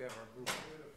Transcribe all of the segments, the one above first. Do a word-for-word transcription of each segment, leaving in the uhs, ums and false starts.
have our group.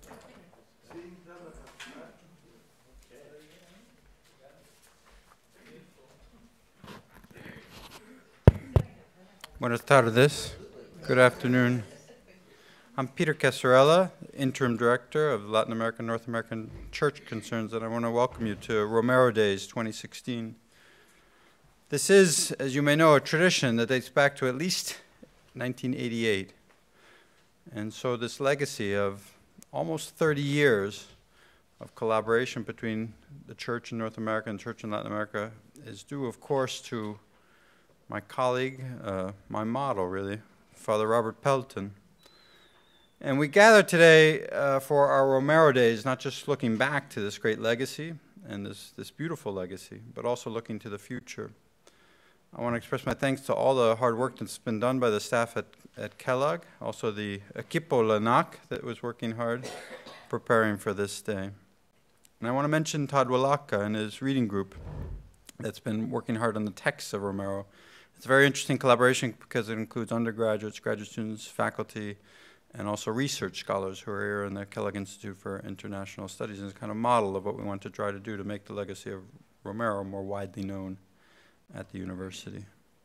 Buenas tardes. Good afternoon. I'm Peter Casarella, Interim Director of Latin American North American Church Concerns, and I want to welcome you to Romero Days twenty sixteen. This is, as you may know, a tradition that dates back to at least nineteen eighty-eight. And so this legacy of almost thirty years of collaboration between the Church in North America and the Church in Latin America is due, of course, to my colleague, uh, my model, really, Father Robert Pelton. And we gather today uh, for our Romero Days, not just looking back to this great legacy and this, this beautiful legacy, but also looking to the future. I want to express my thanks to all the hard work that's been done by the staff at, at Kellogg, also the Equipo Lanac that was working hard preparing for this day. And I want to mention Todd Walaka and his reading group that's been working hard on the texts of Romero. It's a very interesting collaboration because it includes undergraduates, graduate students, faculty, and also research scholars who are here in the Kellogg Institute for International Studies. And it's kind of a model of what we want to try to do to make the legacy of Romero more widely known at the university.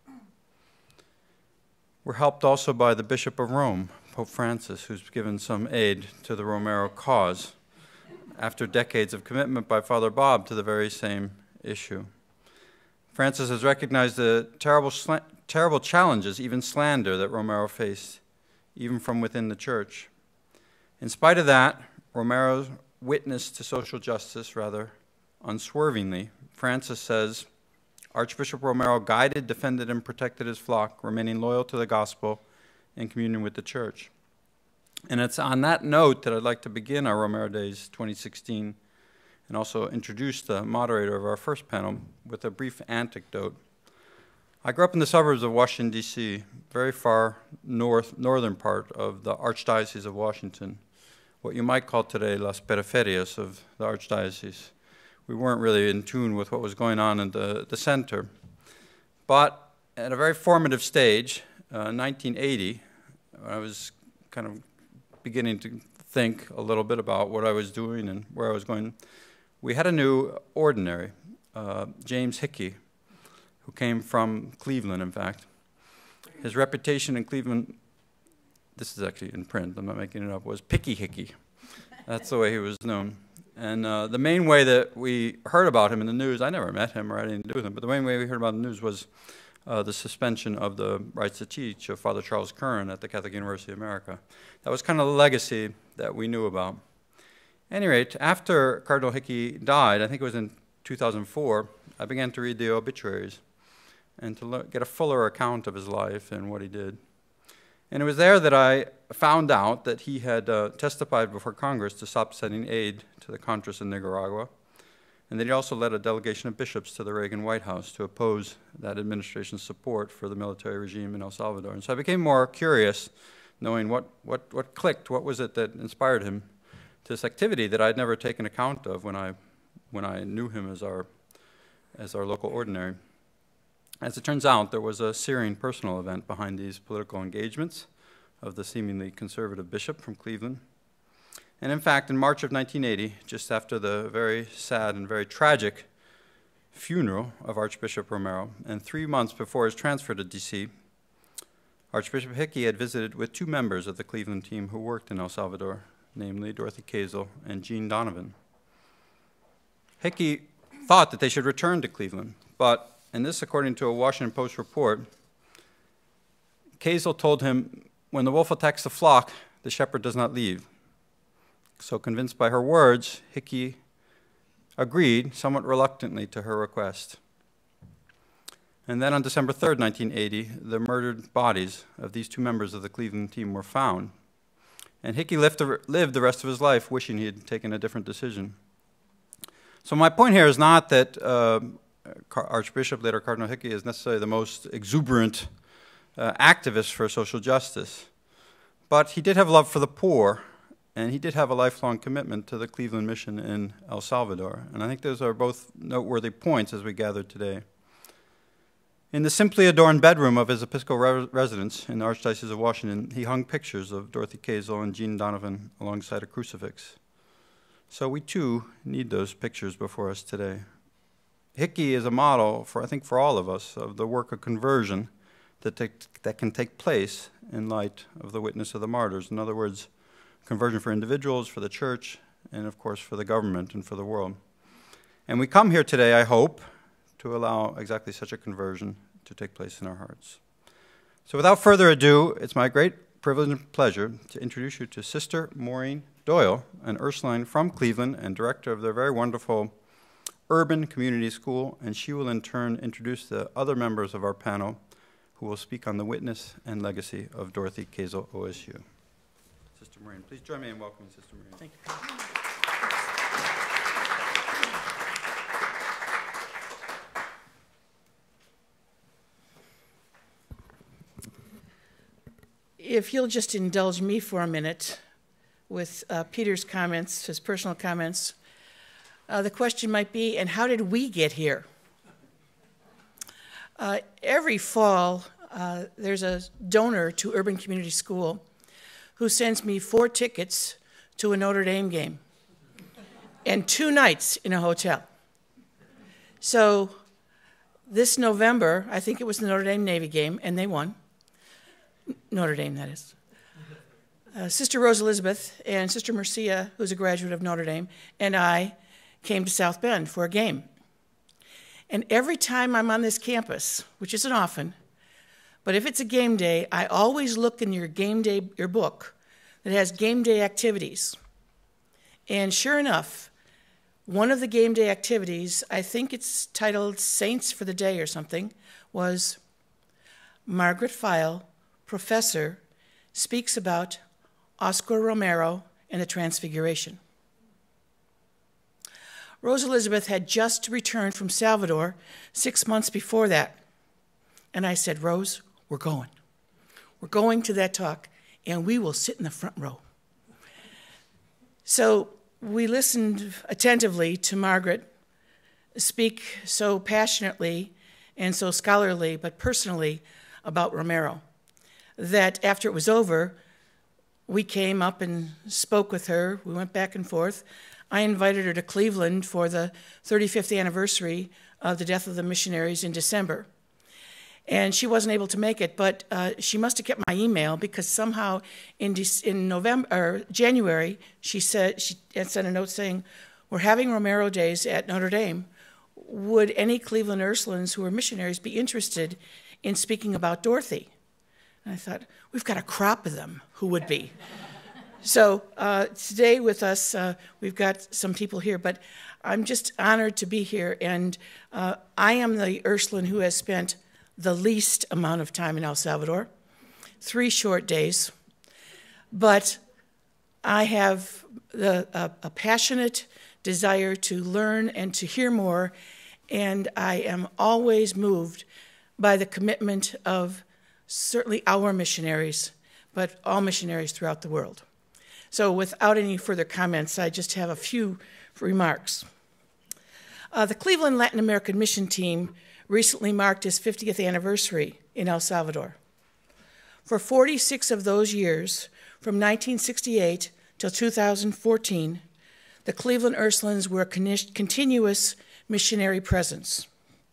We're helped also by the Bishop of Rome, Pope Francis, who's given some aid to the Romero cause after decades of commitment by Father Bob to the very same issue. Francis has recognized the terrible, terrible challenges, even slander, that Romero faced, even from within the church. In spite of that, Romero's witness to social justice rather unswervingly. Francis says, Archbishop Romero guided, defended, and protected his flock, remaining loyal to the gospel in communion with the church. And it's on that note that I'd like to begin our Romero Days twenty sixteen and also introduce the moderator of our first panel with a brief anecdote. I grew up in the suburbs of Washington, D C, very far north, northern part of the Archdiocese of Washington, what you might call today Las Periferias of the Archdiocese. We weren't really in tune with what was going on in the, the center. But at a very formative stage, uh, nineteen eighty, when I was kind of beginning to think a little bit about what I was doing and where I was going, we had a new ordinary, uh, James Hickey, who came from Cleveland, in fact. His reputation in Cleveland, this is actually in print, I'm not making it up, was Picky Hickey. That's the way he was known. And uh, the main way that we heard about him in the news, I never met him or had anything to do with him, but the main way we heard about the news was uh, the suspension of the rights to teach of Father Charles Curran at the Catholic University of America. That was kind of the legacy that we knew about. At any rate, after Cardinal Hickey died, I think it was in two thousand four, I began to read the obituaries and to get a fuller account of his life and what he did. And it was there that I found out that he had uh, testified before Congress to stop sending aid to the Contras in Nicaragua, and that he also led a delegation of bishops to the Reagan White House to oppose that administration's support for the military regime in El Salvador. And so I became more curious, knowing what, what, what clicked, what was it that inspired him to this activity that I'd never taken account of when I, when I knew him as our, as our local ordinary. As it turns out, there was a searing personal event behind these political engagements of the seemingly conservative bishop from Cleveland. And in fact, in March of nineteen eighty, just after the very sad and very tragic funeral of Archbishop Romero, and three months before his transfer to D C, Archbishop Hickey had visited with two members of the Cleveland team who worked in El Salvador, namely Dorothy Kazel and Jean Donovan. Hickey thought that they should return to Cleveland, but, and this according to a Washington Post report, Kazel told him, when the wolf attacks the flock, the shepherd does not leave. So convinced by her words, Hickey agreed, somewhat reluctantly, to her request. And then on December third, nineteen eighty, the murdered bodies of these two members of the Cleveland team were found. And Hickey lived the rest of his life wishing he had taken a different decision. So my point here is not that uh, Archbishop, later Cardinal Hickey, is necessarily the most exuberant uh, activist for social justice. But he did have love for the poor, and he did have a lifelong commitment to the Cleveland mission in El Salvador. And I think those are both noteworthy points as we gather today. In the simply adorned bedroom of his Episcopal re residence in the Archdiocese of Washington, he hung pictures of Dorothy Kazel and Jean Donovan alongside a crucifix. So we too need those pictures before us today. Hickey is a model for, I think, for all of us, of the work of conversion that, take, that can take place in light of the witness of the martyrs. In other words, conversion for individuals, for the church, and of course for the government and for the world. And we come here today, I hope, to allow exactly such a conversion to take place in our hearts. So without further ado, it's my great privilege and pleasure to introduce you to Sister Maureen Doyle, an Ursuline from Cleveland and director of their very wonderful Urban Community School, and she will in turn introduce the other members of our panel who will speak on the witness and legacy of Dorothy Kazel, O S U. Sister Maureen, please join me in welcoming Sister Maureen. Thank you. If you'll just indulge me for a minute with uh, Peter's comments, his personal comments, uh, the question might be, and how did we get here? Uh, every fall, uh, there's a donor to Urban Community School who sends me four tickets to a Notre Dame game and two nights in a hotel. So this November, I think it was the Notre Dame Navy game, and they won. Notre Dame, that is. Uh, Sister Rose Elizabeth and Sister Marcia, who's a graduate of Notre Dame, and I came to South Bend for a game. And every time I'm on this campus, which isn't often, but if it's a game day, I always look in your game day, your book that has game day activities. And sure enough, one of the game day activities, I think it's titled Saints for the Day or something, was Margaret File, professor, speaks about Oscar Romero and the Transfiguration. Rose Elizabeth had just returned from Salvador six months before that. And I said, Rose, we're going. We're going to that talk, and we will sit in the front row. So we listened attentively to Margaret speak so passionately and so scholarly, but personally, about Romero, that after it was over, we came up and spoke with her. We went back and forth. I invited her to Cleveland for the thirty-fifth anniversary of the death of the missionaries in December. And she wasn't able to make it, but uh, she must have kept my email because somehow in, De- in November or January, she said she had sent a note saying, "We're having Romero Days at Notre Dame. Would any Cleveland Ursulines who are missionaries be interested in speaking about Dorothy?" And I thought, we've got a crop of them who would be. So uh, today with us, uh, we've got some people here, but I'm just honored to be here. And uh, I am the Ursuline who has spent the least amount of time in El Salvador, three short days. But I have the, a, a passionate desire to learn and to hear more, and I am always moved by the commitment of certainly our missionaries, but all missionaries throughout the world. So without any further comments, I just have a few remarks. Uh, the Cleveland Latin American Mission Team recently marked its fiftieth anniversary in El Salvador. For forty-six of those years, from nineteen sixty-eight till two thousand fourteen, the Cleveland Ursulines were a continuous missionary presence.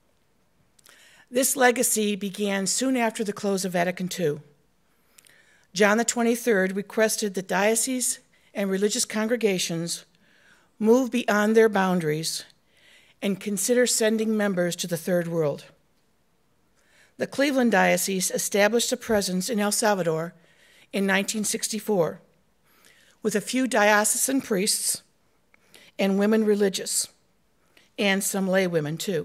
This legacy began soon after the close of Vatican Two. John the twenty-third requested that dioceses and religious congregations move beyond their boundaries and consider sending members to the Third World. The Cleveland Diocese established a presence in El Salvador in nineteen sixty-four with a few diocesan priests and women religious, and some lay women too.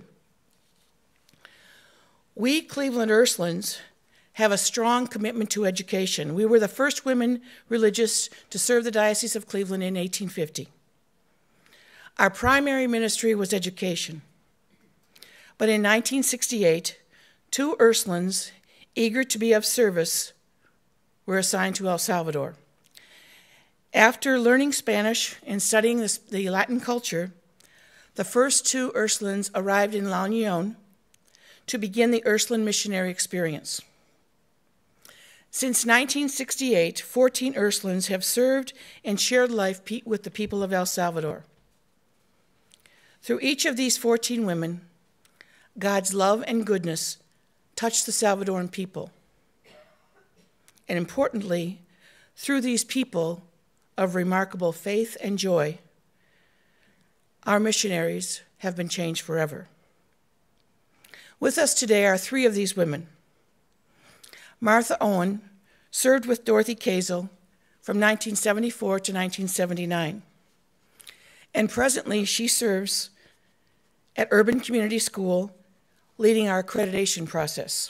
We Cleveland Ursulines have a strong commitment to education. We were the first women religious to serve the Diocese of Cleveland in eighteen fifty. Our primary ministry was education. But in nineteen sixty-eight, two Ursulines, eager to be of service, were assigned to El Salvador. After learning Spanish and studying the, the Latin culture, the first two Ursulines arrived in La Union to begin the Ursuline missionary experience. Since nineteen sixty-eight, fourteen Ursulines have served and shared life with the people of El Salvador. Through each of these fourteen women, God's love and goodness touched the Salvadoran people. And importantly, through these people of remarkable faith and joy, our missionaries have been changed forever. With us today are three of these women. Martha Owen served with Dorothy Kazel from nineteen seventy-four to nineteen seventy-nine. And presently she serves at Urban Community School, leading our accreditation process.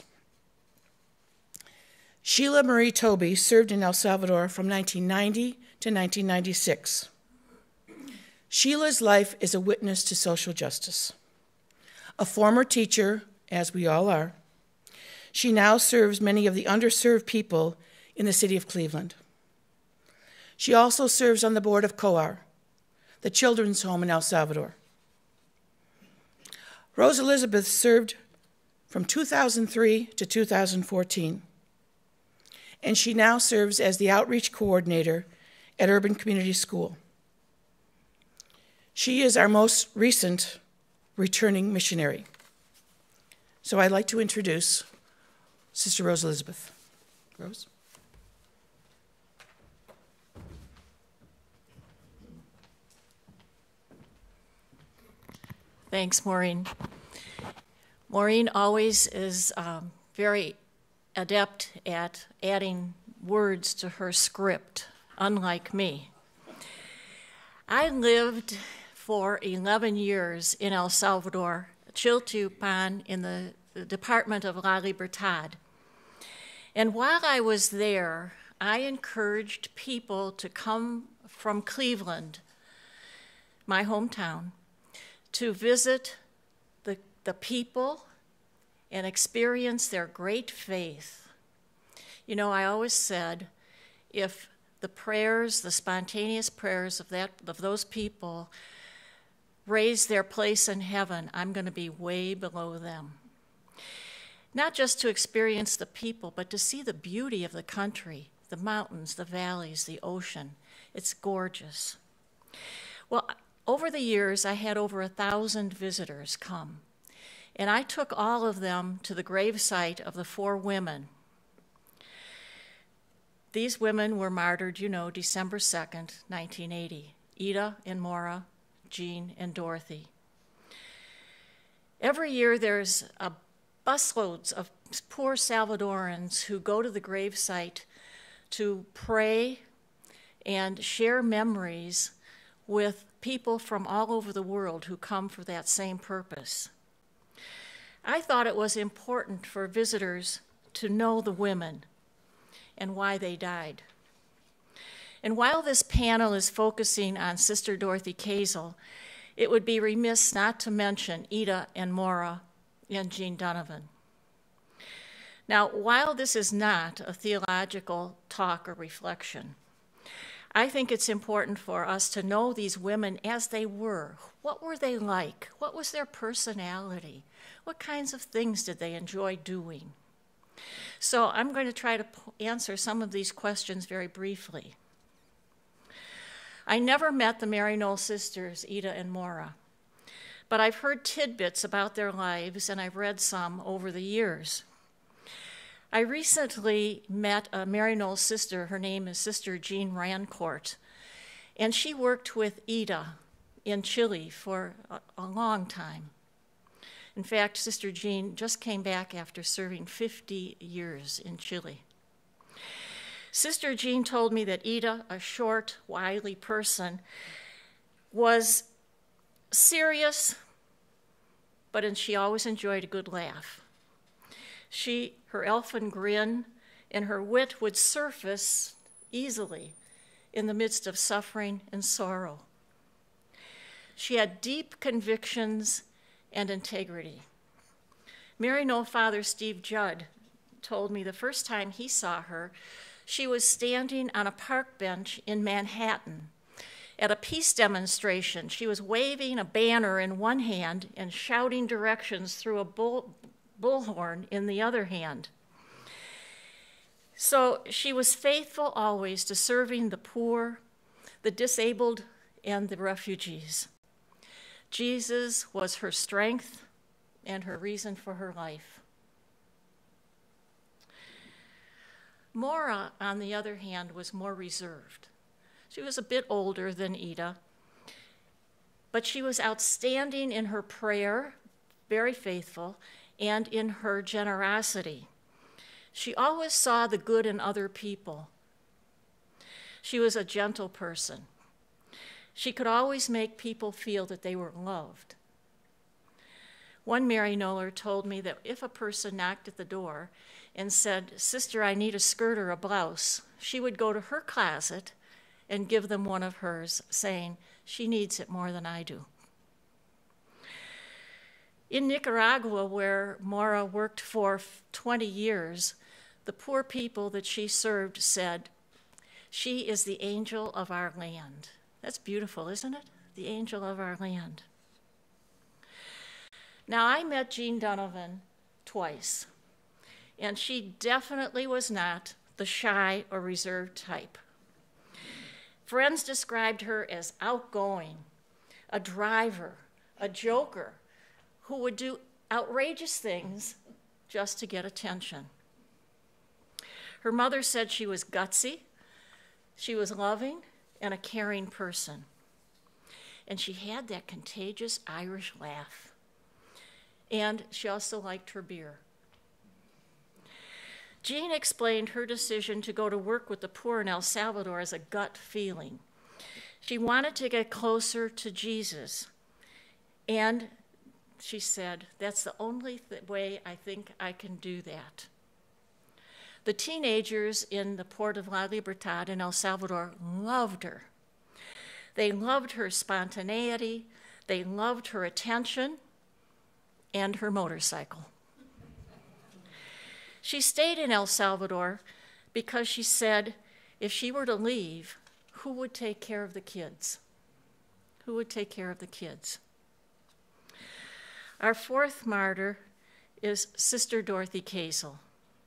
Sheila Marie Tobbe served in El Salvador from nineteen ninety to nineteen ninety-six. Sheila's life is a witness to social justice. A former teacher, as we all are, she now serves many of the underserved people in the city of Cleveland. She also serves on the board of C O A R, the children's home in El Salvador. Rose Elizabeth served from two thousand three to two thousand fourteen, and she now serves as the outreach coordinator at Urban Community School. She is our most recent returning missionary. So I'd like to introduce Sister Rose Elizabeth. Rose? Thanks, Maureen. Maureen always is um, very adept at adding words to her script, unlike me. I lived for eleven years in El Salvador, Chiltepán, in the, the Department of La Libertad. And while I was there, I encouraged people to come from Cleveland, my hometown, to visit the, the people and experience their great faith. You know, I always said, if the prayers, the spontaneous prayers of that of those people raise their place in heaven, I'm going to be way below them. Not just to experience the people, but to see the beauty of the country, the mountains, the valleys, the ocean. It's gorgeous. Well, over the years, I had over a thousand visitors come, and I took all of them to the gravesite of the four women. These women were martyred, you know, December second, nineteen eighty. Ida and Mora, Jean and Dorothy. Every year there's a busloads of poor Salvadorans who go to the gravesite to pray and share memories with people from all over the world who come for that same purpose. I thought it was important for visitors to know the women and why they died. And while this panel is focusing on Sister Dorothy Kazel, it would be remiss not to mention Ida and Mora and Jean Donovan. Now, while this is not a theological talk or reflection, I think it's important for us to know these women as they were. What were they like? What was their personality? What kinds of things did they enjoy doing? So I'm going to try to answer some of these questions very briefly. I never met the Maryknoll sisters, Ida and Mora, but I've heard tidbits about their lives, and I've read some over the years. I recently met a Maryknoll sister. Her name is Sister Jean Rancourt, and she worked with Ida in Chile for a, a long time. In fact, Sister Jean just came back after serving fifty years in Chile. Sister Jean told me that Ida, a short, wily person, was serious, but she always enjoyed a good laugh. She, her elfin grin and her wit would surface easily in the midst of suffering and sorrow. She had deep convictions and integrity. Maryknoll Father Steve Judd told me the first time he saw her, she was standing on a park bench in Manhattan at a peace demonstration. She was waving a banner in one hand and shouting directions through a bull, bullhorn in the other hand. So she was faithful always to serving the poor, the disabled, and the refugees. Jesus was her strength and her reason for her life. Maura, on the other hand, was more reserved. She was a bit older than Ida, but she was outstanding in her prayer, very faithful, and in her generosity. She always saw the good in other people. She was a gentle person. She could always make people feel that they were loved. One Mary Knoller told me that if a person knocked at the door and said, "Sister, I need a skirt or a blouse," she would go to her closet and give them one of hers, saying, "She needs it more than I do." In Nicaragua, where Maura worked for twenty years, the poor people that she served said, "She is the angel of our land." That's beautiful, isn't it? The angel of our land. Now, I met Jean Donovan twice, and she definitely was not the shy or reserved type. Friends described her as outgoing, a driver, a joker, who would do outrageous things just to get attention. Her mother said she was gutsy, she was loving, and a caring person. And she had that contagious Irish laugh. And she also liked her beer. Jean explained her decision to go to work with the poor in El Salvador as a gut feeling. She wanted to get closer to Jesus. And she said, "That's the only th- way I think I can do that." The teenagers in the Port of La Libertad in El Salvador loved her. They loved her spontaneity, they loved her attention, and her motorcycle. She stayed in El Salvador because she said if she were to leave, who would take care of the kids? Who would take care of the kids? Our fourth martyr is Sister Dorothy Kazel.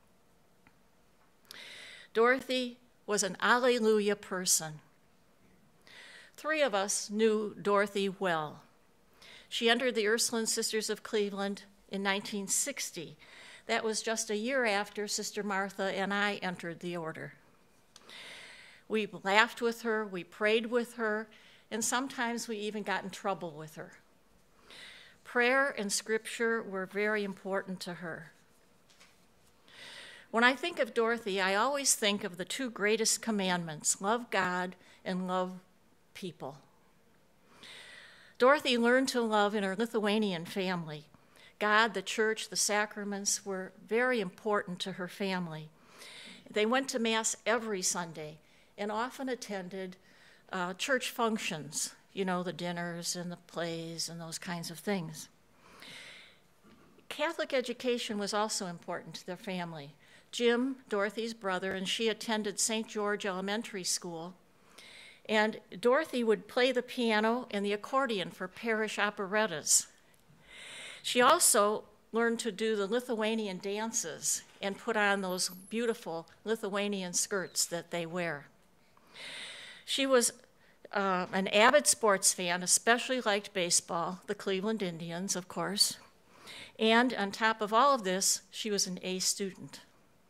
Dorothy was an Alleluia person. Three of us knew Dorothy well. She entered the Ursuline Sisters of Cleveland in nineteen sixty. That was just a year after Sister Martha and I entered the order. We laughed with her, we prayed with her, and sometimes we even got in trouble with her. Prayer and scripture were very important to her. When I think of Dorothy, I always think of the two greatest commandments, love God and love people. Dorothy learned to love in her Lithuanian family. God, the church, the sacraments were very important to her family. They went to Mass every Sunday and often attended uh, church functions, you know, the dinners and the plays and those kinds of things. Catholic education was also important to their family. Jim, Dorothy's brother, and she attended Saint George Elementary School. And Dorothy would play the piano and the accordion for parish operettas. She also learned to do the Lithuanian dances and put on those beautiful Lithuanian skirts that they wear. She was uh, an avid sports fan, especially liked baseball, the Cleveland Indians, of course. And on top of all of this, she was an A student.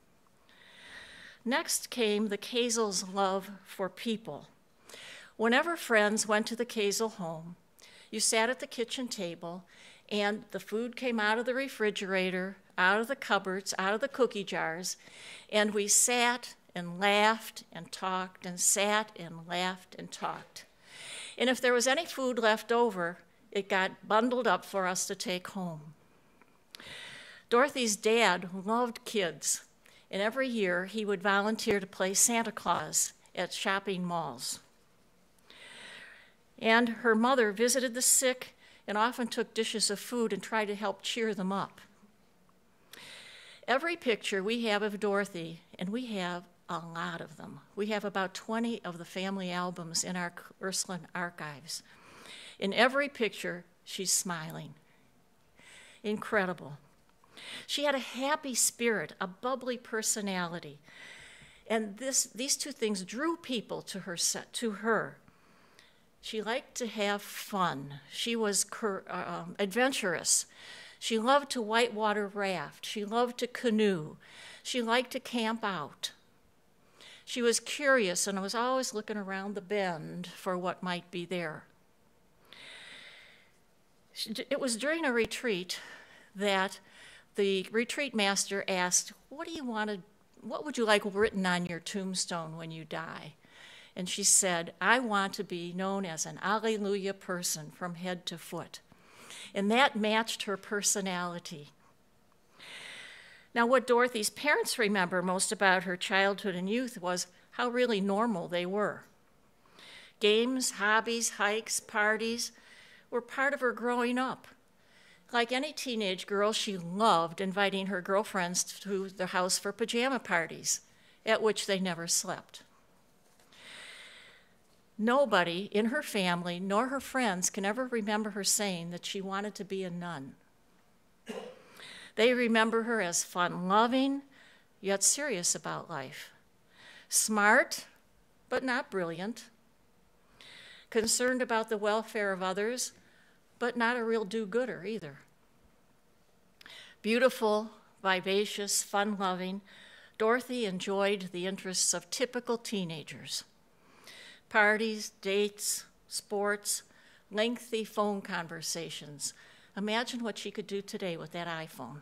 Next came the Kazel's love for people. Whenever friends went to the Kazel home, you sat at the kitchen table, and the food came out of the refrigerator, out of the cupboards, out of the cookie jars, and we sat and laughed and talked and sat and laughed and talked. And if there was any food left over, it got bundled up for us to take home. Dorothy's dad loved kids, and every year he would volunteer to play Santa Claus at shopping malls. And her mother visited the sick and often took dishes of food and tried to help cheer them up. Every picture we have of Dorothy, and we have a lot of them. We have about twenty of the family albums in our Ursuline archives. In every picture, she's smiling. Incredible. She had a happy spirit, a bubbly personality, and this, these two things drew people to her, to her. She liked to have fun. She was uh, adventurous. She loved to whitewater raft. She loved to canoe. She liked to camp out. She was curious and was always looking around the bend for what might be there. It was during a retreat that the retreat master asked, what do you want to, what would you like written on your tombstone when you die? And she said, I want to be known as an Alleluia person from head to foot. And that matched her personality. Now, what Dorothy's parents remember most about her childhood and youth was how really normal they were. Games, hobbies, hikes, parties were part of her growing up. Like any teenage girl, she loved inviting her girlfriends to the house for pajama parties, at which they never slept. Nobody in her family nor her friends can ever remember her saying that she wanted to be a nun. They remember her as fun-loving, yet serious about life. Smart, but not brilliant. Concerned about the welfare of others, but not a real do-gooder either. Beautiful, vivacious, fun-loving, Dorothy enjoyed the interests of typical teenagers. Parties, dates, sports, lengthy phone conversations. Imagine what she could do today with that iPhone.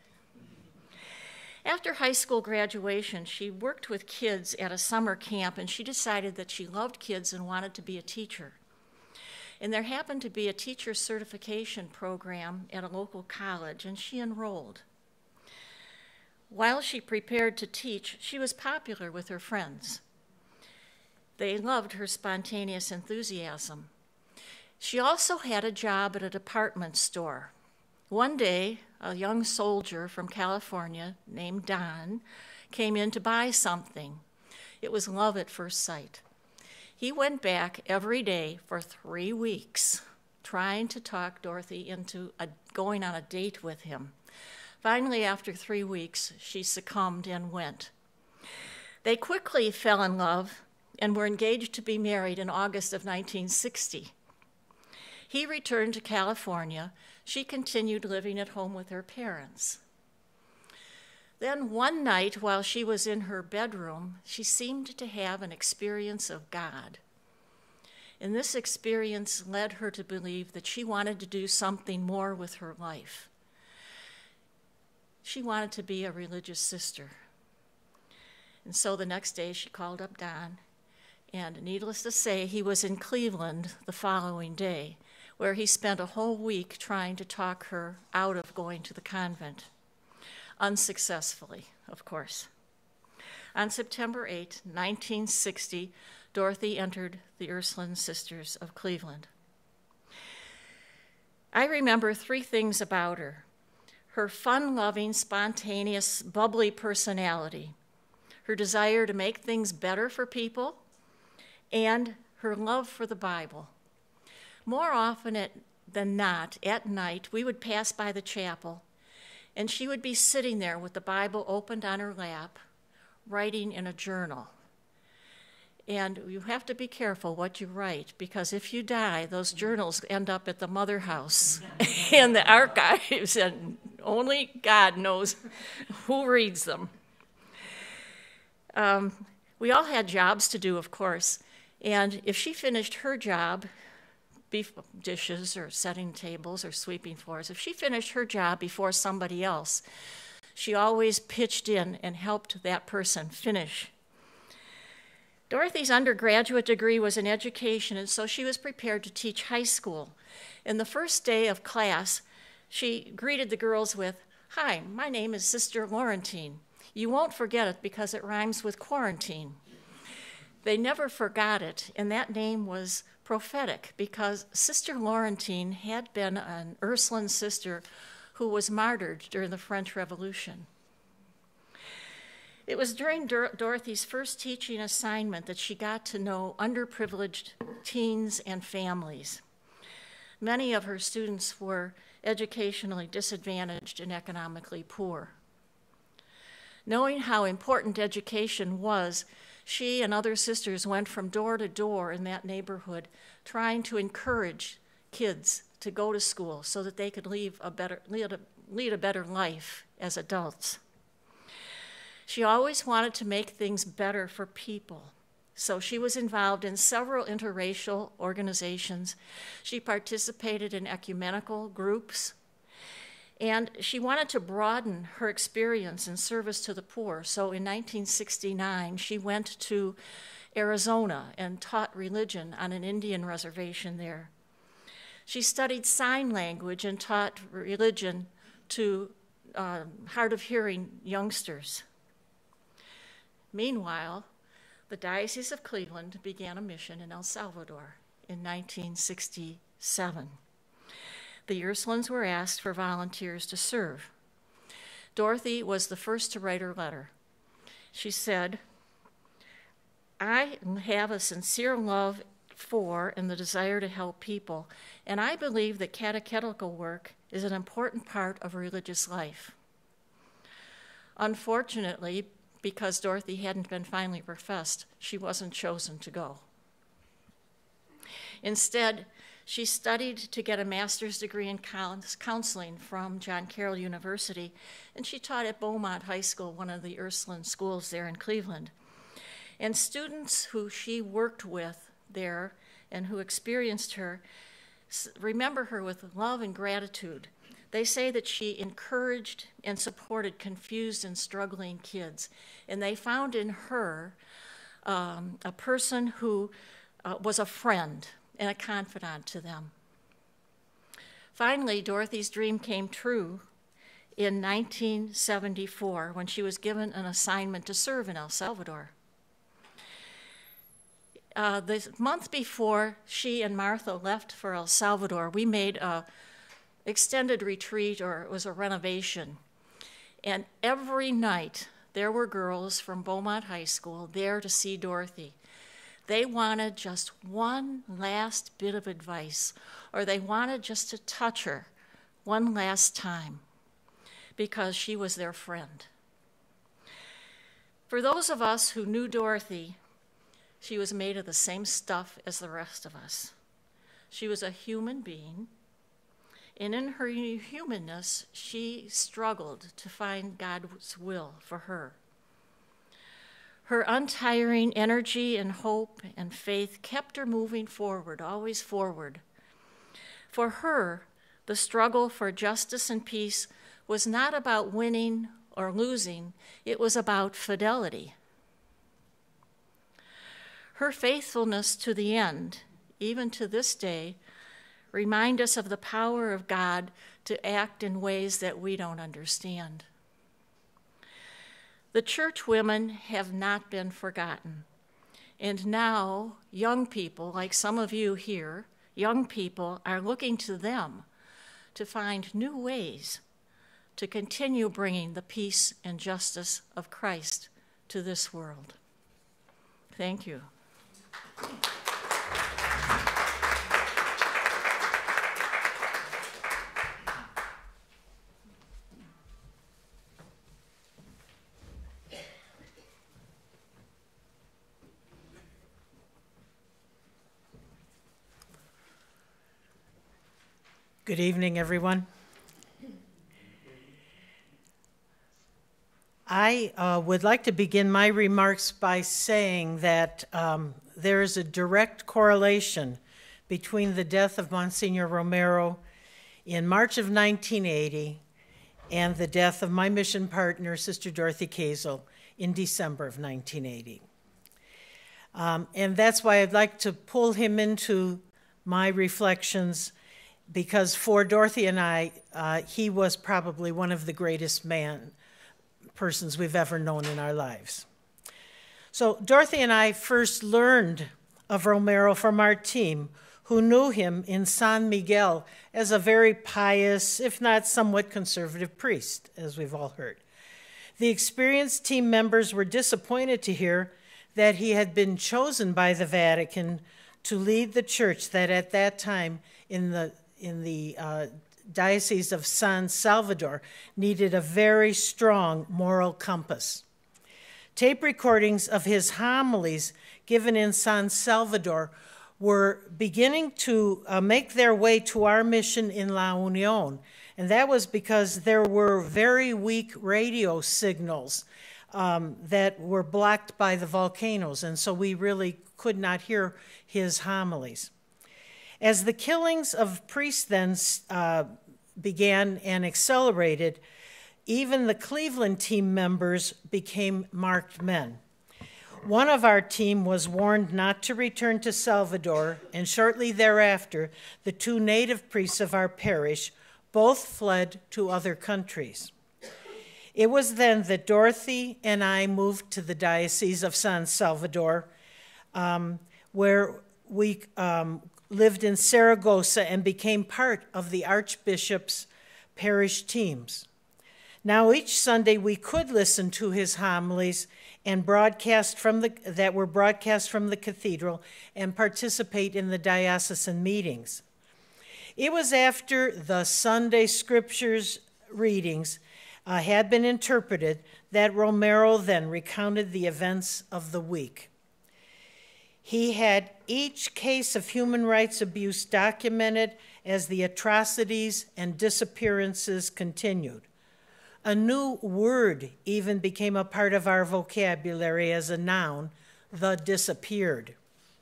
After high school graduation, she worked with kids at a summer camp, and she decided that she loved kids and wanted to be a teacher. And there happened to be a teacher certification program at a local college, and she enrolled. While she prepared to teach, she was popular with her friends. They loved her spontaneous enthusiasm. She also had a job at a department store. One day, a young soldier from California named Don came in to buy something. It was love at first sight. He went back every day for three weeks, trying to talk Dorothy into a, going on a date with him. Finally, after three weeks, she succumbed and went. They quickly fell in love and were engaged to be married in August of nineteen sixty. He returned to California. She continued living at home with her parents. Then one night, while she was in her bedroom, she seemed to have an experience of God. And this experience led her to believe that she wanted to do something more with her life. She wanted to be a religious sister. And so the next day she called up Don, and needless to say, he was in Cleveland the following day, where he spent a whole week trying to talk her out of going to the convent. Unsuccessfully, of course. On September eighth, nineteen sixty, Dorothy entered the Ursuline Sisters of Cleveland. I remember three things about her: her fun-loving, spontaneous, bubbly personality, her desire to make things better for people, and her love for the Bible. More often than not, at night, we would pass by the chapel, and she would be sitting there with the Bible opened on her lap, writing in a journal. And you have to be careful what you write, because if you die, those journals end up at the mother house and the archives, and only God knows who reads them. Um, we all had jobs to do, of course, and if she finished her job, beef dishes or setting tables or sweeping floors, if she finished her job before somebody else, she always pitched in and helped that person finish. Dorothy's undergraduate degree was in education, and so she was prepared to teach high school. In the first day of class, she greeted the girls with, "Hi, my name is Sister Laurentine. You won't forget it because it rhymes with quarantine." They never forgot it, and that name was prophetic because Sister Laurentine had been an Ursuline sister who was martyred during the French Revolution. It was during Dor- Dorothy's first teaching assignment that she got to know underprivileged teens and families. Many of her students were educationally disadvantaged and economically poor. Knowing how important education was, she and other sisters went from door to door in that neighborhood trying to encourage kids to go to school so that they could lead a better, lead a, lead a better life as adults. She always wanted to make things better for people, so she was involved in several interracial organizations. She participated in ecumenical groups, and she wanted to broaden her experience in service to the poor. So in nineteen sixty-nine, she went to Arizona and taught religion on an Indian reservation there. She studied sign language and taught religion to uh, hard of hearing youngsters. Meanwhile, the Diocese of Cleveland began a mission in El Salvador in nineteen sixty-seven. The Ursulines were asked for volunteers to serve. Dorothy was the first to write her letter. She said, "I have a sincere love for and the desire to help people, and I believe that catechetical work is an important part of religious life." Unfortunately, because Dorothy hadn't been finally professed, she wasn't chosen to go. Instead, she studied to get a master's degree in counseling from John Carroll University, and she taught at Beaumont High School, one of the Ursuline schools there in Cleveland. And students who she worked with there and who experienced her remember her with love and gratitude. They say that she encouraged and supported confused and struggling kids, and they found in her um, a person who uh, was a friend and a confidant to them. Finally, Dorothy's dream came true in nineteen seventy-four when she was given an assignment to serve in El Salvador. Uh, the month before she and Martha left for El Salvador, we made a extended retreat, or it was a renovation. And every night there were girls from Beaumont High School there to see Dorothy. They wanted just one last bit of advice, or they wanted just to touch her one last time because she was their friend. For those of us who knew Dorothy, she was made of the same stuff as the rest of us. She was a human being, and in her humanness, she struggled to find God's will for her. Her untiring energy and hope and faith kept her moving forward, always forward. For her, the struggle for justice and peace was not about winning or losing, it was about fidelity. Her faithfulness to the end, even to this day, remind us of the power of God to act in ways that we don't understand. The church women have not been forgotten. And now, young people, like some of you here, young people are looking to them to find new ways to continue bringing the peace and justice of Christ to this world. Thank you. Good evening, everyone. I uh, would like to begin my remarks by saying that um, there is a direct correlation between the death of Monsignor Romero in March of nineteen eighty and the death of my mission partner, Sister Dorothy Kazel, in December of nineteen eighty. Um, and that's why I'd like to pull him into my reflections, because for Dorothy and I, uh, he was probably one of the greatest man persons we've ever known in our lives. So Dorothy and I first learned of Romero from our team, who knew him in San Miguel as a very pious, if not somewhat conservative priest, as we've all heard. The experienced team members were disappointed to hear that he had been chosen by the Vatican to lead the church that at that time in the in the uh, Diocese of San Salvador needed a very strong moral compass. Tape recordings of his homilies given in San Salvador were beginning to uh, make their way to our mission in La Union, and that was because there were very weak radio signals um, that were blocked by the volcanoes, and so we really could not hear his homilies. As the killings of priests then uh, began and accelerated, even the Cleveland team members became marked men. One of our team was warned not to return to Salvador, and shortly thereafter, the two native priests of our parish both fled to other countries. It was then that Dorothy and I moved to the Diocese of San Salvador, um, where we um, lived in Saragossa and became part of the Archbishop's parish teams. Now each Sunday we could listen to his homilies and broadcast from the, that were broadcast from the cathedral and participate in the diocesan meetings. It was after the Sunday scriptures readings uh, had been interpreted that Romero then recounted the events of the week. He had each case of human rights abuse documented as the atrocities and disappearances continued. A new word even became a part of our vocabulary as a noun, the disappeared.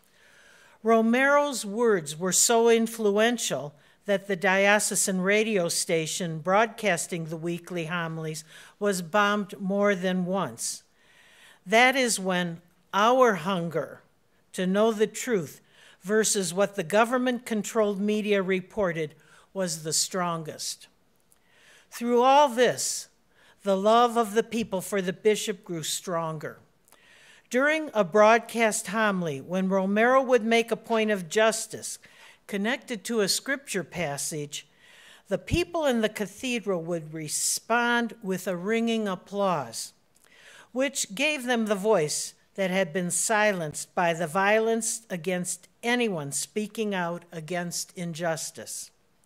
Romero's words were so influential that the diocesan radio station broadcasting the weekly homilies was bombed more than once. That is when our hunger to know the truth versus what the government-controlled media reported was the strongest. Through all this, the love of the people for the bishop grew stronger. During a broadcast homily, when Romero would make a point of justice connected to a scripture passage, the people in the cathedral would respond with a ringing applause, which gave them the voice that had been silenced by the violence against anyone speaking out against injustice.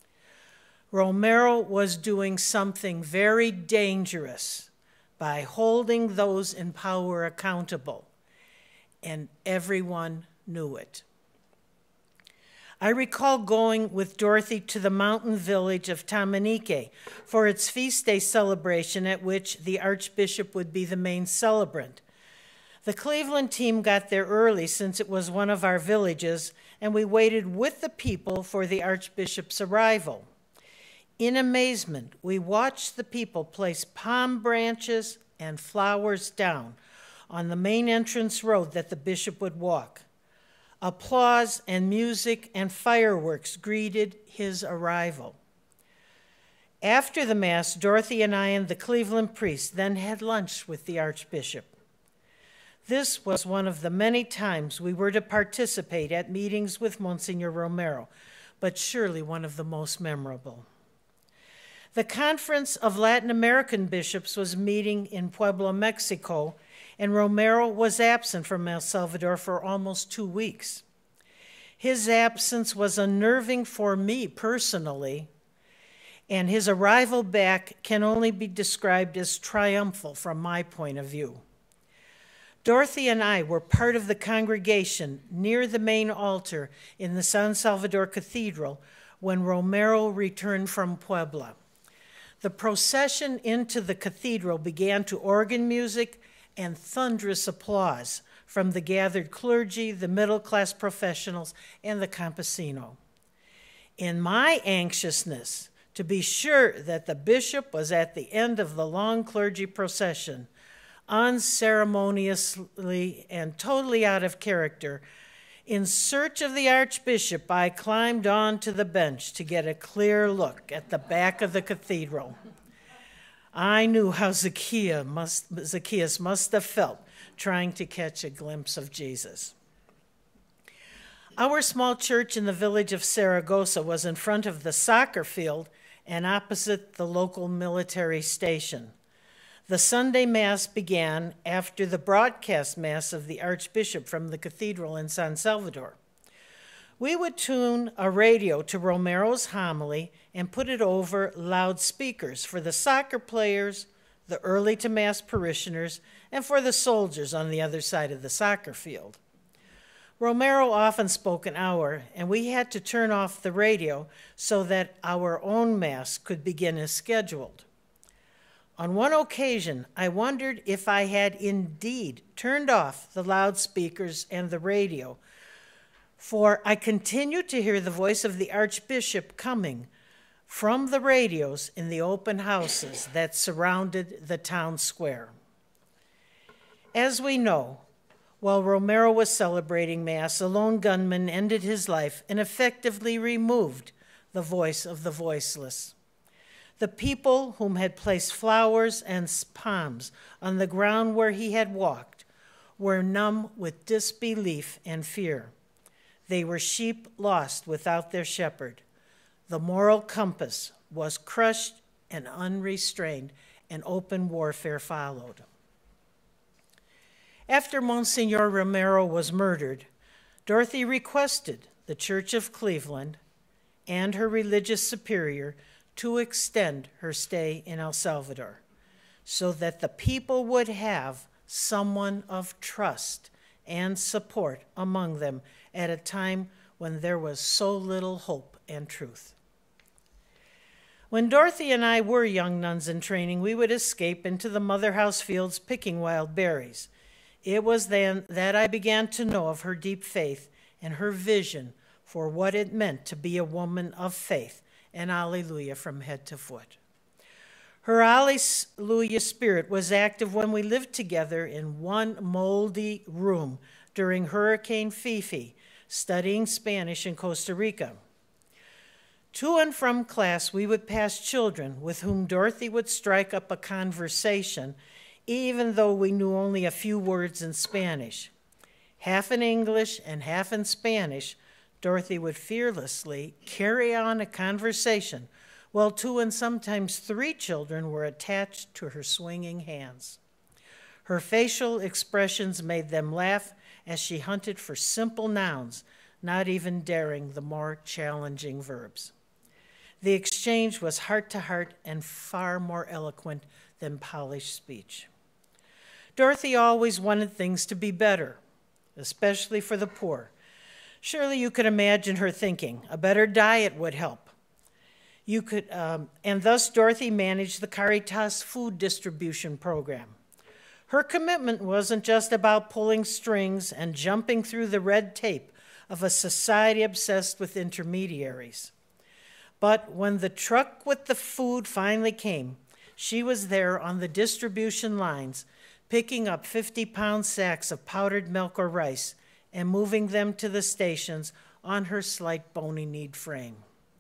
Romero was doing something very dangerous by holding those in power accountable, and everyone knew it. I recall going with Dorothy to the mountain village of Tamanique for its feast day celebration at which the Archbishop would be the main celebrant. The Cleveland team got there early since it was one of our villages, and we waited with the people for the Archbishop's arrival. In amazement, we watched the people place palm branches and flowers down on the main entrance road that the bishop would walk. Applause and music and fireworks greeted his arrival. After the Mass, Dorothy and I and the Cleveland priest then had lunch with the Archbishop. This was one of the many times we were to participate at meetings with Monsignor Romero, but surely one of the most memorable. The Conference of Latin American Bishops was meeting in Puebla, Mexico, and Romero was absent from El Salvador for almost two weeks. His absence was unnerving for me personally, and his arrival back can only be described as triumphal from my point of view. Dorothy and I were part of the congregation near the main altar in the San Salvador Cathedral when Romero returned from Puebla. The procession into the cathedral began to organ music and thunderous applause from the gathered clergy, the middle-class professionals, and the campesino. In my anxiousness to be sure that the bishop was at the end of the long clergy procession, unceremoniously and totally out of character, in search of the Archbishop, I climbed onto the bench to get a clear look at the back of the cathedral. I knew how Zacchaeus must, Zacchaeus must have felt trying to catch a glimpse of Jesus. Our small church in the village of Saragossa was in front of the soccer field and opposite the local military station. The Sunday Mass began after the broadcast Mass of the Archbishop from the cathedral in San Salvador. We would tune a radio to Romero's homily and put it over loudspeakers for the soccer players, the early to Mass parishioners, and for the soldiers on the other side of the soccer field. Romero often spoke an hour, and we had to turn off the radio so that our own Mass could begin as scheduled. On one occasion, I wondered if I had indeed turned off the loudspeakers and the radio, for I continued to hear the voice of the Archbishop coming from the radios in the open houses that surrounded the town square. As we know, while Romero was celebrating Mass, a lone gunman ended his life and effectively removed the voice of the voiceless. The people whom had placed flowers and palms on the ground where he had walked were numb with disbelief and fear. They were sheep lost without their shepherd. The moral compass was crushed and unrestrained, and open warfare followed. After Monsignor Romero was murdered, Dorothy requested the Church of Cleveland and her religious superior to extend her stay in El Salvador so that the people would have someone of trust and support among them at a time when there was so little hope and truth. When Dorothy and I were young nuns in training, we would escape into the mother house fields picking wild berries. It was then that I began to know of her deep faith and her vision for what it meant to be a woman of faith, and alleluia from head to foot. Her alleluia spirit was active when we lived together in one moldy room during Hurricane Fifi, studying Spanish in Costa Rica. To and from class, we would pass children with whom Dorothy would strike up a conversation, even though we knew only a few words in Spanish. Half in English and half in Spanish, Dorothy would fearlessly carry on a conversation while two and sometimes three children were attached to her swinging hands. Her facial expressions made them laugh as she hunted for simple nouns, not even daring the more challenging verbs. The exchange was heart-to-heart and far more eloquent than polished speech. Dorothy always wanted things to be better, especially for the poor. Surely you could imagine her thinking, a better diet would help. You could, um, and thus Dorothy managed the Caritas food distribution program. Her commitment wasn't just about pulling strings and jumping through the red tape of a society obsessed with intermediaries. But when the truck with the food finally came, she was there on the distribution lines, picking up fifty-pound sacks of powdered milk or rice and moving them to the stations on her slight bony-kneed frame.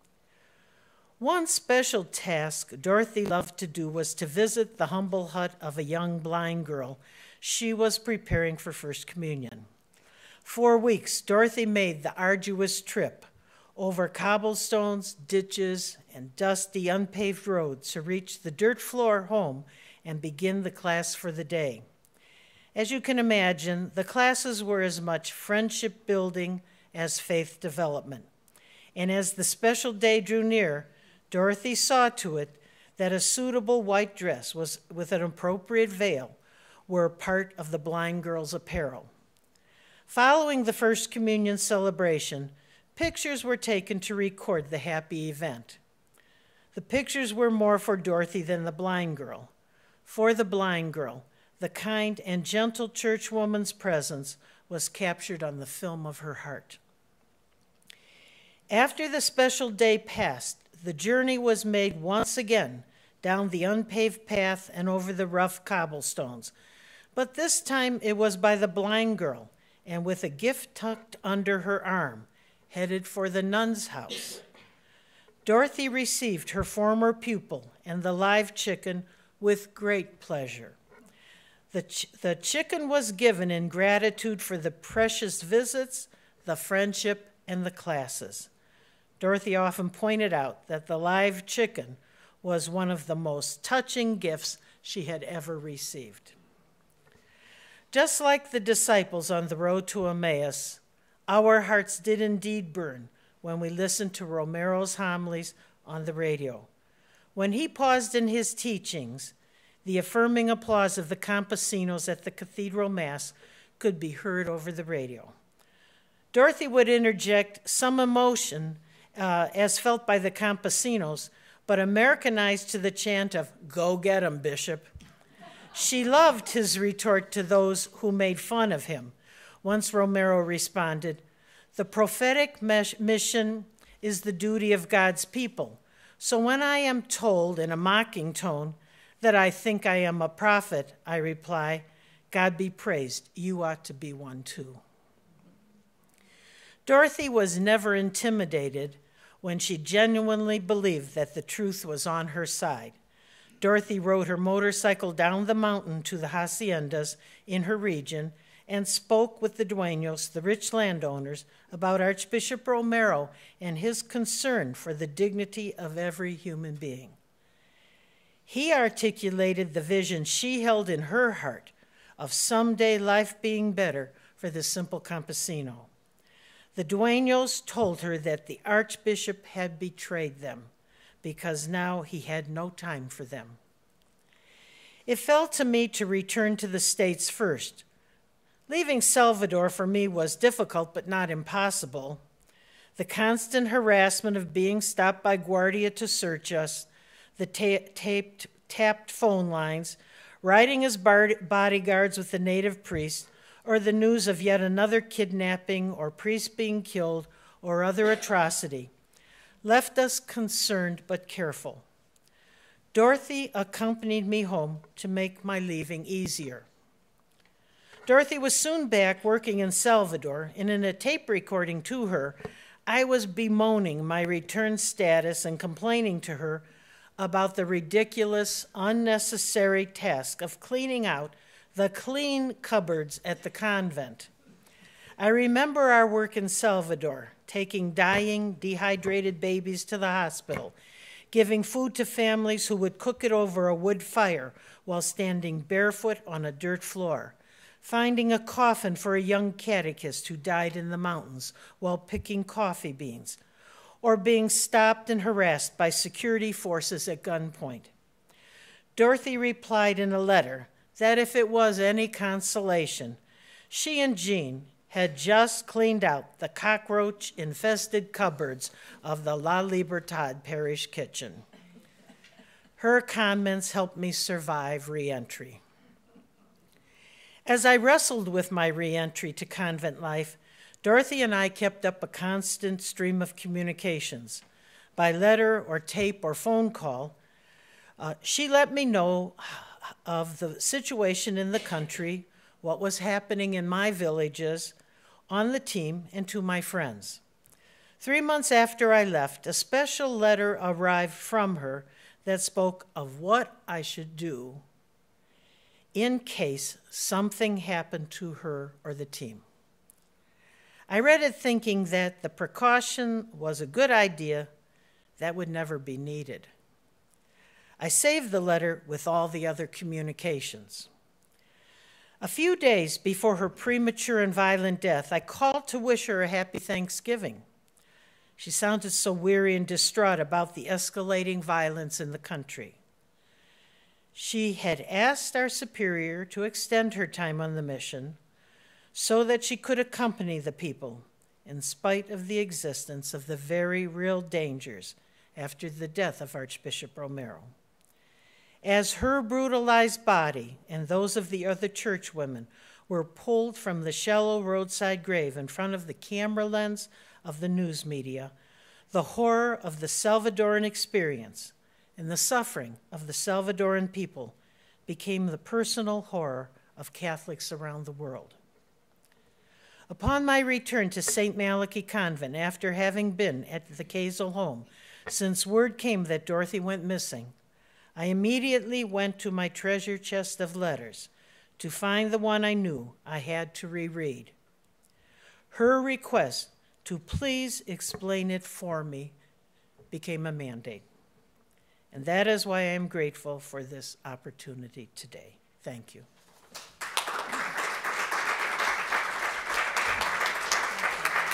One special task Dorothy loved to do was to visit the humble hut of a young blind girl. She was preparing for First Communion. For weeks, Dorothy made the arduous trip over cobblestones, ditches, and dusty, unpaved roads to reach the dirt floor home and begin the class for the day. As you can imagine, the classes were as much friendship building as faith development. And as the special day drew near, Dorothy saw to it that a suitable white dress was with an appropriate veil were part of the blind girl's apparel. Following the First Communion celebration, pictures were taken to record the happy event. The pictures were more for Dorothy than the blind girl. For the blind girl, the kind and gentle churchwoman's presence was captured on the film of her heart. After the special day passed, the journey was made once again down the unpaved path and over the rough cobblestones. But this time it was by the blind girl, and with a gift tucked under her arm, headed for the nun's house. Dorothy received her former pupil and the live chicken with great pleasure. The, ch- the chicken was given in gratitude for the precious visits, the friendship, and the classes. Dorothy often pointed out that the live chicken was one of the most touching gifts she had ever received. Just like the disciples on the road to Emmaus, Our hearts did indeed burn when we listened to Romero's homilies on the radio. When he paused in his teachings, the affirming applause of the campesinos at the cathedral mass could be heard over the radio. Dorothy would interject some emotion uh, as felt by the campesinos, but Americanized to the chant of, "Go get 'em, Bishop." She loved his retort to those who made fun of him. Once Romero responded, "The prophetic mission is the duty of God's people. So when I am told in a mocking tone that I think I am a prophet, I reply, God be praised, you ought to be one too." Dorothy was never intimidated when she genuinely believed that the truth was on her side. Dorothy rode her motorcycle down the mountain to the haciendas in her region and spoke with the dueños, the rich landowners, about Archbishop Romero and his concern for the dignity of every human being. He articulated the vision she held in her heart of someday life being better for the simple campesino. The dueños told her that the Archbishop had betrayed them because now he had no time for them. It fell to me to return to the States first. Leaving Salvador for me was difficult but not impossible. The constant harassment of being stopped by Guardia to search us, the ta- taped, tapped phone lines, riding as bar- bodyguards with the native priest, or the news of yet another kidnapping or priest being killed or other atrocity, left us concerned but careful. Dorothy accompanied me home to make my leaving easier. Dorothy was soon back working in Salvador, and in a tape recording to her, I was bemoaning my return status and complaining to her about the ridiculous, unnecessary task of cleaning out the clean cupboards at the convent. I remember our work in Salvador, taking dying, dehydrated babies to the hospital, giving food to families who would cook it over a wood fire while standing barefoot on a dirt floor, finding a coffin for a young catechist who died in the mountains while picking coffee beans, or being stopped and harassed by security forces at gunpoint. Dorothy replied in a letter that if it was any consolation, she and Jean had just cleaned out the cockroach-infested cupboards of the La Libertad parish kitchen. Her comments helped me survive re-entry. As I wrestled with my re-entry to convent life, Dorothy and I kept up a constant stream of communications. By letter or tape or phone call, uh, she let me know of the situation in the country, what was happening in my villages, on the team, and to my friends. Three months after I left, a special letter arrived from her that spoke of what I should do in case something happened to her or the team. I read it thinking that the precaution was a good idea that would never be needed. I saved the letter with all the other communications. A few days before her premature and violent death, I called to wish her a happy Thanksgiving. She sounded so weary and distraught about the escalating violence in the country. She had asked our superior to extend her time on the mission so that she could accompany the people in spite of the existence of the very real dangers after the death of Archbishop Romero. As her brutalized body and those of the other churchwomen were pulled from the shallow roadside grave in front of the camera lens of the news media, the horror of the Salvadoran experience and the suffering of the Salvadoran people became the personal horror of Catholics around the world. Upon my return to Saint Malachy Convent, after having been at the Kazel home since word came that Dorothy went missing, I immediately went to my treasure chest of letters to find the one I knew I had to reread. Her request to please explain it for me became a mandate. And that is why I am grateful for this opportunity today. Thank you.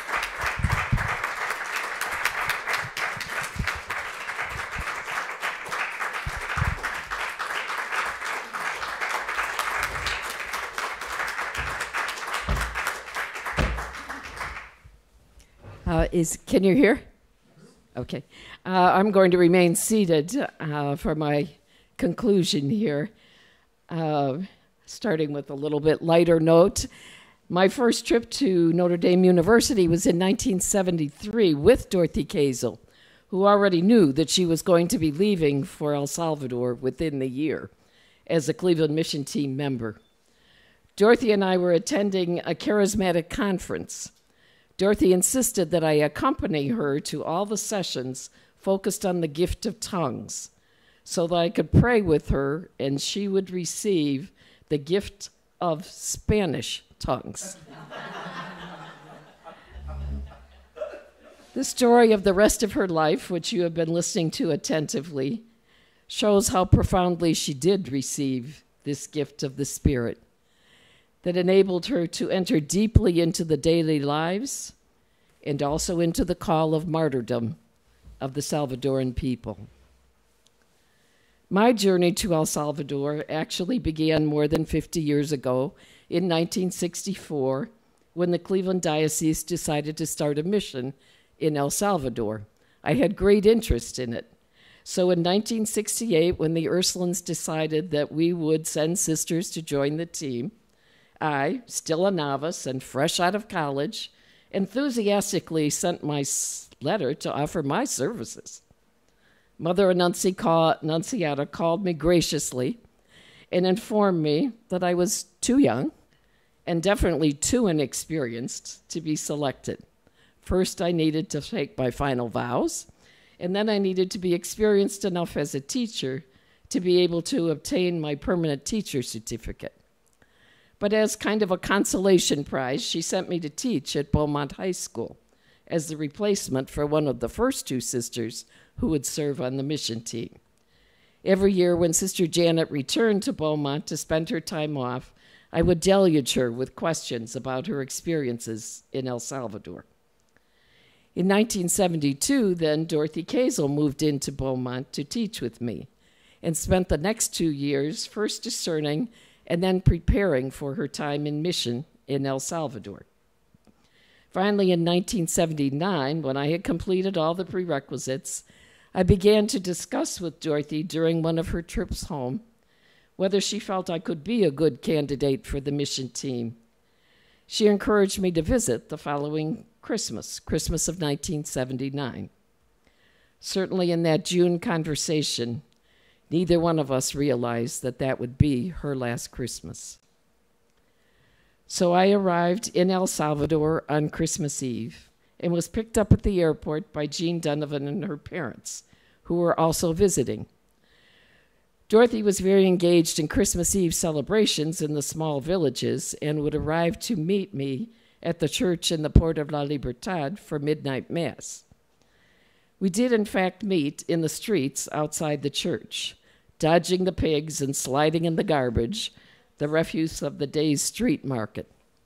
is, can you hear? Okay. Uh, I'm going to remain seated uh, for my conclusion here, uh, starting with a little bit lighter note. My first trip to Notre Dame University was in nineteen seventy-three with Dorothy Kazel, who already knew that she was going to be leaving for El Salvador within the year as a Cleveland Mission Team member. Dorothy and I were attending a charismatic conference. Dorothy insisted that I accompany her to all the sessions focused on the gift of tongues so that I could pray with her and she would receive the gift of Spanish tongues. The story of the rest of her life, which you have been listening to attentively, shows how profoundly she did receive this gift of the Spirit that enabled her to enter deeply into the daily lives and also into the call of martyrdom of the Salvadoran people. My journey to El Salvador actually began more than fifty years ago in nineteen sixty-four when the Cleveland Diocese decided to start a mission in El Salvador. I had great interest in it. So in nineteen sixty-eight, when the Ursulines decided that we would send sisters to join the team, I, still a novice and fresh out of college, enthusiastically sent my letter to offer my services. Mother Annunciata called me graciously and informed me that I was too young and definitely too inexperienced to be selected. First, I needed to take my final vows, and then I needed to be experienced enough as a teacher to be able to obtain my permanent teacher certificate. But as kind of a consolation prize, she sent me to teach at Beaumont High School as the replacement for one of the first two sisters who would serve on the mission team. Every year when Sister Janet returned to Beaumont to spend her time off, I would deluge her with questions about her experiences in El Salvador. In nineteen seventy-two, then, Dorothy Kazel moved into Beaumont to teach with me and spent the next two years first discerning and then preparing for her time in mission in El Salvador. Finally, in nineteen seventy-nine, when I had completed all the prerequisites, I began to discuss with Dorothy during one of her trips home whether she felt I could be a good candidate for the mission team. She encouraged me to visit the following Christmas, Christmas of nineteen seventy-nine. Certainly in that June conversation, neither one of us realized that that would be her last Christmas. So I arrived in El Salvador on Christmas Eve and was picked up at the airport by Jean Donovan and her parents, who were also visiting. Dorothy was very engaged in Christmas Eve celebrations in the small villages and would arrive to meet me at the church in the Port of La Libertad for midnight mass. We did, in fact, meet in the streets outside the church, dodging the pigs and sliding in the garbage, the refuse of the day's street market.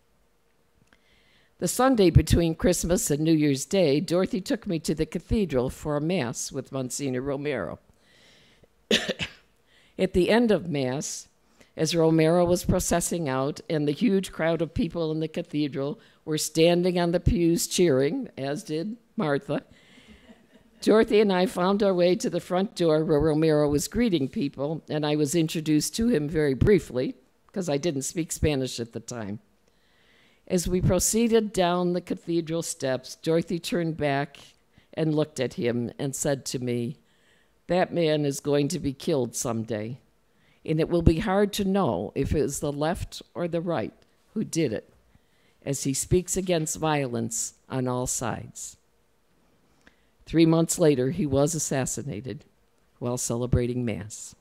The Sunday between Christmas and New Year's Day, Dorothy took me to the cathedral for a mass with Monsignor Romero. At the end of mass, as Romero was processing out and the huge crowd of people in the cathedral were standing on the pews cheering, as did Martha, Dorothy and I found our way to the front door where Romero was greeting people, and I was introduced to him very briefly, because I didn't speak Spanish at the time. As we proceeded down the cathedral steps, Dorothy turned back and looked at him and said to me, "That man is going to be killed someday, and it will be hard to know if it was the left or the right who did it, as he speaks against violence on all sides." Three months later, he was assassinated while celebrating Mass.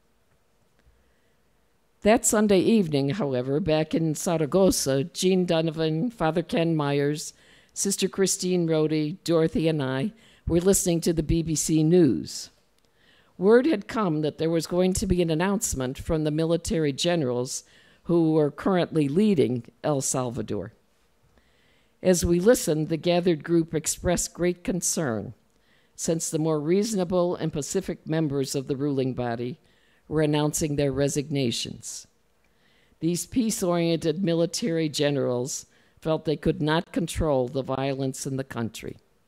That Sunday evening, however, back in Zaragoza, Jean Donovan, Father Ken Myers, Sister Christine Rohde, Dorothy, and I were listening to the B B C News. Word had come that there was going to be an announcement from the military generals who were currently leading El Salvador. As we listened, the gathered group expressed great concern, since the more reasonable and pacific members of the ruling body were announcing their resignations. These peace-oriented military generals felt they could not control the violence in the country.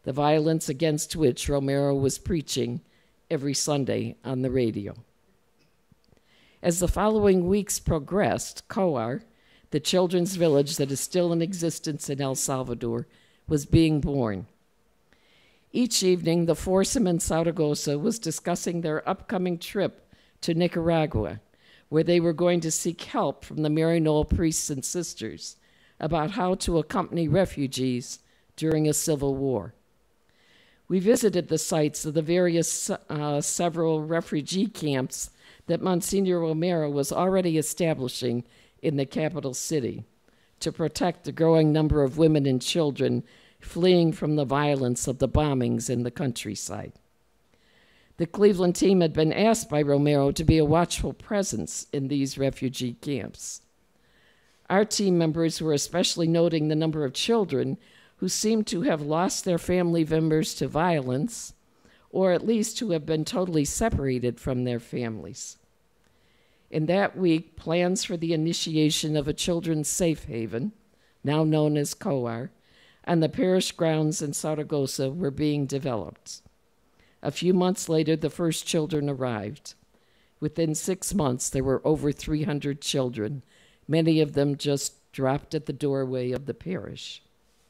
the violence against which Romero was preaching every Sunday on the radio. As the following weeks progressed, C O A R, the children's village that is still in existence in El Salvador, was being born. Each evening, the foursome in Zaragoza was discussing their upcoming trip to Nicaragua, where they were going to seek help from the Maryknoll priests and sisters about how to accompany refugees during a civil war. We visited the sites of the various uh, several refugee camps that Monsignor Romero was already establishing in the capital city to protect the growing number of women and children fleeing from the violence of the bombings in the countryside. The Cleveland team had been asked by Romero to be a watchful presence in these refugee camps. Our team members were especially noting the number of children who seemed to have lost their family members to violence, or at least who have been totally separated from their families. In that week, plans for the initiation of a children's safe haven, now known as C O A R, on the parish grounds in Zaragoza were being developed. A few months later, the first children arrived. Within six months, there were over three hundred children, many of them just dropped at the doorway of the parish.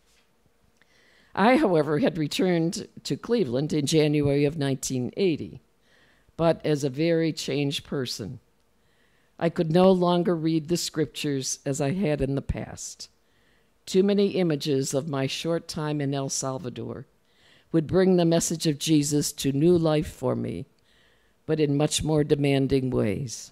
I, however, had returned to Cleveland in January of nineteen eighty, but as a very changed person. I could no longer read the scriptures as I had in the past. Too many images of my short time in El Salvador would bring the message of Jesus to new life for me, but in much more demanding ways.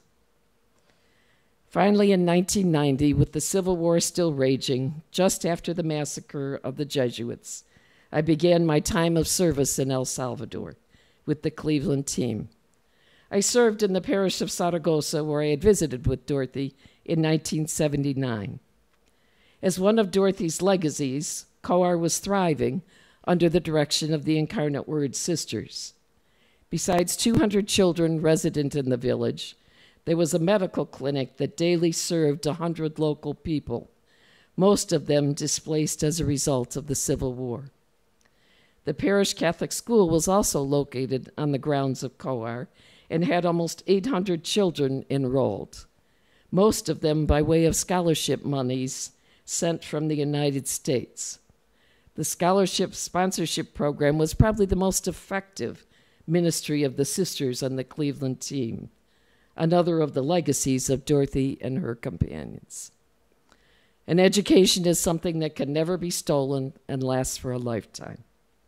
Finally, in nineteen ninety, with the Civil War still raging, just after the massacre of the Jesuits, I began my time of service in El Salvador with the Cleveland team. I served in the parish of Zaragoza, where I had visited with Dorothy in nineteen seventy-nine. As one of Dorothy's legacies, C O A R was thriving under the direction of the Incarnate Word Sisters. Besides two hundred children resident in the village, there was a medical clinic that daily served one hundred local people, most of them displaced as a result of the Civil War. The parish Catholic school was also located on the grounds of C O A R and had almost eight hundred children enrolled, most of them by way of scholarship monies sent from the United States. The scholarship sponsorship program was probably the most effective ministry of the sisters on the Cleveland team, another of the legacies of Dorothy and her companions. And education is something that can never be stolen and lasts for a lifetime.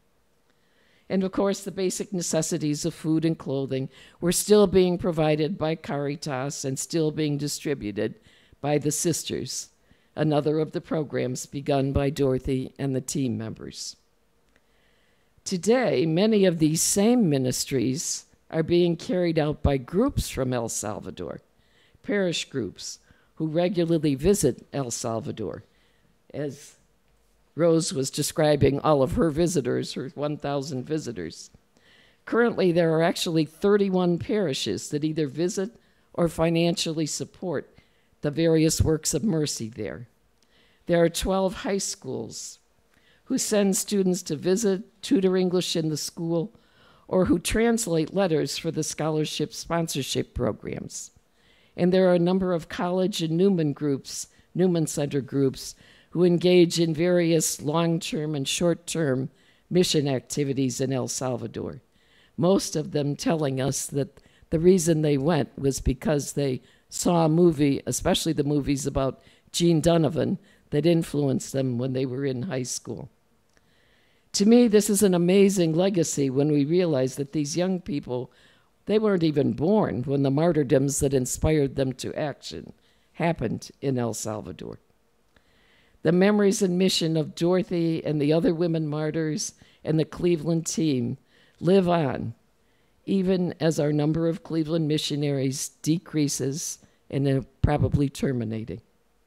And of course, the basic necessities of food and clothing were still being provided by Caritas and still being distributed by the sisters, another of the programs begun by Dorothy and the team members. Today, many of these same ministries are being carried out by groups from El Salvador, parish groups who regularly visit El Salvador, as Rose was describing all of her visitors, her one thousand visitors. Currently, there are actually thirty-one parishes that either visit or financially support the various works of mercy there. There are twelve high schools who send students to visit, tutor English in the school, or who translate letters for the scholarship sponsorship programs. And there are a number of college and Newman groups, Newman Center groups, who engage in various long-term and short-term mission activities in El Salvador, most of them telling us that the reason they went was because they saw a movie, especially the movies about Jean Donovan, that influenced them when they were in high school. To me, this is an amazing legacy when we realize that these young people, they weren't even born when the martyrdoms that inspired them to action happened in El Salvador. The memories and mission of Dorothy and the other women martyrs and the Cleveland team live on, even as our number of Cleveland missionaries decreases and are probably terminating.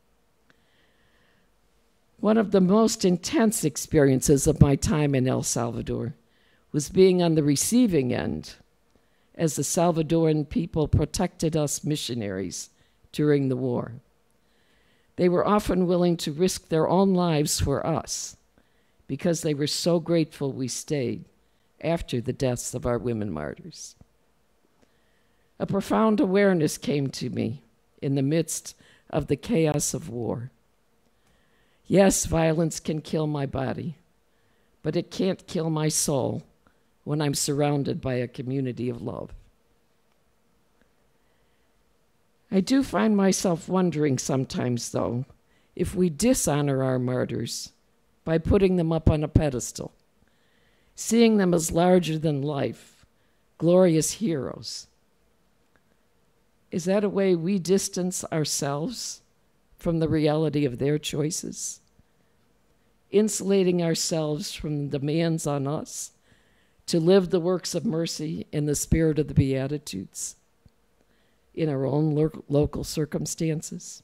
One of the most intense experiences of my time in El Salvador was being on the receiving end as the Salvadoran people protected us missionaries during the war. They were often willing to risk their own lives for us because they were so grateful we stayed after the deaths of our women martyrs. A profound awareness came to me in the midst of the chaos of war. Yes, violence can kill my body, but it can't kill my soul when I'm surrounded by a community of love. I do find myself wondering sometimes, though, if we dishonor our martyrs by putting them up on a pedestal, seeing them as larger than life, glorious heroes. Is that a way we distance ourselves from the reality of their choices, insulating ourselves from the demands on us to live the works of mercy in the spirit of the Beatitudes in our own lo- local circumstances?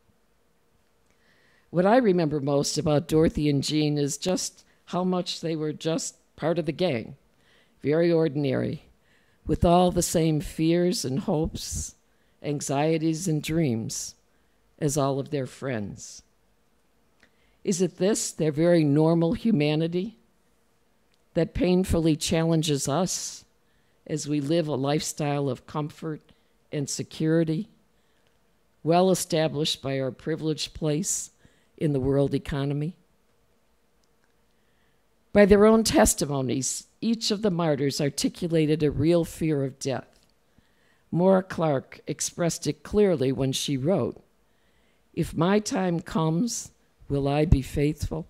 What I remember most about Dorothy and Jean is just how much they were just part of the gang, very ordinary, with all the same fears and hopes, anxieties and dreams as all of their friends. Is it this, their very normal humanity, that painfully challenges us as we live a lifestyle of comfort and security, well established by our privileged place in the world economy? By their own testimonies, each of the martyrs articulated a real fear of death. Maura Clark expressed it clearly when she wrote, "If my time comes, will I be faithful?"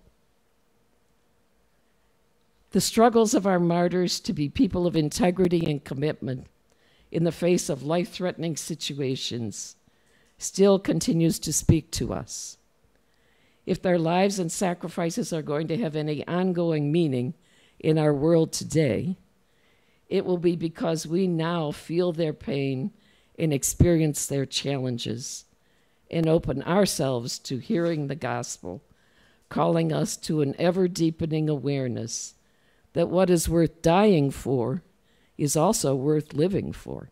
The struggles of our martyrs to be people of integrity and commitment in the face of life-threatening situations still continues to speak to us. If their lives and sacrifices are going to have any ongoing meaning in our world today, it will be because we now feel their pain and experience their challenges and open ourselves to hearing the gospel, calling us to an ever-deepening awareness that what is worth dying for is also worth living for.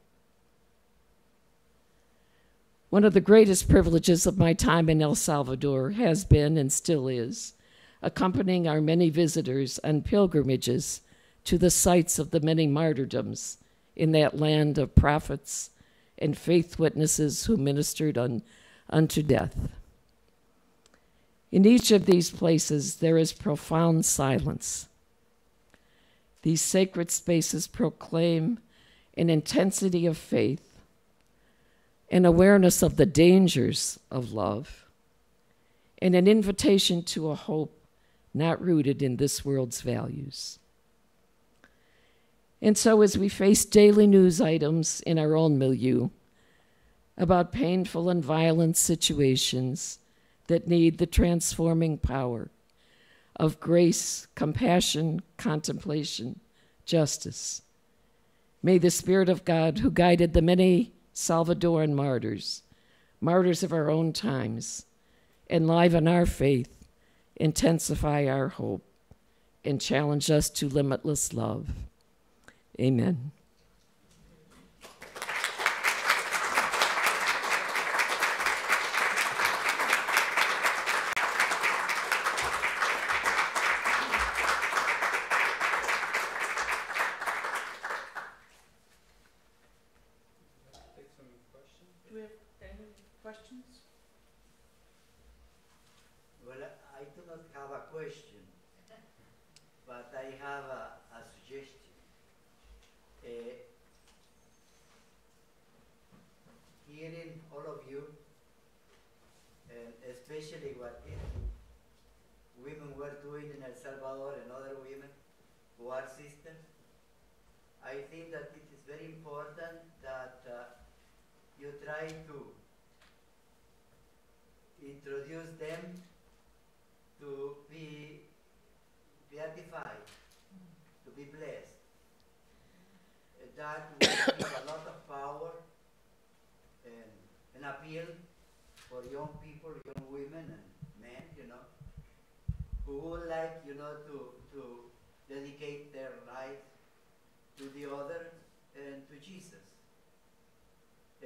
One of the greatest privileges of my time in El Salvador has been, and still is, accompanying our many visitors on pilgrimages to the sites of the many martyrdoms in that land of prophets and faith witnesses who ministered un, unto death. In each of these places, there is profound silence. These sacred spaces proclaim an intensity of faith, an awareness of the dangers of love, and an invitation to a hope not rooted in this world's values. And so as we face daily news items in our own milieu about painful and violent situations that need the transforming power of grace, compassion, contemplation, justice, may the Spirit of God, who guided the many Salvadoran martyrs, martyrs of our own times, enliven our faith, intensify our hope, and challenge us to limitless love. Amen. Do we have any questions? Well, I do not have a question, but I have a, a suggestion. Uh, hearing all of you, and especially what women were doing in El Salvador and other women who are sisters, I think that it is very important that uh, you try to introduce them to be beatified, to be blessed. That will give a lot of power and an appeal for young people, young women and men, you know, who would like, you know, to, to dedicate their lives to the other and to Jesus. Uh,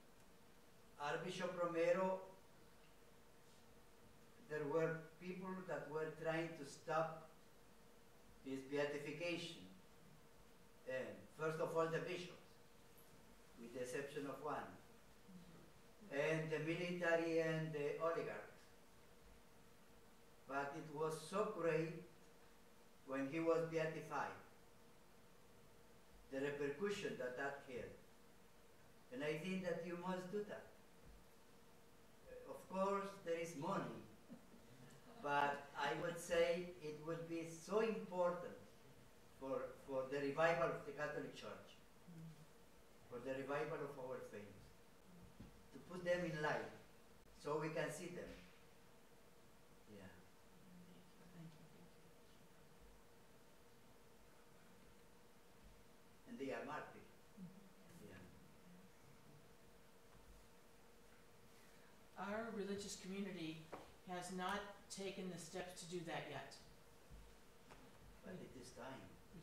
Archbishop Romero, there were people that trying to stop his beatification. And first of all, the bishops, with the exception of one, and the military and the oligarchs. But it was so great when he was beatified, the repercussion that that had. And I think that you must do that. Of course, there is money, but I would say it would be so important for, for the revival of the Catholic Church, for the revival of our faith, to put them in light so we can see them. Yeah. And they are martyrs. Our religious community has not taken the steps to do that yet. But it is time.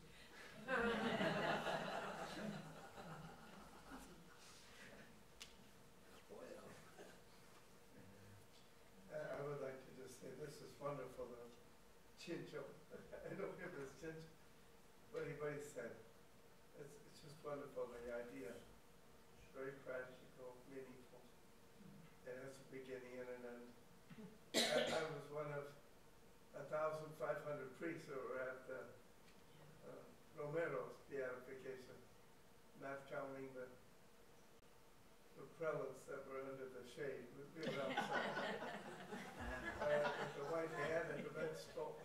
I would like to just say this is wonderful, the chincho. I don't get this chincho. What anybody said. It's, it's just wonderful, the idea. Very practical, meaningful. It has a beginning and an end. I, I was one of a thousand five hundred priests who were at the uh, Romero's beatification, not counting the, the prelates that were under the shade. We were outside. uh, with the white hat and the red stole.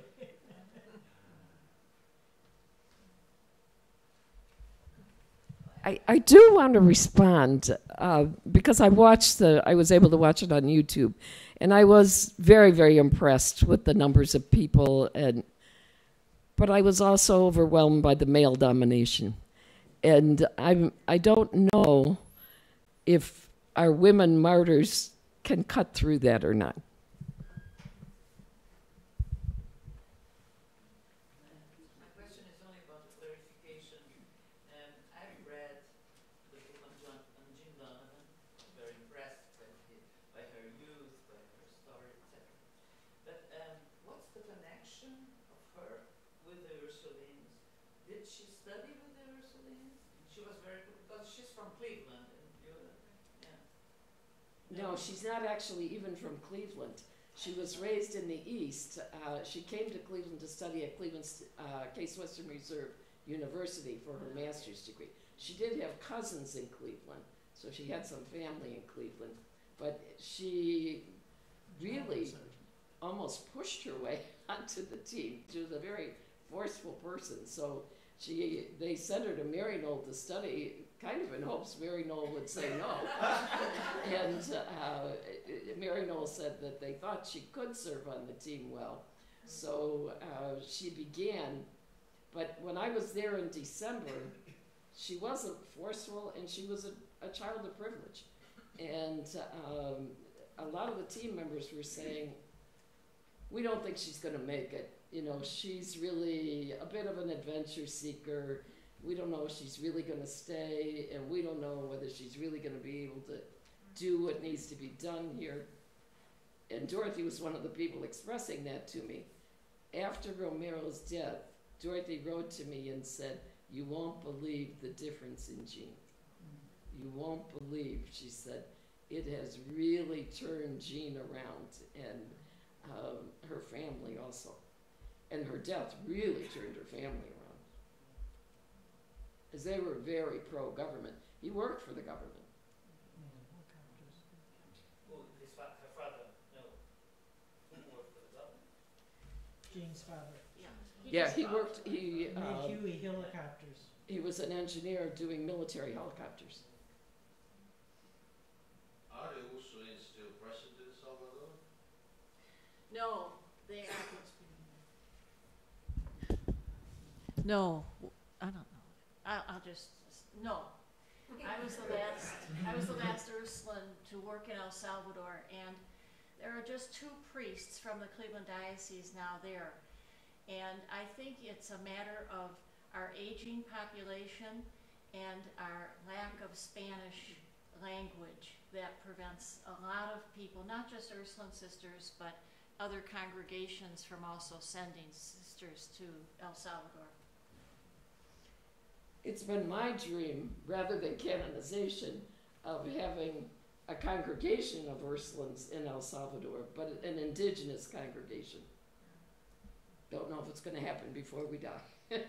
I, I do want to respond uh, because I watched the, I was able to watch it on YouTube, and I was very, very impressed with the numbers of people, and but I was also overwhelmed by the male domination. And I'm, I don't know if our women martyrs can cut through that or not. No, she's not actually even from Cleveland. She was raised in the East. Uh, she came to Cleveland to study at Cleveland uh, Case Western Reserve University for her master's degree. She did have cousins in Cleveland, so she had some family in Cleveland. But she really almost pushed her way onto the team. She was a very forceful person. So she, they sent her to Mary Knoll to study, kind of in hopes Mary Knoll would say no. And uh, Mary Knoll said that they thought she could serve on the team well. So uh, she began, but when I was there in December, she wasn't forceful, and she was a, a child of privilege. And um, a lot of the team members were saying, we don't think she's going to make it. You know, she's really a bit of an adventure seeker. We don't know if she's really going to stay, and we don't know whether she's really going to be able to do what needs to be done here. And Dorothy was one of the people expressing that to me. After Romero's death, Dorothy wrote to me and said, you won't believe the difference in Jean. You won't believe, she said, it has really turned Jean around, and um, her family also. And her death really turned her family around, as they were very pro-government. He worked for the government. Well, his fa her father, no, who worked for the government? Jean's father. Yeah, he, Yeah, he worked, he, Made uh, Huey helicopters. he was an engineer doing military helicopters. Are the Ursuline still present in Salvador? No, they are. No, I don't know. I'll, I'll just, no. I was the last, I was the last Ursuline to work in El Salvador, and there are just two priests from the Cleveland Diocese now there. And I think it's a matter of our aging population and our lack of Spanish language that prevents a lot of people, not just Ursuline sisters, but other congregations from also sending sisters to El Salvador. It's been my dream, rather than canonization, of having a congregation of Ursulines in El Salvador, but an indigenous congregation. Don't know if it's going to happen before we die.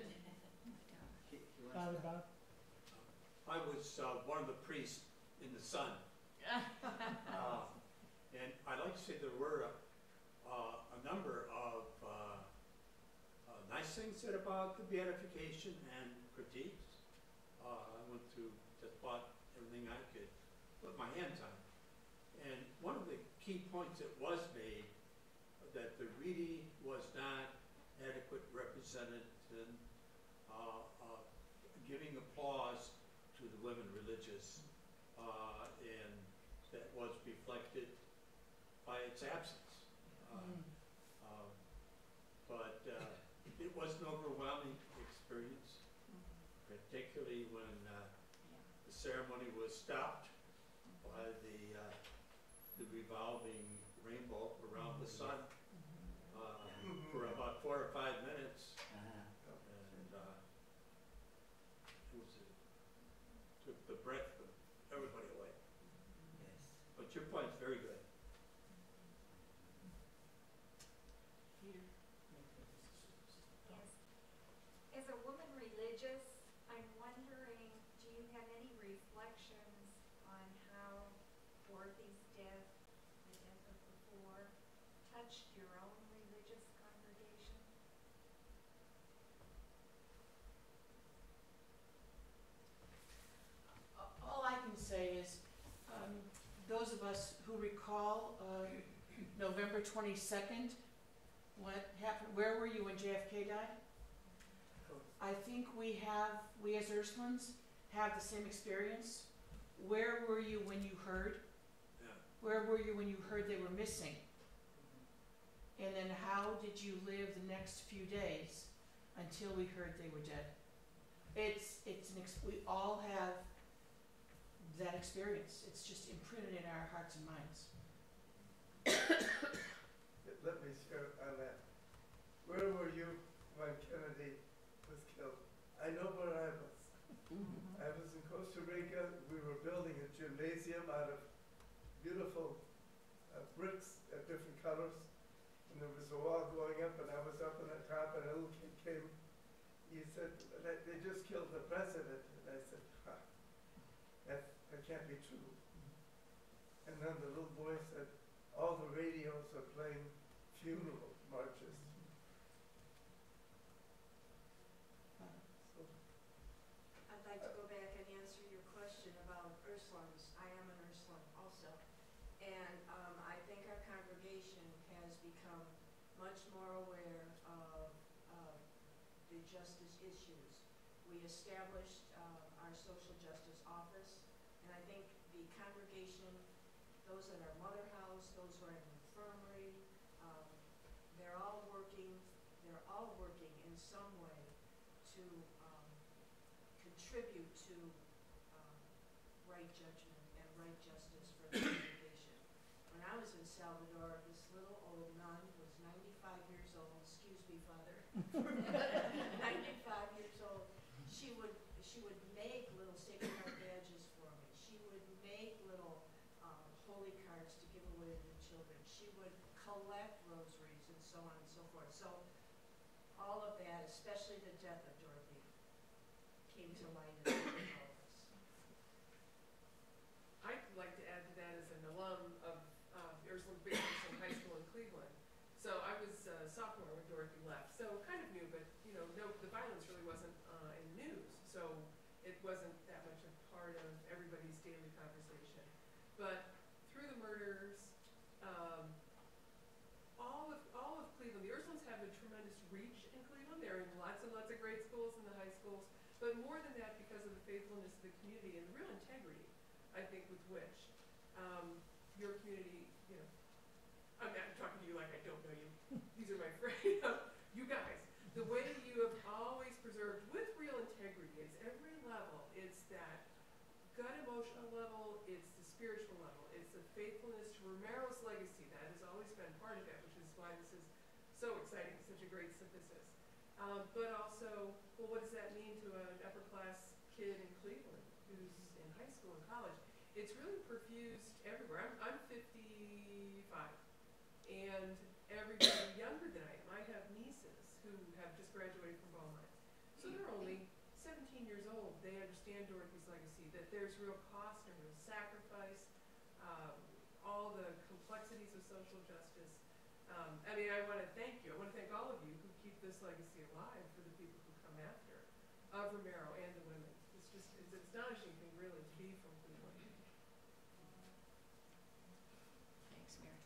Father Bob? I was uh, one of the priests in the Sun. uh, and I'd like to say there were a, uh, a number of uh, uh, nice things said about the beatification and critiques. Uh, I went through, just bought everything I could put my hands on. And one of the key points that was made, that there really was not adequate representation, uh, uh, giving applause to the women religious, uh, and that was reflected by its absence. Uh, mm. uh, but uh, it was an overwhelming experience, mm. particularly when uh, yeah. the ceremony was stopped by the, uh, the revolving rainbow around mm-hmm. the sun uh, mm-hmm. for about four or five minutes. Uh-huh. And uh, it was a, took the breath of everybody away. Yes. But your point's very good. Peter? Yes. As a woman religious, I'm wondering, do you have any reflections on how Dorothy's death, the death of the four, touched your own religious congregation? All I can say is, um, those of us who recall uh, November twenty-second, what happened, where were you when J F K died? I think we have, we as Ursulines have the same experience. Where were you when you heard? Yeah. Where were you when you heard they were missing? And then how did you live the next few days until we heard they were dead? It's, it's an ex we all have that experience. It's just imprinted in our hearts and minds. Let me share on that. Where were you when Kennedy was killed? I know where I was. Mm-hmm. I was in Costa Rica. We were building a gymnasium out of beautiful uh, bricks of different colors. And there was a wall going up, and I was up on the top, and a little kid came. He said, they just killed the president. And I said, ah, that, that can't be true. And then the little boy said, all the radios are playing funeral marches. So, I'd like to go back and answer your question about Ursulines. I am an Ursuline also. And um, I think our congregation has become much more aware of uh, the justice issues. We established uh, our social justice office, and I think the congregation, those at our mother house, those who are in the infirmary, um, they're all working, they're all working in some way to um, contribute to um, right judgment and right justice for the congregation. When I was in Salvador, this little old nun was ninety-five years old. Excuse me, Father. ninety-five years old. She would she would make little sacred heart badges for me. She would make little um, holy cards to give away to the children. She would collect rosaries and so on and so forth. So all of that, especially the death of Dorothy, came to mind in all of us. I'd like to add to that as an alum of uh, Ursuline Big Ursuline High School in Cleveland. So I was a sophomore when Dorothy left. So kind of new, but you know, no, the violence really wasn't uh, in the news. So it wasn't that much a part of everybody's daily conversation. But through the murders, um, all of all of Cleveland, the Ursulines have a tremendous reach in Cleveland. They're in lots and lots of great schools in the high schools. But more than that, because of the faithfulness of the community and the real integrity, I think, with which um, your community, you know, I'm not talking to you like I don't know you. These are my friends. You guys, the way you have always preserved with real integrity, it's every level. It's that gut emotional level. It's the spiritual level. It's the faithfulness to Romero's legacy. That has always been part of it, which is why um, but also, well, what does that mean to an upper-class kid in Cleveland who's in high school and college? It's really perfused everywhere. I'm, I'm fifty-five, and everybody younger than I am. I have nieces who have just graduated from Beaumont. So they're only seventeen years old. They understand Dorothy's legacy, that there's real cost and real sacrifice, um, all the complexities of social justice. Um, I mean, I want to thank you. I want to thank all of you who keep this legacy alive for the people who come after, of Romero and the women. It's just, it's an astonishing thing, really, to be from Cleveland. Thanks, Mary.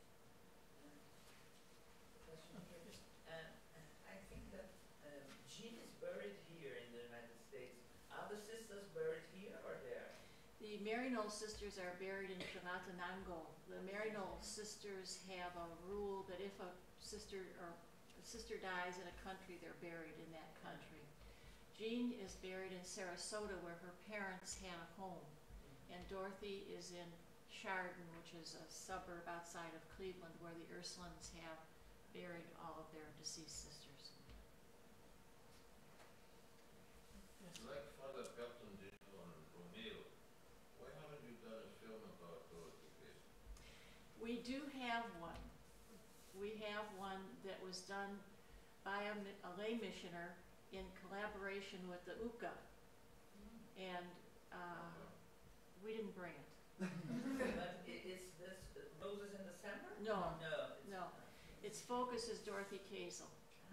Uh, I think that um, Jean is buried here in the United States. Are the sisters buried here or there? The Maryknoll sisters are buried in Chalatenango. The Maryknoll sisters have a rule that if a sister or a sister dies in a country, they're buried in that country. Jean is buried in Sarasota, where her parents had a home, and Dorothy is in Chardon, which is a suburb outside of Cleveland, where the Ursulines have buried all of their deceased sisters. Like Father Pelton did on Romero, why haven't you done a film about Dorothy Kazel? We do have one. We have one that was done by a, a lay missioner in collaboration with the U C A, and uh, we didn't bring it. But i- is this Roses in December? No, No. It's no. Its focus is Dorothy Kazel.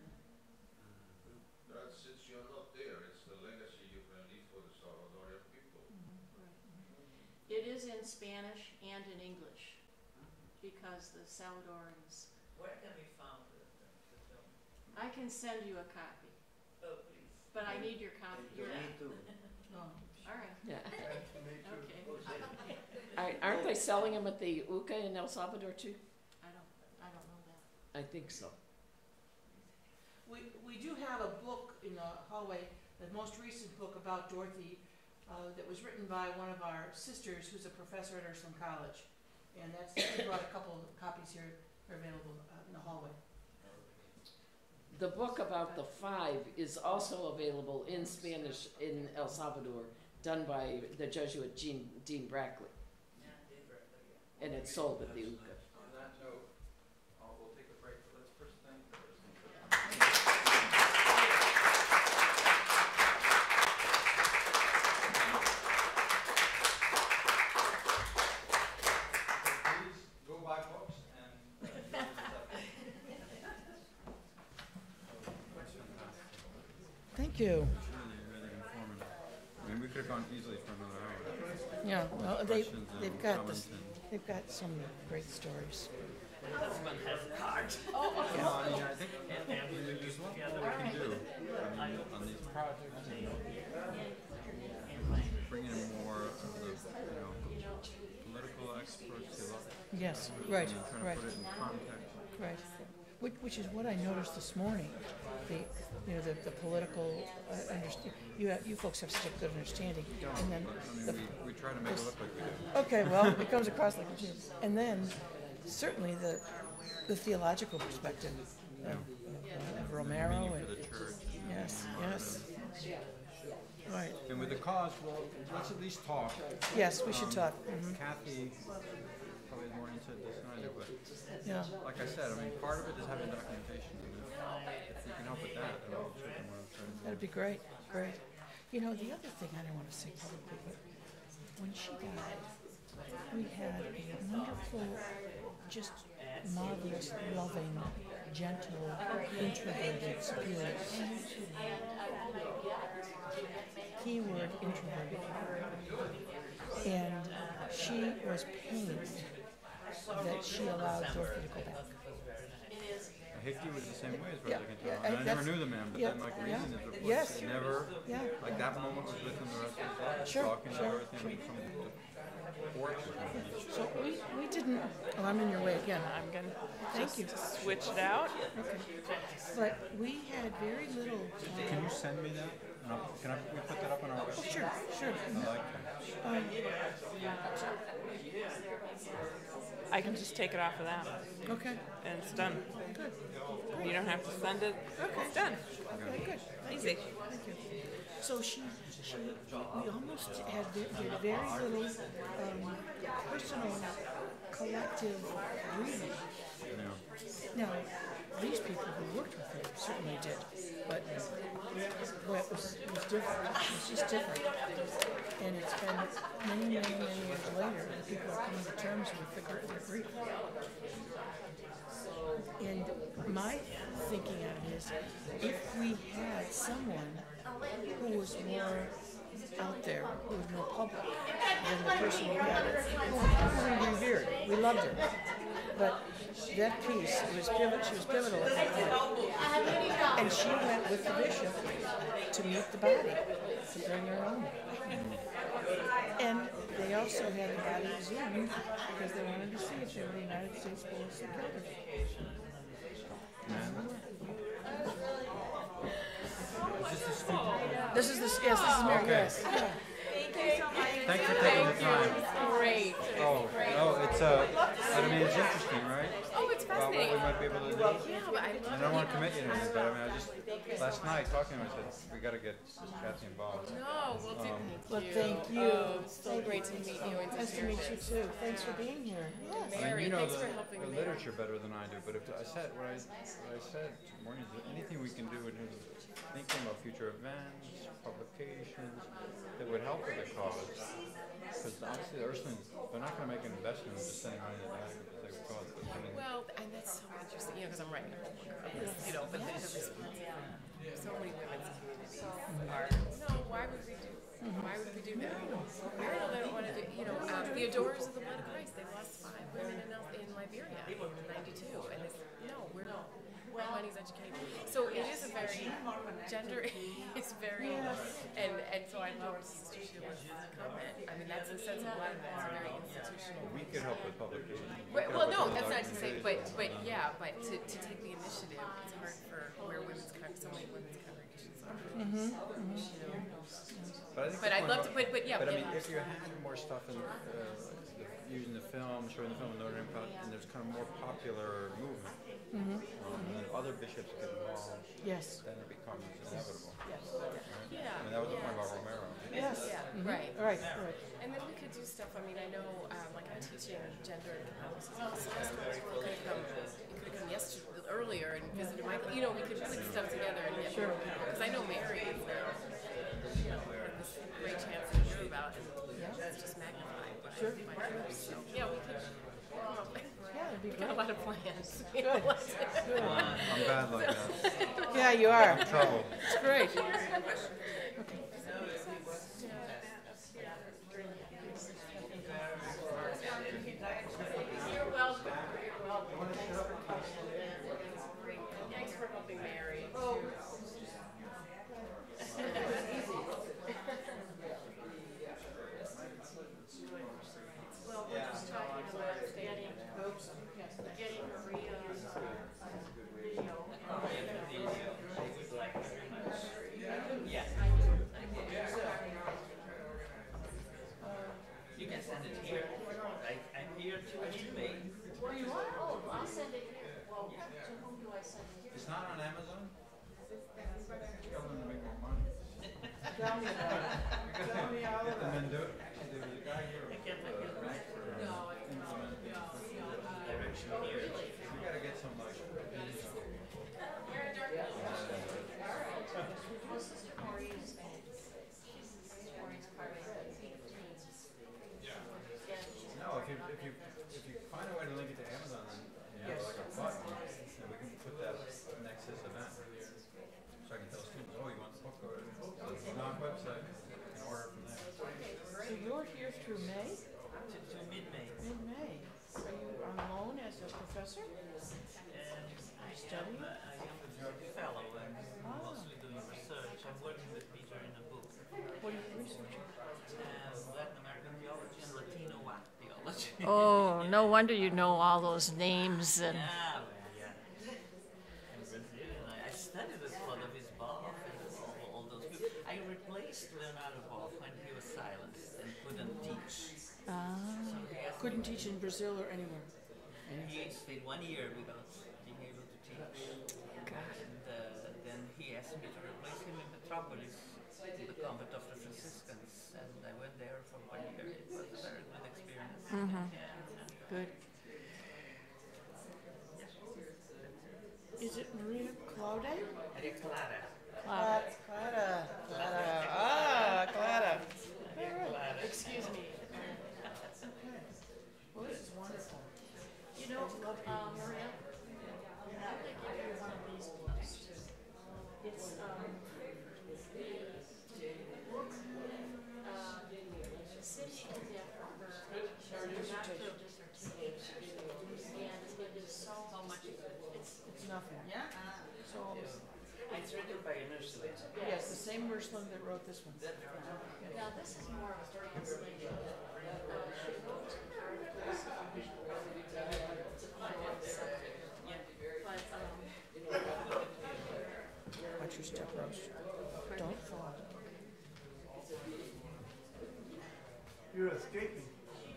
But since you're not there, it's the legacy you can leave for the Salvadorian people. It is in Spanish and in English, because the Salvadorans. Where can we find the, the, the film? I can send you a copy, Oh, please. but I need your copy. Your, Me too. oh, all right. Yeah. Okay. Aren't- Aren't they selling them at the U C A in El Salvador too? I don't. I don't know that. I think so. We, we do have a book in the hallway, the most recent book about Dorothy, uh, that was written by one of our sisters who's a professor at Ursuline College. And that's, we brought a couple of copies here, they're available uh, in the hallway. The book about the five is also available in Spanish in El Salvador, done by the Jesuit Jean, Dean Brackley, Yeah, Dean Brackley, yeah. and it's sold at the U C A. On that note, uh, we'll take a break, but let's first thank the Please go buy books and uh, Thank you. really, really informative. I mean, we could have gone easily for another hour. Yeah, well, they, Questions and they've got comments this, and- they've got some great stories. Husband has a card. No, I mean, I think there's one thing we can do, I mean, on these projects, bring in more of the, you know, political experts, who love- Yes, right, I mean, trying to right, put it in context. right. Which, which is what I noticed this morning. The, you know, the, the political uh, understand. You have, you folks have such a good understanding, and then I mean, the, we, we try to make it look like we do. okay, well, it comes across like you do. And then certainly the the theological perspective of, of, of Romero Meaning for and the church. yes, yes, right. And with the cause, well, let's at least talk. Yes, we should Um, talk. Mhm. Kathy probably has more insight this than I do, but Yeah. like I said, I mean, part of it is having documentation. And if you can help with that, then I'll check on what I'm trying to do. That'd be great, great. You know, the other thing I don't want to say publicly, but when she died, we had a wonderful, just marvelous, loving, gentle, introverted spirit. Keyword introverted. And she was pained that she allowed Dorothy to go back. Hickey was the same way as far Yeah, as I can yeah, tell. And I never that's- knew the man, but yeah, then like yeah. reading his reports, Yes. he never, Yeah. like that moment was with him the rest of his life, Sure, talking to sure, Dorothy and sure. from the porch. So we, we didn't, oh, I'm in your way again. I'm gonna, thank you. Switch it out. Okay. But we had very little. uh, Can you send me that? And I'll- Can I, we put that up on our Oh, website? sure, sure. I like that. Um, I can just take it off of them. Okay. And it's done. Good. You don't have to send it. Okay. It's done. Okay, good. Easy. Thank you. So she, she, we almost had ve- did very little um, personal, collective breathing. Now, these people who worked with her certainly did, but well, it was, it was different. It was just different. And it's been many, many, many years later, and people are coming to terms with the, gr- the grief. And my thinking on it is, if we had someone who was more out there, who was more public than the person we had, who we revered, we loved her. But that piece was pivotal. She was pivotal at that point, and she went with the bishop to meet the body, to bring her home. And they also had the body exhumed because they wanted to see if they were the United States Police that killed her. This is the yes. This is Mary. Okay. Yes. Yeah. Thanks for taking the time. Great. Oh, oh, it's uh, I mean, it's interesting, right? Oh, it's About what we fascinating. might be able to do. Yeah, but I love And I don't want to commit you to anything, but I mean, I just last night talking to him, I said we got to get Kathy involved. No, we'll do. Um, Well, thank you. Oh, it's so Thank great you. to meet you and to Nice to hear meet you this. too. Thanks for being here. Yes. I mean, Mary, you know thanks the, for helping the me. literature better than I do, but if I said what I, what I said, Maureen, is there anything we can do in terms of thinking about future events, publications that would help with the cause? Because honestly, the Ursulines, they're not going to make an investment in just sending money to the because they would cause it. I mean, Well, and that's so interesting, you know, because I'm writing a book on this, you know, but the, the response from so many women's communities are, no, why would we do, why would we do that? I don't know, they don't want to do, you know, um, the Adorers of the Blood of Christ, they lost five women in, El- in Liberia in ninety-two, and it's, no, we're not. Money's educated. So it is a very gender is very and and so I love Sister Sheila's comment. I mean that's the sense of a lot of that is very institutional. we could help with publication. We Right, could well, help no, with that's not to say, documentation. but but yeah, but to, to take the initiative, it's hard for where women's con- so many women's congregations are. Mm-hmm. You know. But, I think But the I'd point love to, about- but but yeah. But I yeah. mean, if you had more stuff in, uh, the, using the film, showing the film in Notre Dame, and there's kind of more popular movement, Mm-hmm. um, and then other bishops get involved, Yes. then it becomes inevitable. Yes. Right? Yeah. I mean, that was the point about Romero. Yes. Yeah, Mhm. right. Right. Right. And then we could do stuff, I mean, I know, um, like I'm teaching gender and Catholicism. You could have come, you could have come yesterday, earlier and visited Michael. You know, we could put stuff together and get Sure. because I know Mary is now, you know, this great chance to hear about it. It's just magnified by, Sure. by her. So, yeah, we could. Um, Yeah, it'd be we great. got a lot of plans. Good. Good. I'm bad like that. Yeah, you are. I'm in trouble. It's great. You're welcome. You're welcome. Thanks for helping Mary. Oh. Well, we're just talking about getting, getting Maria's video. Yes. You can send it here. I, I'm here to anyway. Where you are? Oh, I'll send it here. Well, to whom do I send it here? It's not on Amazon? Tell them to make more money. Tell me about it. Tell me all And about then it. do it. There was a guy here who implemented Direction here. We gotta get some like. Well, Sister Maureen is back. Sister Maureen's part of the teens. No, if you, if you, if you find a way to link it to Amazon, then you have like a button, and we can put that next to this event. So I can tell students, oh, you want the book, or the non-website, you can order from there. So you're here through May? To, to mid-May. Mid-May. Are you on loan as a professor? And I Studying? am, uh, I am a fellow and mostly doing research. I'm working with Peter in a book. What are you researching? Um, Latin American theology and Latino theology. Oh, no wonder you know all those names and. Yeah, well, yeah. In Brazil, I, I studied with Father Bisbal and all, all those people. I replaced Leonardo Boff when he was silenced and couldn't teach. Ah. So he asked Couldn't me- teach in Brazil or anywhere? And he stayed one year without being able to teach. And uh, then he asked me to replace him in Metropolis, in the convent of the Franciscans, and I went there for one year. It was a very good experience. Mm-hmm. Yeah. Good. Is it Maria Claude? Maria Clara. Clara. Clara. Clara. Ah, Clara. Maria Clara. Excuse me. Well, this is wonderful. You know, uh, Maria, I'm going to give you one of these books. It's, um, uh, City of Death for her, her doctoral dissertation. And it is so much, it's, It's nothing. Yeah. So, It's written by an Ursuline. yes, the same Ursuline that wrote this one. now this is more of a translation. Uh, she wrote articles on to find out something. But, um, Watch your step, Rose. Don't fall. You're escaping.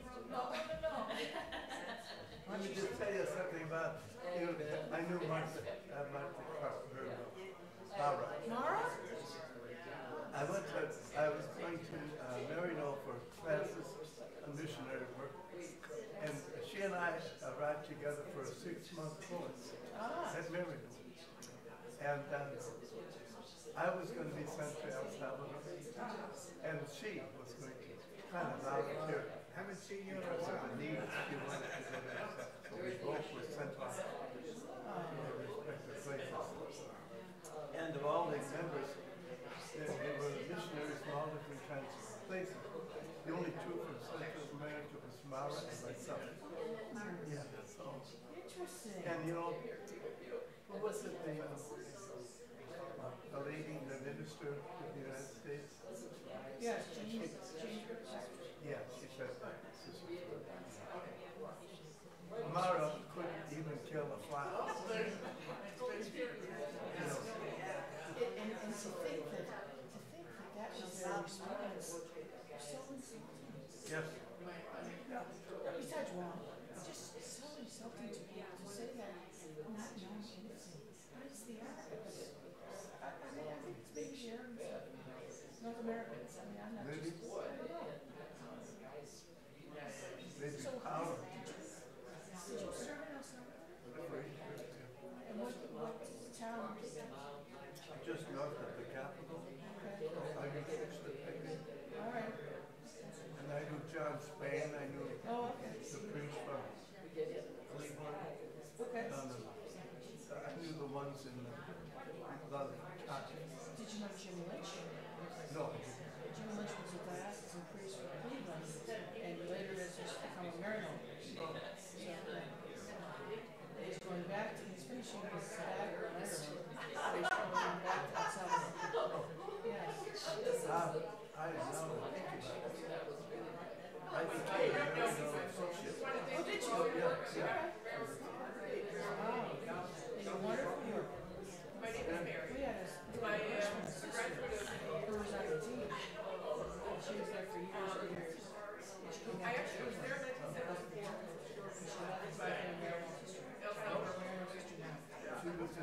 Let me just tell you something about, you know, I knew Martha, uh, Martha Carpenter, Mara. Mara? I went to, I was going to uh, Marino for classes on missionary work, and she and I arrived together for a six-month course at Marino. And uh, I was going to be sent to El Salvador, and she was going to kind of volunteer. Haven't seen you because of the needs she wanted to go to El Salvador. So we both were sent off to their respective places. And of all the members, there, there were missionaries from all different kinds of places. The only two from Central America was Mara and myself. Yeah, that's all. Interesting. And you know, what was it, the, uh, uh, a lady, the minister of the United States? Yes, Jean. Jean. Yeah, she said that. Mara couldn't even kill a fly. You know, And, and, and to think that, to think that that was their response, so insulting. yes. Yeah. Besides wrong, it's just so insulting to be able to say that, not knowing anything. What is the Arabs? I, I mean, I think it's maybe the Arabs, North Americans. I mean, I'm not Maybe. just. I don't know. Maybe So, power. did you serve in El Salvador? And what, what town? Just north of the capital. I knew Fixed All right. And I knew John Spain. I knew Oh, okay. the priest from Cleveland. Okay. Um, I knew the ones in the, the Did you know Jimmy Lynch? No. Jimmy Lynch was a diocesan priest from Cleveland, and later has just become a Marino. So, he's going back to, he's finishing his sabbatical in Ireland, but he's going back to El Salvador. Yes. Ah, I didn't know. I became a Marino associate. Oh, did you? Yeah, yeah. Wow. And you're wonderful work. My name is Mary. We had a, I am a a sister graduate of who was on the team. She was there for years and years. And she came I back actually was there in nineteen seventy-four. and she left. She's back in Maryland. El Salvador. Maryland sister now. She was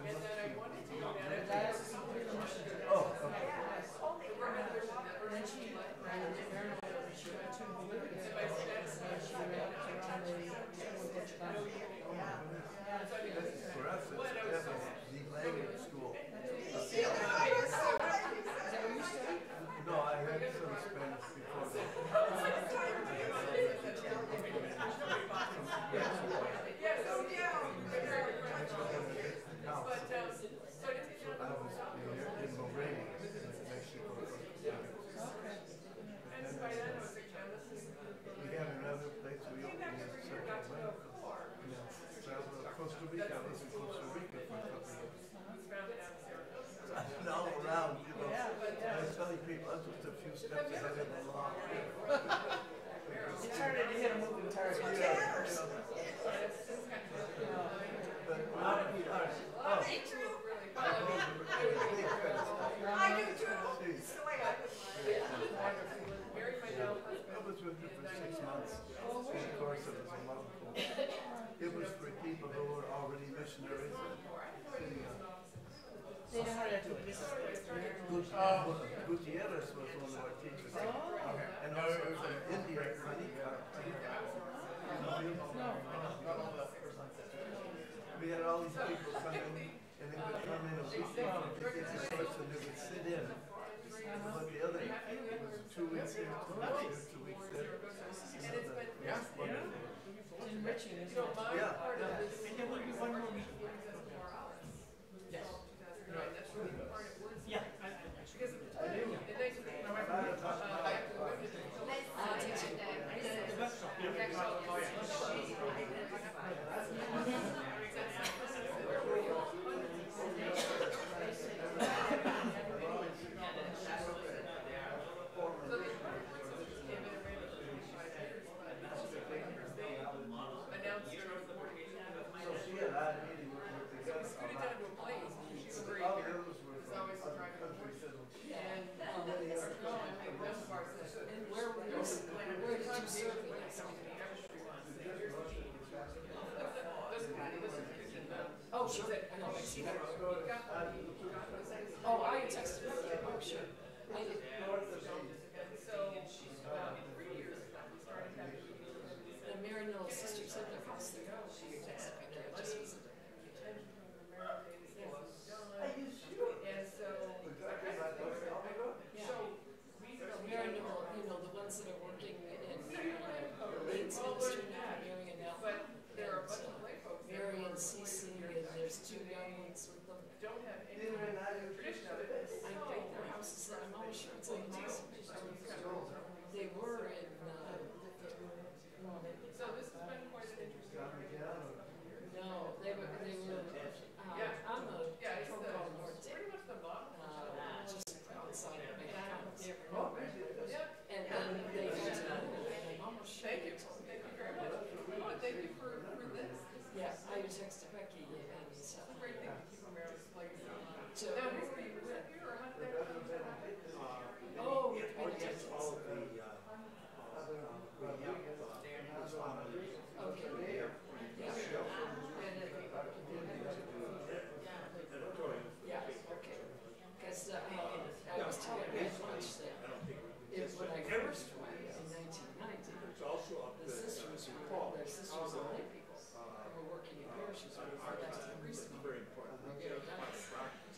We had all these people come in, and they would come in a week before they get to church, and they would sit in. But the other was two weeks here, two weeks here, two weeks there. And it's been, yeah, wonderful. Enriching, isn't it? Yeah. And there will be one more week. Yes. That's really part of words. Yeah. Because the next thing, my wife, uh, Oh, sure. I know. I see that. Oh, I texted her. Oh, sure. I did. The Romero sisters of the house there. She texted me. I just visited. And so, yeah. Romero, you know, the ones that are working in uh, Leeds ministry now, Mary and Al. But there are a bunch of lay folks. Mary and Cece, and there's two young ones with them. Don't have any tradition of this. I think their houses, I'm almost sure it's like this. They were in, uh, so this has been quite an interesting no, they were, they were, uh, yeah. I'm a yeah, it's pro the, Norte. pretty much the bottom. Uh, just outside of McDonald's. Yeah. And then they went to, I'm almost sure. Thank you. Thank you very much. Oh, and thank you for, for this. Yeah, I texted Becky and so. It's a great thing to keep Romero's place. So, now, who were you with here, or how did that come to happen? oh, Yeah, yeah, oh, yes, all of the, uh, uh, we have, uh, Daniel's family. okay. There. Yeah. Editorial. Yeah, okay. Because uh, I was telling you lunch that it, when I first went in nineteen ninety, It's also up the sisters were called, their sisters and lay people who were working in parishes were referred to the priest. very important. Very nice.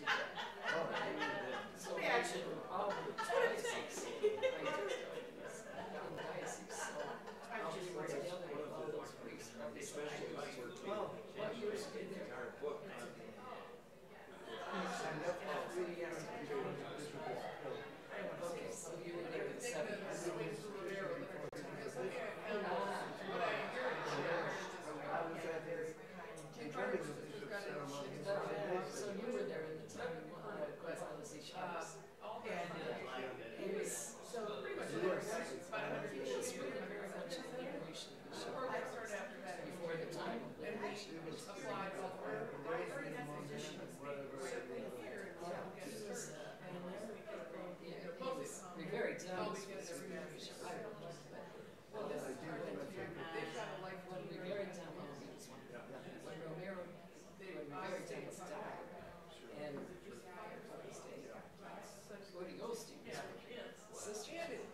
So I should all the diocese, I did in diocese, so I'll be together with all those priests. Especially like we're Well, what years did there? entire book. Okay, so you were there in the seventies. So you were there in the time when uh, Gonzalez y Chavez. And uh, it was so pretty much it was really very much a liberation of the show before the time of liberation. It was applied to the we're very down with liberation. I don't know, but well, this is when we very down when Romero when Romero Days died and Woody Goldstein was sister.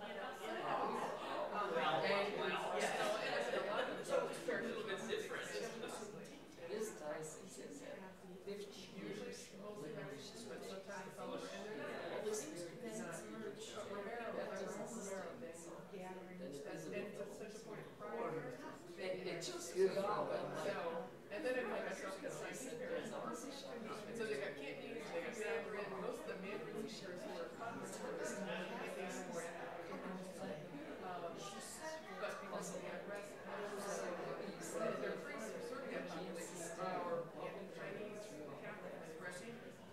This diocese has had fifty years of liberation. All this experience. That doesn't sustain itself. Then it isn't a And it just we all went like, and then it got myself to sign these parents. And so they got kidneys, they got Mandarin, most of the Mandarin teachers who were converts were this kind of thing for it. Um, but because of the unrest, and their priests are sort of got people that can our Chinese Catholic expression.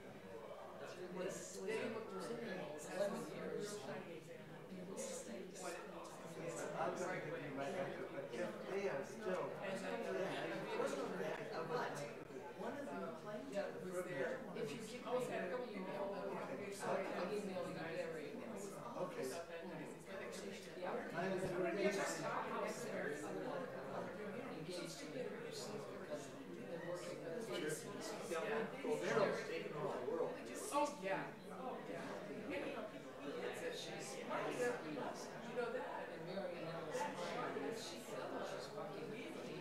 They look to me as a real shining example. What it means. I'm going to give you my answer, but if they are still, And then, I would like to. one of them played was there. If you give me their email, I'll email you their emails. Okay. Yeah. Mine is They're very just our house there is engaged in the person because they've been working with priests. Romero's taken over the world. oh, yeah. Oh, yeah. Anyhow, it's a, she's smart enough. You know that? And Mary and Alice Meyer, she felt she's fucking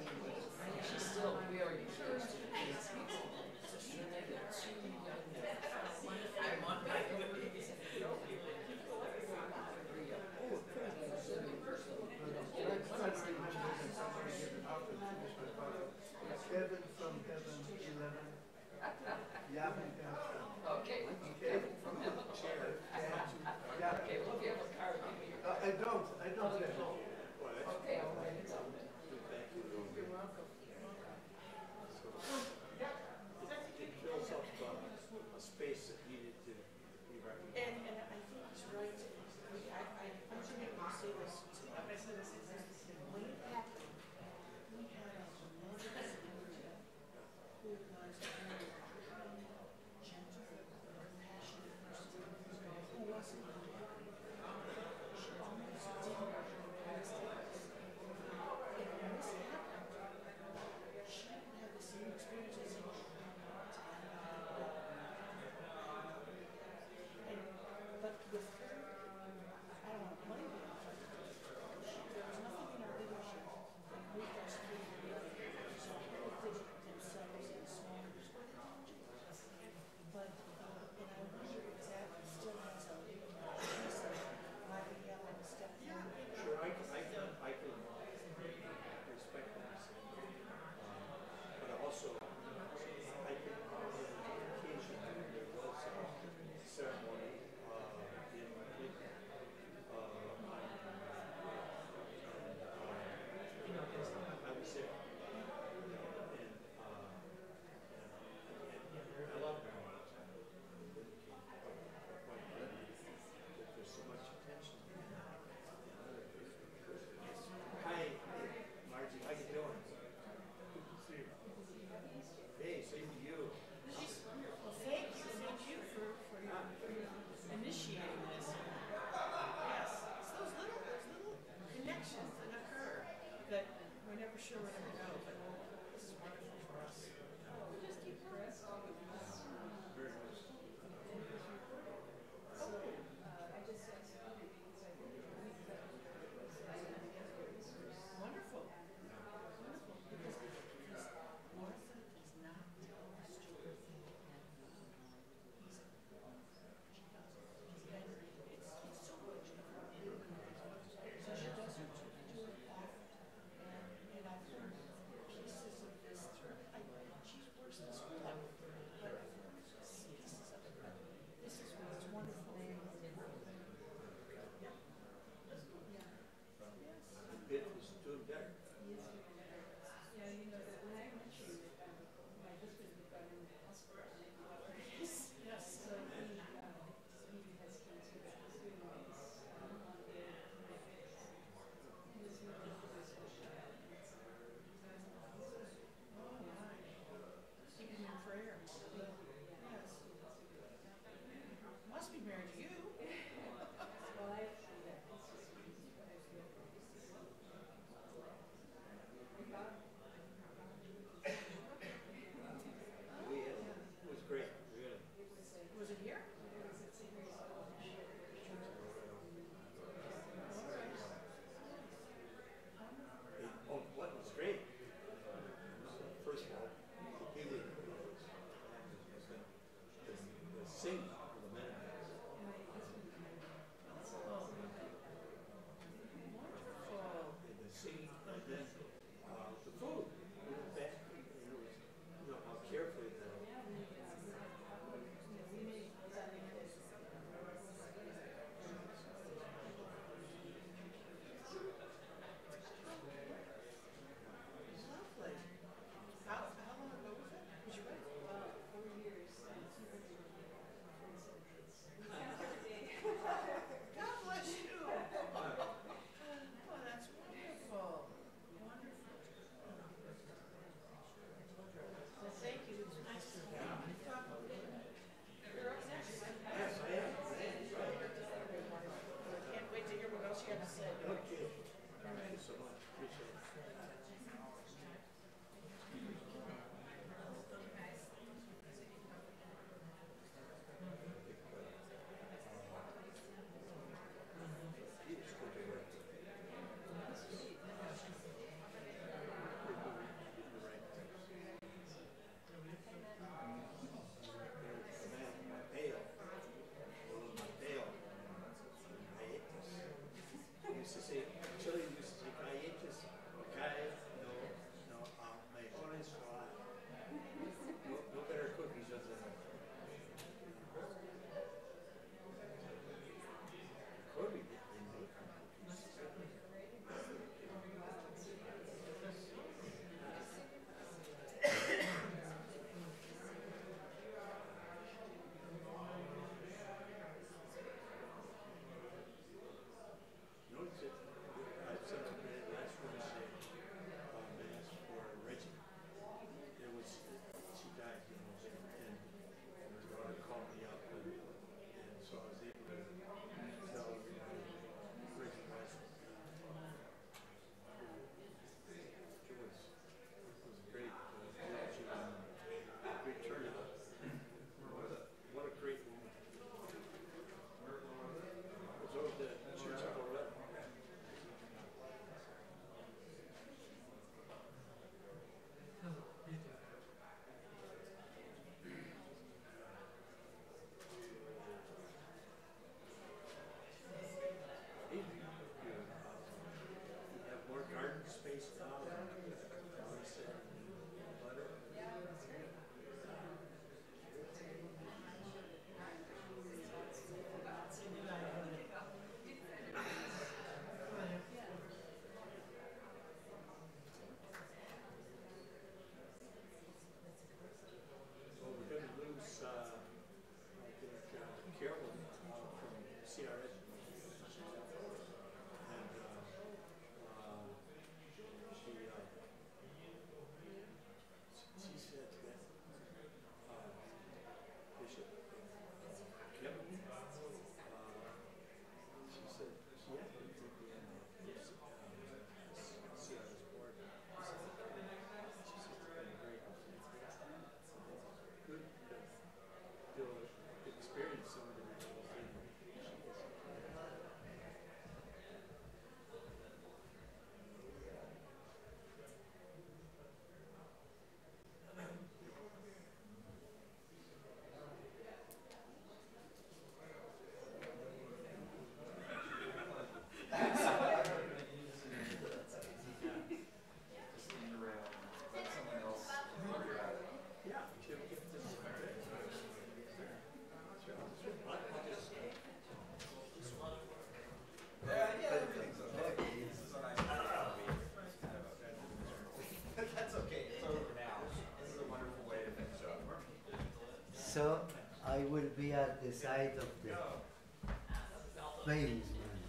be at the side of the famous man.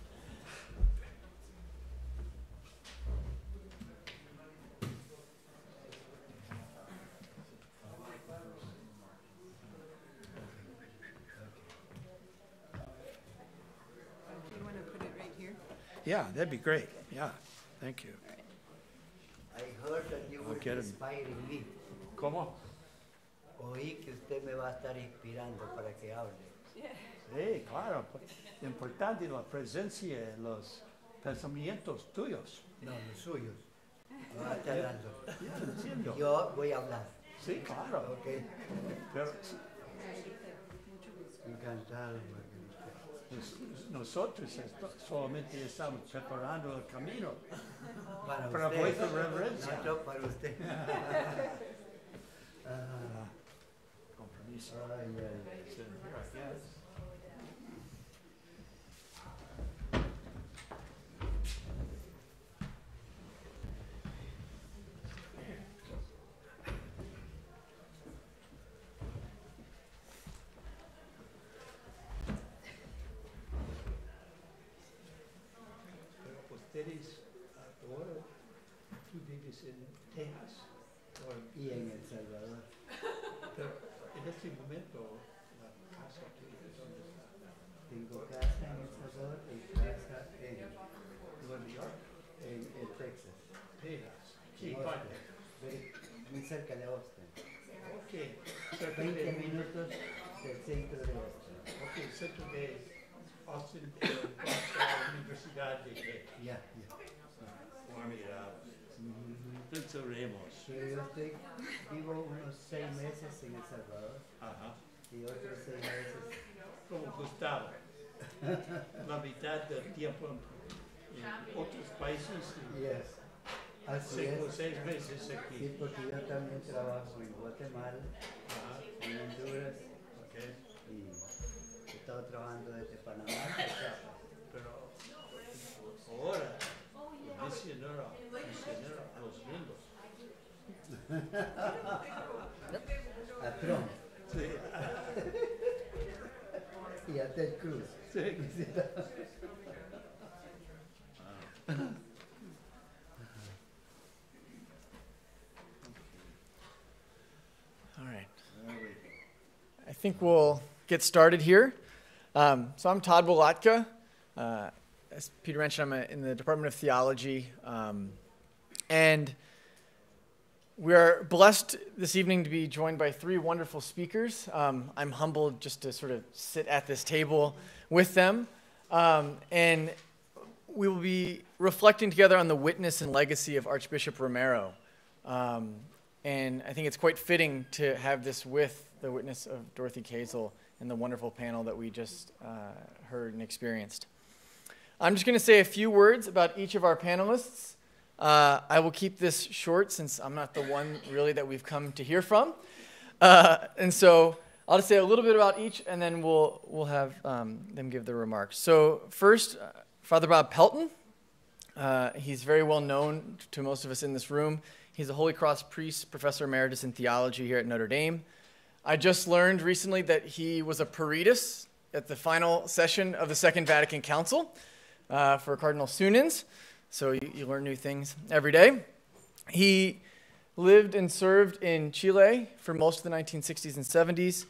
Do you want to put it right here? Yeah, that'd be great. Yeah, thank you. I heard that you were get him. inspiring me. ¿Cómo? Oí que usted me va a estar inspirando para que hable. Sí, claro. Importante la presencia, los pensamientos tuyos. No, los suyos. Me va a estar dando. Ya, entiendo. Yo voy a hablar. Sí, claro. Ok. Pero Encantado. nos- nosotros esto- solamente estamos preparando el camino Para para usted. vuestra reverencia. No, yo para usted. Ah, Compromiso. ay, ay. Sí, gracias. Pero ustedes ahora, tú vives en Texas, o Y en El Salvador. pero en este momento la casa tuya, ¿dónde está? Tengo casa en El Salvador y casa en, Nueva York, en, en Texas. Texas. Sí, En parte. Austin. Very- Muy cerca de Austin. Ok, cerca veinte de, minutos del centro de Austin. ok, cerca de Austin, eh, la Universidad de qué? Ya, ya. Formidable. Pensaremos. Pero yo estoy, vivo unos seis meses en El Salvador Ajá. y otros seis meses. Como Gustavo. La mitad del tiempo en, en otros países y Yes. Así cinco o es. seis meses aquí. Sí, porque yo también trabajo en Guatemala, Ajá. en Honduras Ok. y he estado trabajando desde Panamá hasta Chiapas. Pero ahora, misionero, misionero a los gringos. A Trump Sí. y a Ted Cruz. Sí. All right. I think we'll get started here. Um, so I'm Tobbe Wolotka. Uh, as Peter mentioned, I'm a, in the Department of Theology. Um, and we are blessed this evening to be joined by three wonderful speakers. Um, I'm humbled just to sort of sit at this table with them. Um, and we will be reflecting together on the witness and legacy of Archbishop Romero. Um, and I think it's quite fitting to have this with the witness of Dorothy Kazel and the wonderful panel that we just uh, heard and experienced. I'm just going to say a few words about each of our panelists. Uh, I will keep this short since I'm not the one really that we've come to hear from. Uh, and so I'll just say a little bit about each, and then we'll, we'll have um, them give their remarks. So first, uh, Father Bob Pelton. Uh, he's very well known to most of us in this room. He's a Holy Cross priest, professor emeritus in theology here at Notre Dame. I just learned recently that he was a peritus at the final session of the Second Vatican Council uh, for Cardinal Sunins. So you, you learn new things every day. He lived and served in Chile for most of the nineteen sixties and seventies.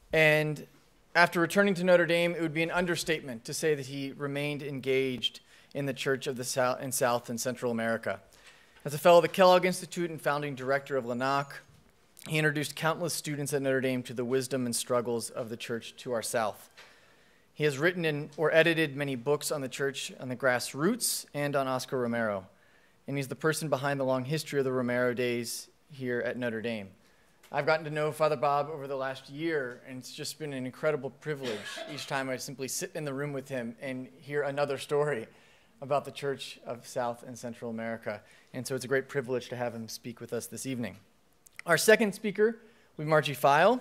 And after returning to Notre Dame, it would be an understatement to say that he remained engaged in the Church of the South in South and Central America. As a fellow of the Kellogg Institute and founding director of L N A C, he introduced countless students at Notre Dame to the wisdom and struggles of the church to our south. He has written in, or edited many books on the church, on the grassroots, and on Oscar Romero. And he's the person behind the long history of the Romero Days here at Notre Dame. I've gotten to know Father Bob over the last year, and it's just been an incredible privilege each time I simply sit in the room with him and hear another story about the Church of South and Central America. And so it's a great privilege to have him speak with us this evening. Our second speaker will be Margie File.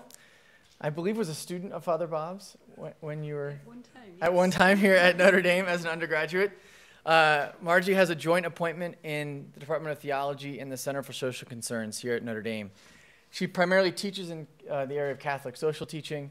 I believe was a student of Father Bob's when, when you were at one time, at one time here at Notre Dame as an undergraduate. Uh, Margie has a joint appointment in the Department of Theology and the Center for Social Concerns here at Notre Dame. She primarily teaches in uh, the area of Catholic social teaching,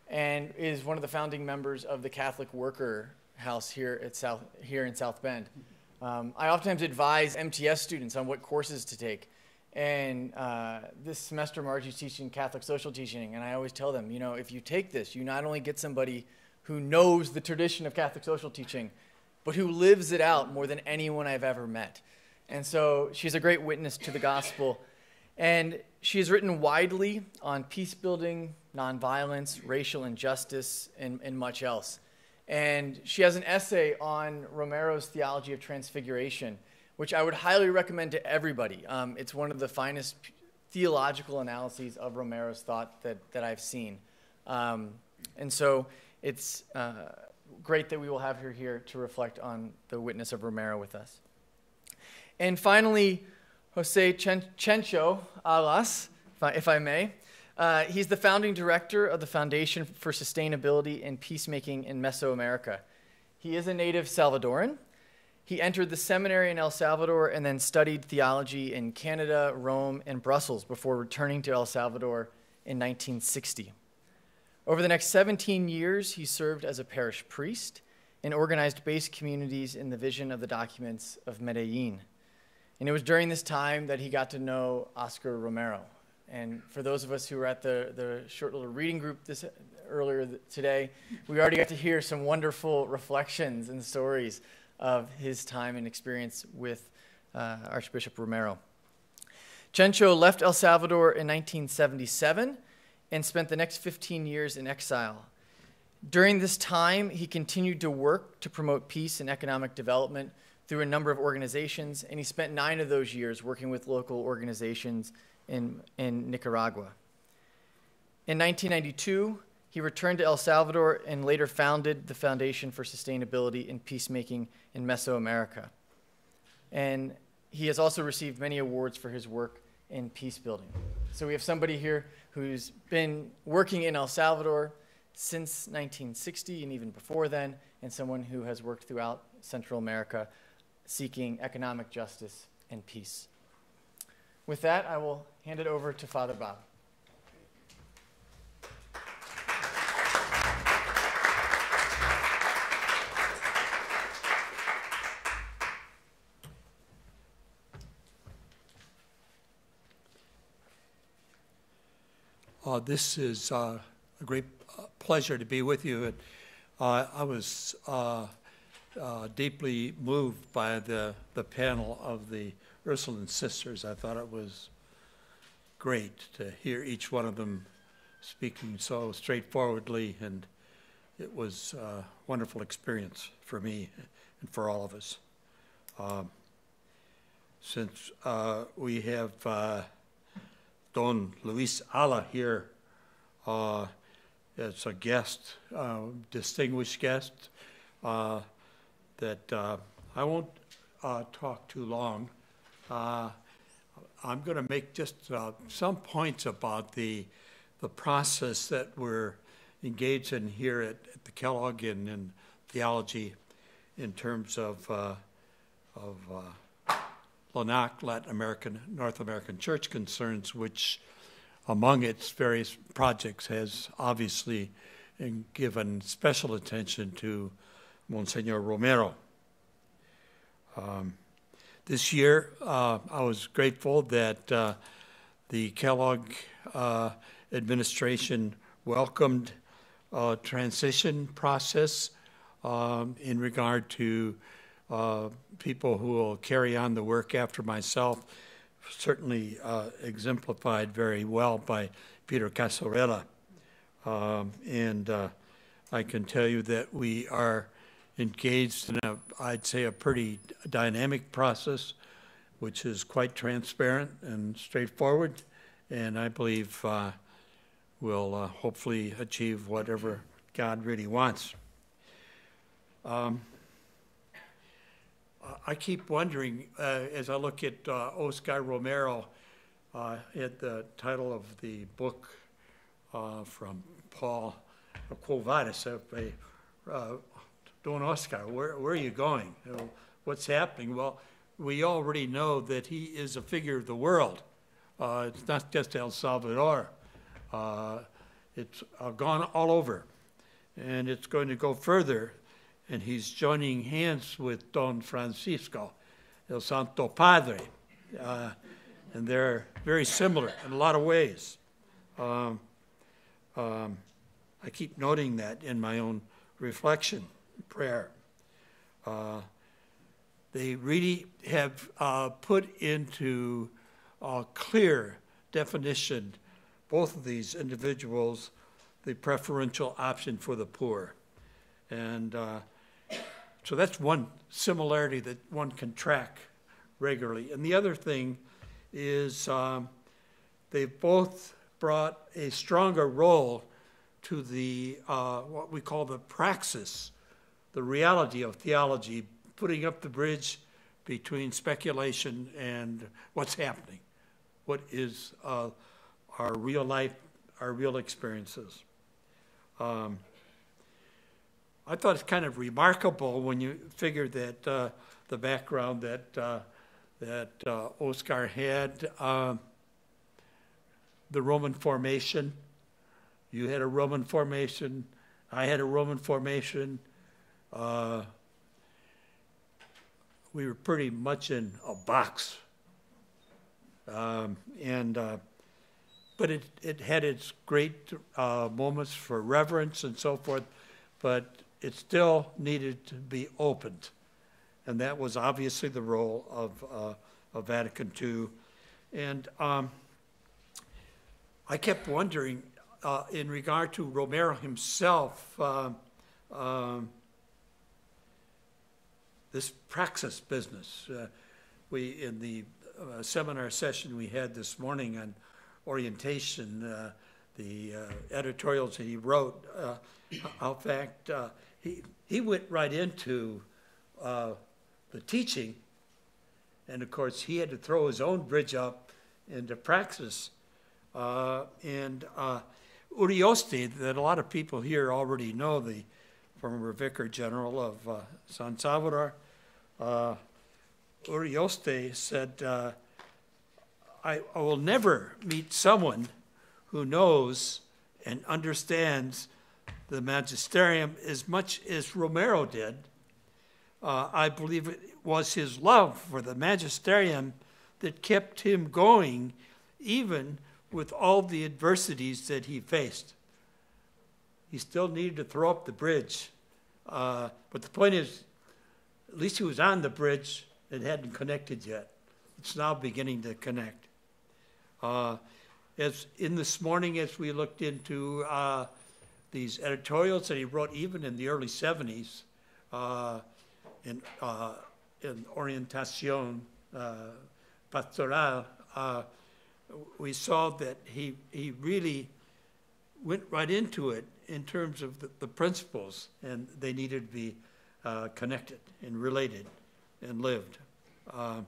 and is one of the founding members of the Catholic Worker House here at South here in South Bend. Um, I oftentimes advise M T S students on what courses to take. And uh, this semester, Margie's teaching Catholic social teaching, and I always tell them, you know, if you take this, you not only get somebody who knows the tradition of Catholic social teaching, but who lives it out more than anyone I've ever met. And so she's a great witness to the gospel. And she has written widely on peace building, nonviolence, racial injustice, and, and much else. And she has an essay on Romero's theology of transfiguration, which I would highly recommend to everybody. Um, it's one of the finest theological analyses of Romero's thought that, that I've seen. Um, and so it's uh, great that we will have her here to reflect on the witness of Romero with us. And finally, Jose Chen- Chencho Alas, if I, if I may. Uh, he's the founding director of the Foundation for Sustainability and Peacemaking in Mesoamerica. He is a native Salvadoran. He entered the seminary in El Salvador and then studied theology in Canada, Rome, and Brussels before returning to El Salvador in nineteen sixty. Over the next seventeen years, he served as a parish priest and organized base communities in the vision of the documents of Medellin. And it was during this time that he got to know Oscar Romero. And for those of us who were at the, the short little reading group this earlier today, we already got to hear some wonderful reflections and stories of his time and experience with uh, Archbishop Romero. Chencho left El Salvador in nineteen seventy-seven and spent the next fifteen years in exile. During this time, he continued to work to promote peace and economic development through a number of organizations, and he spent nine of those years working with local organizations in, in Nicaragua. In nineteen ninety-two, he returned to El Salvador and later founded the Foundation for Sustainability and Peacemaking in Mesoamerica. And he has also received many awards for his work in peace building. So we have somebody here who's been working in El Salvador since nineteen sixty and even before then, and someone who has worked throughout Central America seeking economic justice and peace. With that, I will hand it over to Father Bob. Uh, this is uh, a great pleasure to be with you. And, uh, I was uh, uh, deeply moved by the, the panel of the Ursuline Sisters. I thought it was great to hear each one of them speaking so straightforwardly, and it was a wonderful experience for me and for all of us. Um, since uh, we have uh, Don Luis Ala here uh, as a guest, uh, distinguished guest, uh, that uh, I won't uh, talk too long. Uh, I'm going to make just uh, some points about the the process that we're engaged in here at, at the Kellogg in, in theology, in terms of uh, of uh, L N A C, Latin American, North American Church concerns, which among its various projects has obviously given special attention to Monsignor Romero. Um, this year, uh, I was grateful that uh, the Kellogg uh, administration welcomed a transition process um, in regard to uh, people who will carry on the work after myself, certainly uh, exemplified very well by Peter Casarella. Um, and uh, I can tell you that we are engaged in a, I'd say, a pretty dynamic process, which is quite transparent and straightforward, and I believe uh, will uh, hopefully achieve whatever God really wants. Um, I keep wondering, uh, as I look at uh, Oscar Romero, uh, at the title of the book uh, from Paul Quovaris, uh, Don Oscar, where, where are you going? You know, what's happening? Well, we already know that he is a figure of the world. Uh, it's not just El Salvador. Uh, it's uh, gone all over, and it's going to go further, and he's joining hands with Don Francisco, El Santo Padre, uh, and they're very similar in a lot of ways. Um, um, I keep noting that in my own reflection, prayer. Uh, they really have uh, put into a clear definition, both of these individuals, the preferential option for the poor. And uh, so that's one similarity that one can track regularly. And the other thing is um, they've both brought a stronger role to the, uh, what we call the praxis, the reality of theology, putting up the bridge between speculation and what's happening, what is uh, our real life, our real experiences. Um, I thought it's kind of remarkable when you figure that uh, the background that uh, that uh, Oscar had, uh, the Roman formation. You had a Roman formation. I had a Roman formation. Uh, we were pretty much in a box, um, and uh, but it it had its great uh, moments for reverence and so forth, but it still needed to be opened, and that was obviously the role of uh, of Vatican Two, and um, I kept wondering uh, in regard to Romero himself. Uh, um, This praxis business. Uh, we, in the uh, seminar session we had this morning on orientation, uh, the uh, editorials that he wrote, uh, in fact, uh, he, he went right into uh, the teaching, and of course he had to throw his own bridge up into praxis. Uh, and uh, Urioste, that a lot of people here already know, the former Vicar General of uh, San Salvador, Uh, Urioste said, uh, I, I will never meet someone who knows and understands the magisterium as much as Romero did. Uh, I believe it was his love for the magisterium that kept him going, even with all the adversities that he faced. He still needed to throw up the bridge. Uh, but the point is, at least he was on the bridge. It hadn't connected yet. It's now beginning to connect. Uh, as in this morning, as we looked into uh, these editorials that he wrote even in the early seventies, uh, in, uh, in Orientación uh, Pastoral, uh, we saw that he, he really went right into it in terms of the, the principles, and they needed to be Uh, connected and related and lived. Uh,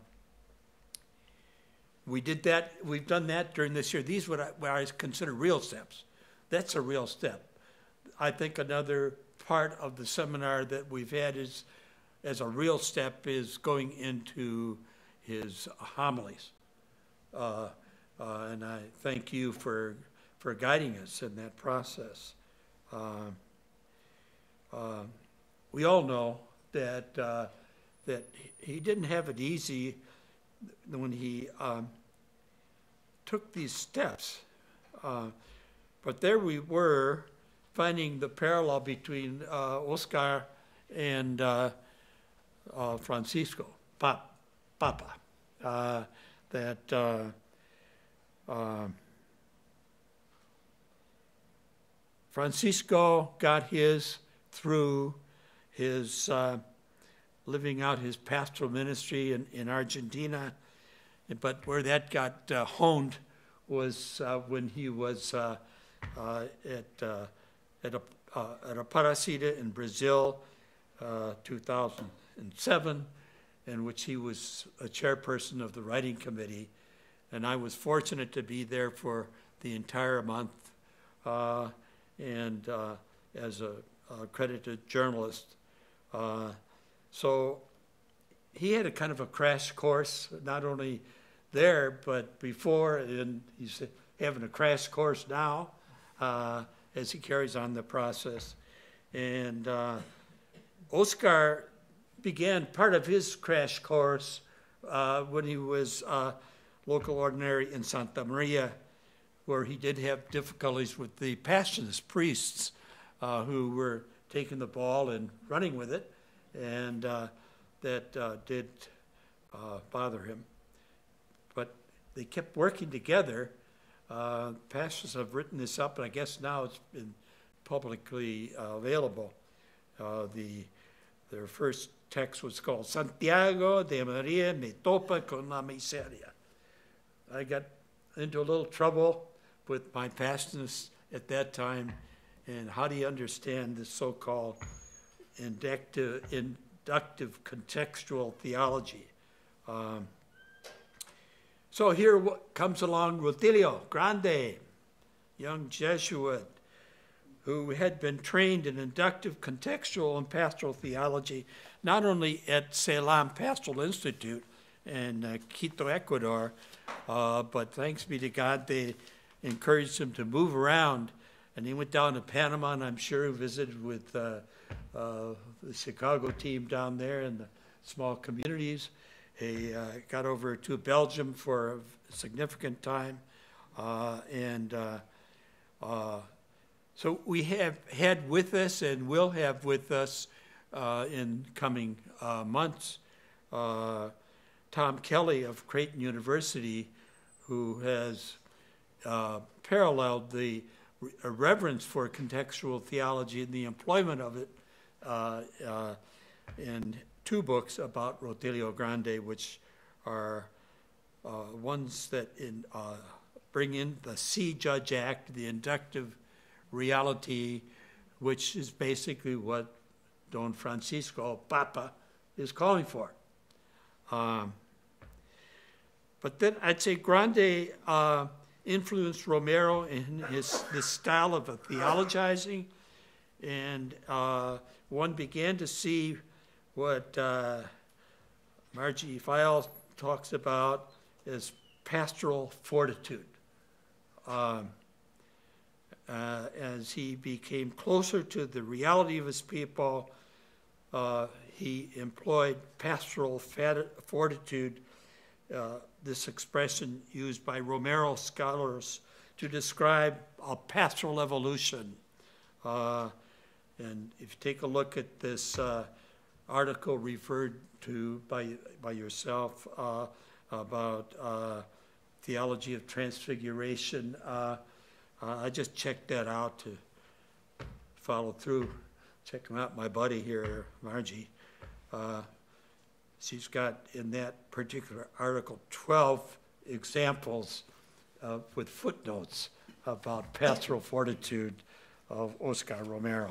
we did that, we've done that during this year. These what I, what I consider real steps. That's a real step. I think another part of the seminar that we've had is, as a real step, is going into his homilies. Uh, uh, and I thank you for, for guiding us in that process. Uh, uh, We all know that uh, that he didn't have it easy when he um, took these steps. Uh, but there we were, finding the parallel between uh, Oscar and uh, uh, Francisco, Pap, Papa. Uh, that uh, uh, Francisco got his through his uh, living out his pastoral ministry in, in Argentina, but where that got uh, honed was uh, when he was uh, uh, at uh, at a uh, at a Paracida in Brazil, uh, two thousand seven, in which he was a chairperson of the writing committee, and I was fortunate to be there for the entire month, uh, and uh, as a, a accredited journalist. Uh, so he had a kind of a crash course, not only there, but before, and he's having a crash course now uh, as he carries on the process. And uh, Oscar began part of his crash course uh, when he was uh, local ordinary in Santa Maria, where he did have difficulties with the Passionist priests uh, who were taking the ball and running with it, and uh, that uh, did uh, bother him. But they kept working together. Uh, pastors have written this up, and I guess now it's been publicly uh, available. Uh, the their first text was called Santiago de Maria me topa con la miseria. I got into a little trouble with my pastors at that time, and how do you understand the so-called inductive, inductive contextual theology? Um, so here comes along Rutilio Grande, young Jesuit, who had been trained in inductive, contextual, and pastoral theology, not only at Ceylon Pastoral Institute in uh, Quito, Ecuador, uh, but thanks be to God, they encouraged him to move around. And he went down to Panama, and I'm sure he visited with uh, uh, the Chicago team down there and the small communities. He uh, got over to Belgium for a significant time, uh, and uh, uh, so we have had with us and will have with us uh, in coming uh, months uh, Tom Kelly of Creighton University, who has uh, paralleled the re- reverence for contextual theology and the employment of it uh, uh, in two books about Rutilio Grande, which are uh, ones that in, uh, bring in the See Judge Act, the inductive reality, which is basically what Don Francisco Papa is calling for. Um, but then I'd say Grande uh, influenced Romero in his this style of a theologizing, and uh, one began to see what uh, Margie File talks about as pastoral fortitude. Um, uh, as he became closer to the reality of his people, uh, he employed pastoral fortitude, uh, this expression used by Romero scholars to describe a pastoral evolution. Uh, and if you take a look at this uh, article referred to by, by yourself uh, about uh, theology of transfiguration, uh, uh, I just checked that out to follow through. Check out my buddy here, Margie. Uh, she's got in that particular article twelve examples uh, with footnotes about pastoral fortitude of Oscar Romero.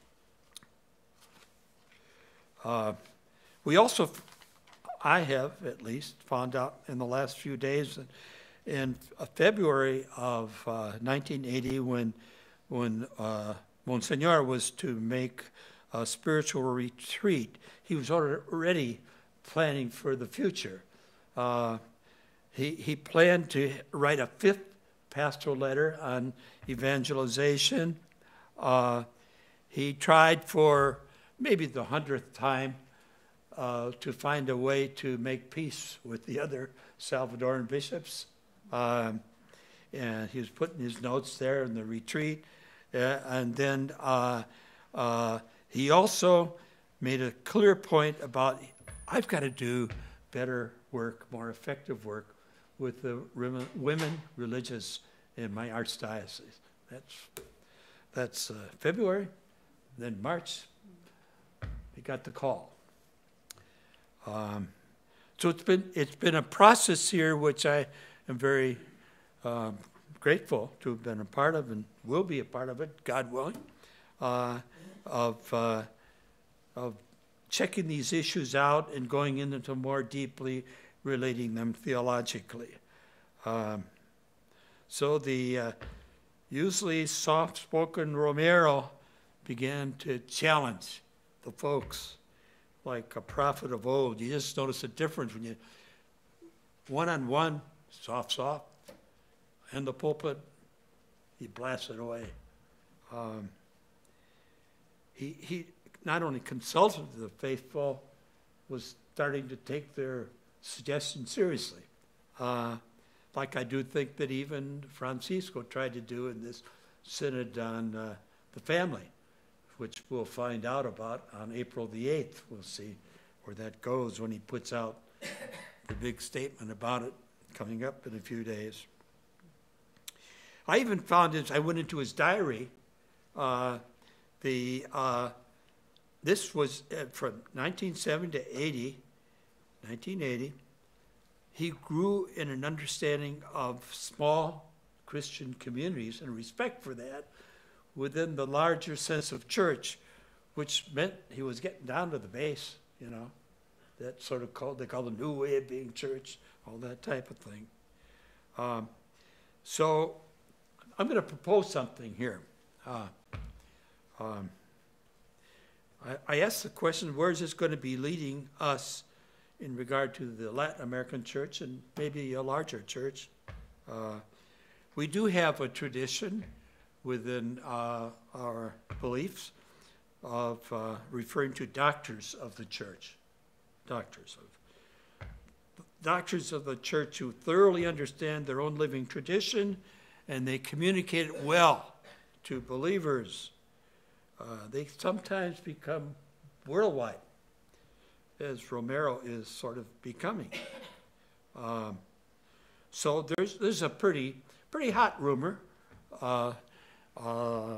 Uh, we also, I have at least, found out in the last few days that in February of uh, nineteen eighty, when, when uh, Monsignor was to make a spiritual retreat, he was already planning for the future. Uh, he, he planned to write a fifth pastoral letter on evangelization. Uh, he tried for maybe the hundredth time uh, to find a way to make peace with the other Salvadoran bishops. Um, and he was putting his notes there in the retreat. Uh, and then uh, uh, he also made a clear point about, I've got to do better work, more effective work with the women religious in my archdiocese. That's, that's uh, February. Then March, he got the call. Um, so it's been, it's been a process here which I am very um, grateful to have been a part of and will be a part of it, God willing, uh, of, uh, of checking these issues out and going into more deeply relating them theologically. Um, so the uh, usually soft-spoken Romero began to challenge the folks like a prophet of old. You just notice a difference when you one-on-one, soft, soft, and the pulpit, he blasts it away. Um, he, he not only consulted the faithful, was starting to take their suggestions seriously. Uh, like I do think that even Francisco tried to do in this synod on uh, the family, which we'll find out about on April the eighth. We'll see where that goes when he puts out the big statement about it coming up in a few days. I even found it, I went into his diary, uh, the, uh, this was uh, from nineteen seventy to eighty, nineteen eighty. He grew in an understanding of small Christian communities and respect for that within the larger sense of church, which meant he was getting down to the base, you know, that sort of called, they call the new way of being church, all that type of thing. Um, so I'm going to propose something here. Uh, um, I, I asked the question, where is this going to be leading us in regard to the Latin American church and maybe a larger church? Uh, we do have a tradition within uh, our beliefs of uh, referring to doctors of the church, doctors of doctors of the church who thoroughly understand their own living tradition and they communicate it well to believers. Uh, they sometimes become worldwide, as Romero is sort of becoming. Um, so there's there's a pretty pretty hot rumor uh, uh,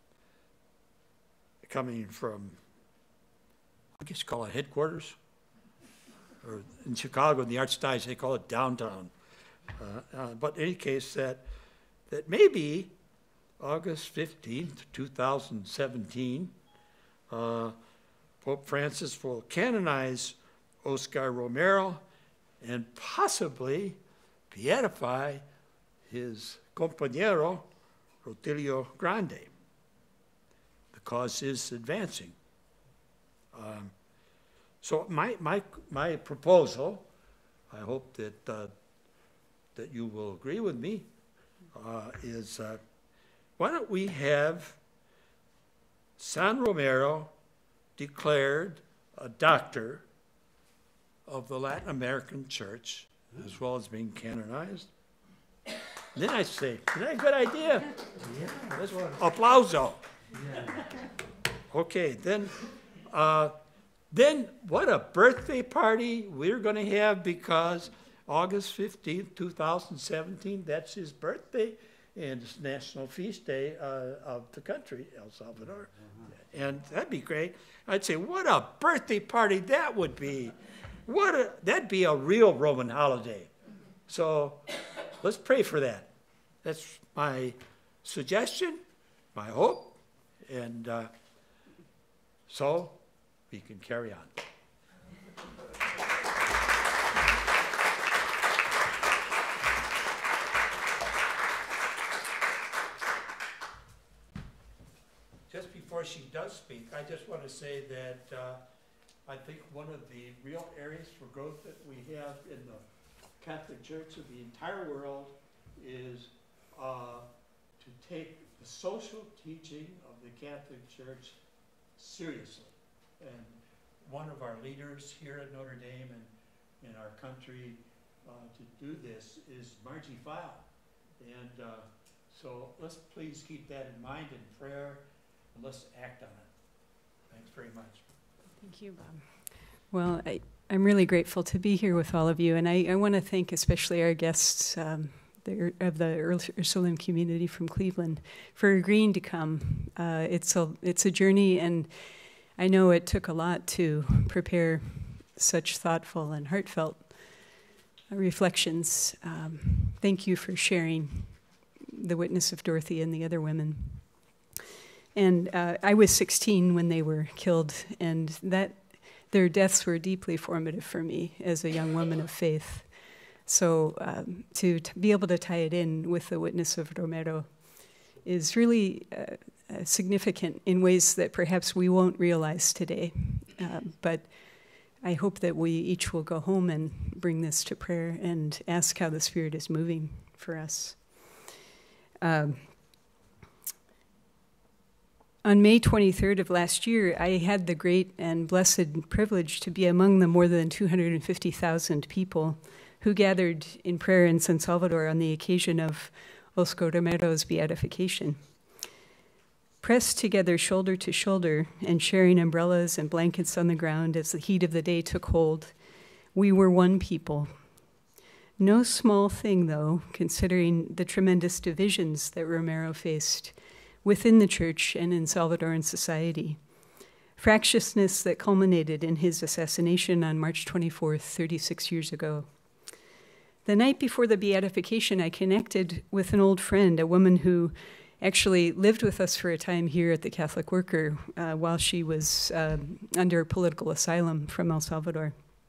coming from, I guess you call it headquarters, or in Chicago in the Archdiocese they call it downtown. Uh, uh, but in any case, that that maybe August fifteenth, two thousand seventeen, uh, Pope Francis will canonize Oscar Romero and possibly beatify his compañero, Rutilio Grande. The cause is advancing. Um, so my, my, my proposal, I hope that, uh, that you will agree with me, uh, is uh, why don't we have San Romero declared a doctor of the Latin American church, as well as being canonized. Then I say, isn't that a good idea? Yeah. Let's applauso. Yeah. Okay, then, uh, then what a birthday party we're going to have, because August fifteenth, two thousand seventeen, that's his birthday, and it's National Feast Day uh, of the country, El Salvador. Uh-huh. And that'd be great. I'd say, what a birthday party that would be. What a, that'd be a real Roman holiday. So let's pray for that. That's my suggestion, my hope, and uh, so we can carry on. Just before she does speak, I just want to say that uh, I think one of the real areas for growth that we have in the Catholic Church of the entire world is uh, to take the social teaching of the Catholic Church seriously. And one of our leaders here at Notre Dame and in our country uh, to do this is Margie File. And uh, so let's please keep that in mind in prayer, and let's act on it. Thanks very much. Thank you, Bob. Well, I, I'm really grateful to be here with all of you, and I, I want to thank especially our guests um, the, of the Ursuline community from Cleveland for agreeing to come. Uh, it's a it's a journey, and I know it took a lot to prepare such thoughtful and heartfelt reflections. Um, thank you for sharing the witness of Dorothy and the other women. And uh, I was sixteen when they were killed, and that their deaths were deeply formative for me as a young woman of faith. So um, to, to be able to tie it in with the witness of Romero is really uh, uh, significant in ways that perhaps we won't realize today. Uh, but I hope that we each will go home and bring this to prayer and ask how the Spirit is moving for us. Um, On May twenty-third of last year, I had the great and blessed privilege to be among the more than two hundred fifty thousand people who gathered in prayer in San Salvador on the occasion of Oscar Romero's beatification. Pressed together shoulder to shoulder and sharing umbrellas and blankets on the ground as the heat of the day took hold, we were one people. No small thing, though, considering the tremendous divisions that Romero faced within the church and in Salvadoran society. Fractiousness that culminated in his assassination on March twenty-fourth, thirty-six years ago. The night before the beatification, I connected with an old friend, a woman who actually lived with us for a time here at the Catholic Worker uh, while she was uh, under political asylum from El Salvador.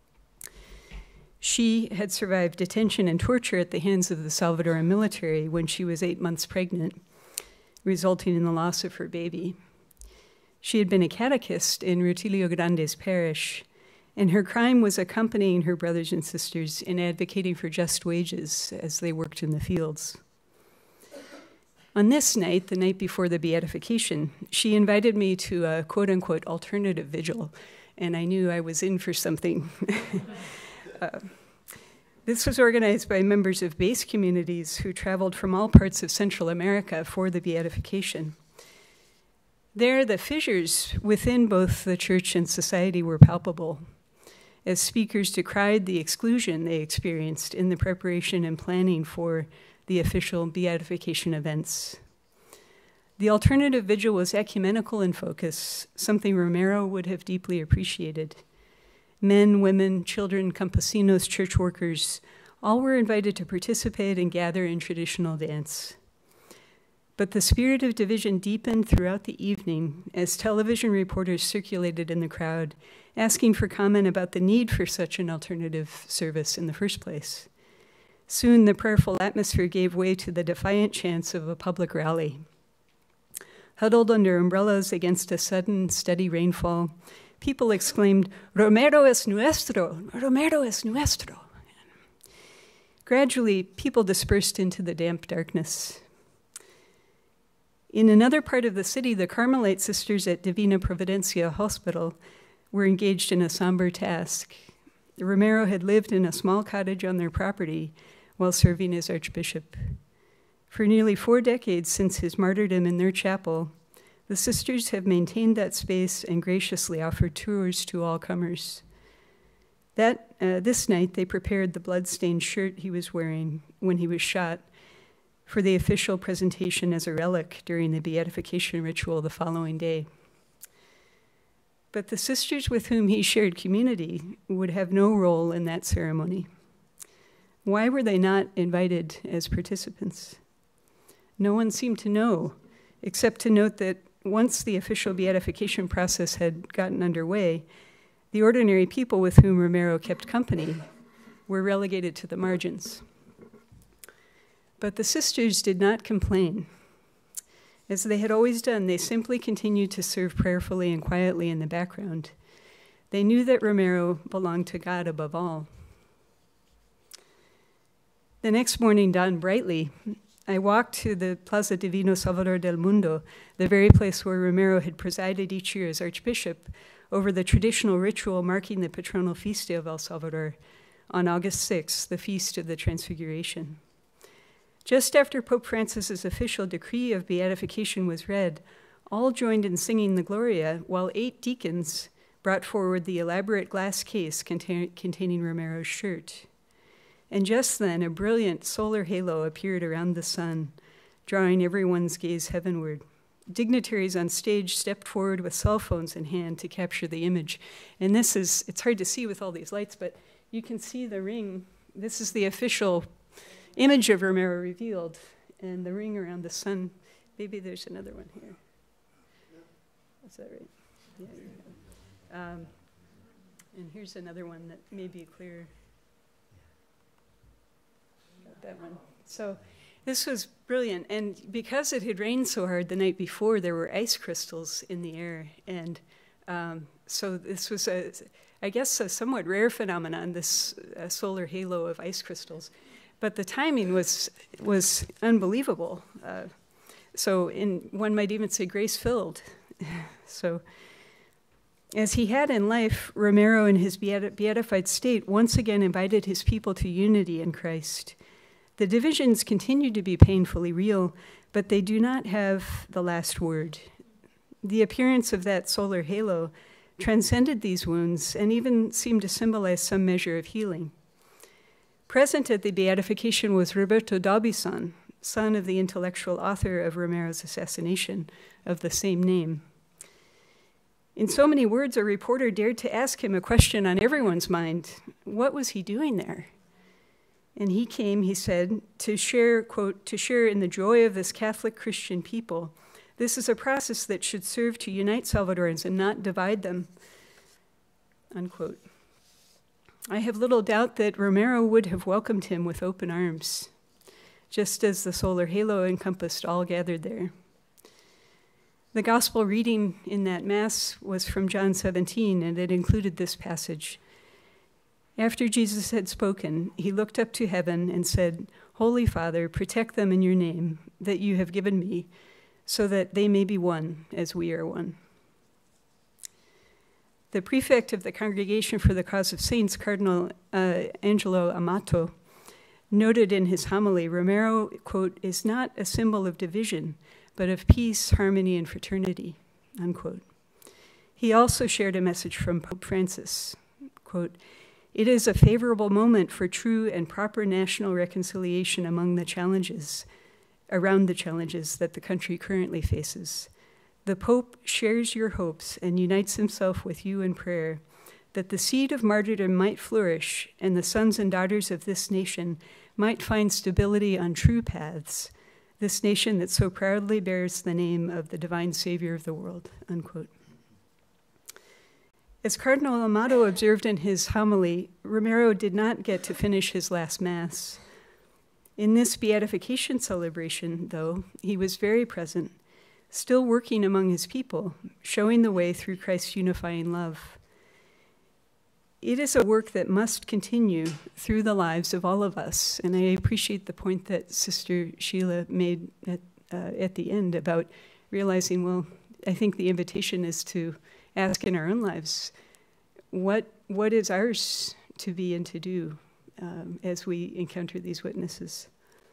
She had survived detention and torture at the hands of the Salvadoran military when she was eight months pregnant, resulting in the loss of her baby. She had been a catechist in Rutilio Grande's parish, and her crime was accompanying her brothers and sisters in advocating for just wages as they worked in the fields. On this night, the night before the beatification, she invited me to a quote-unquote alternative vigil, and I knew I was in for something. uh, this was organized by members of base communities who traveled from all parts of Central America for the beatification. There, the fissures within both the church and society were palpable, as speakers decried the exclusion they experienced in the preparation and planning for the official beatification events. The alternative vigil was ecumenical in focus, something Romero would have deeply appreciated. Men, women, children, campesinos, church workers, all were invited to participate and gather in traditional dance. But the spirit of division deepened throughout the evening as television reporters circulated in the crowd, asking for comment about the need for such an alternative service in the first place. Soon the prayerful atmosphere gave way to the defiant chants of a public rally. Huddled under umbrellas against a sudden, steady rainfall, people exclaimed, "Romero es nuestro! Romero es nuestro!" Gradually, people dispersed into the damp darkness. In another part of the city, the Carmelite sisters at Divina Providencia Hospital were engaged in a somber task. Romero had lived in a small cottage on their property while serving as archbishop. For nearly four decades since his martyrdom in their chapel, the sisters have maintained that space and graciously offered tours to all comers. That, uh, this night, they prepared the blood-stained shirt he was wearing when he was shot for the official presentation as a relic during the beatification ritual the following day. But the sisters with whom he shared community would have no role in that ceremony. Why were they not invited as participants? No one seemed to know, except to note that once the official beatification process had gotten underway, the ordinary people with whom Romero kept company were relegated to the margins. But the sisters did not complain. As they had always done, they simply continued to serve prayerfully and quietly in the background. They knew that Romero belonged to God above all. The next morning dawned brightly. I walked to the Plaza Divino Salvador del Mundo, the very place where Romero had presided each year as archbishop over the traditional ritual marking the patronal feast day of El Salvador on August sixth, the Feast of the Transfiguration. Just after Pope Francis's official decree of beatification was read, all joined in singing the Gloria, while eight deacons brought forward the elaborate glass case contain- containing Romero's shirt. And just then, a brilliant solar halo appeared around the sun, drawing everyone's gaze heavenward. Dignitaries on stage stepped forward with cell phones in hand to capture the image. And this is, it's hard to see with all these lights, but you can see the ring. This is the official image of Romero revealed, and the ring around the sun. Maybe there's another one here. Is that right? Yeah. Um, and here's another one that may be clearer. That one. So this was brilliant, and because it had rained so hard the night before, there were ice crystals in the air, and um, so this was a, I guess, a somewhat rare phenomenon, this uh, solar halo of ice crystals. But the timing was was unbelievable. Uh, so in one might even say grace-filled, So, as he had in life, Romero in his beatified state once again invited his people to unity in Christ. The divisions continue to be painfully real, but they do not have the last word. The appearance of that solar halo transcended these wounds and even seemed to symbolize some measure of healing. Present at the beatification was Roberta Goebel, son of the intellectual author of Romero's assassination of the same name. In so many words, a reporter dared to ask him a question on everyone's mind. What was he doing there? And he came, he said, to share, quote, to share in the joy of this Catholic Christian people. This is a process that should serve to unite Salvadorans and not divide them, unquote. I have little doubt that Romero would have welcomed him with open arms, just as the solar halo encompassed all gathered there. The gospel reading in that Mass was from John seventeen, and it included this passage. After Jesus had spoken, he looked up to heaven and said, Holy Father, protect them in your name that you have given me, so that they may be one as we are one. The prefect of the Congregation for the Cause of Saints, Cardinal uh, Angelo Amato, noted in his homily, Romero, quote, is not a symbol of division, but of peace, harmony, and fraternity, unquote. He also shared a message from Pope Francis, quote, it is a favorable moment for true and proper national reconciliation among the challenges, around the challenges that the country currently faces. The Pope shares your hopes and unites himself with you in prayer that the seed of martyrdom might flourish and the sons and daughters of this nation might find stability on true paths, this nation that so proudly bears the name of the divine Savior of the world, unquote. As Cardinal Amato observed in his homily, Romero did not get to finish his last Mass. In this beatification celebration, though, he was very present, still working among his people, showing the way through Christ's unifying love. It is a work that must continue through the lives of all of us, and I appreciate the point that Sister Sheila made at, uh, at the end about realizing, well, I think the invitation is to ask in our own lives, what what is ours to be and to do um, as we encounter these witnesses?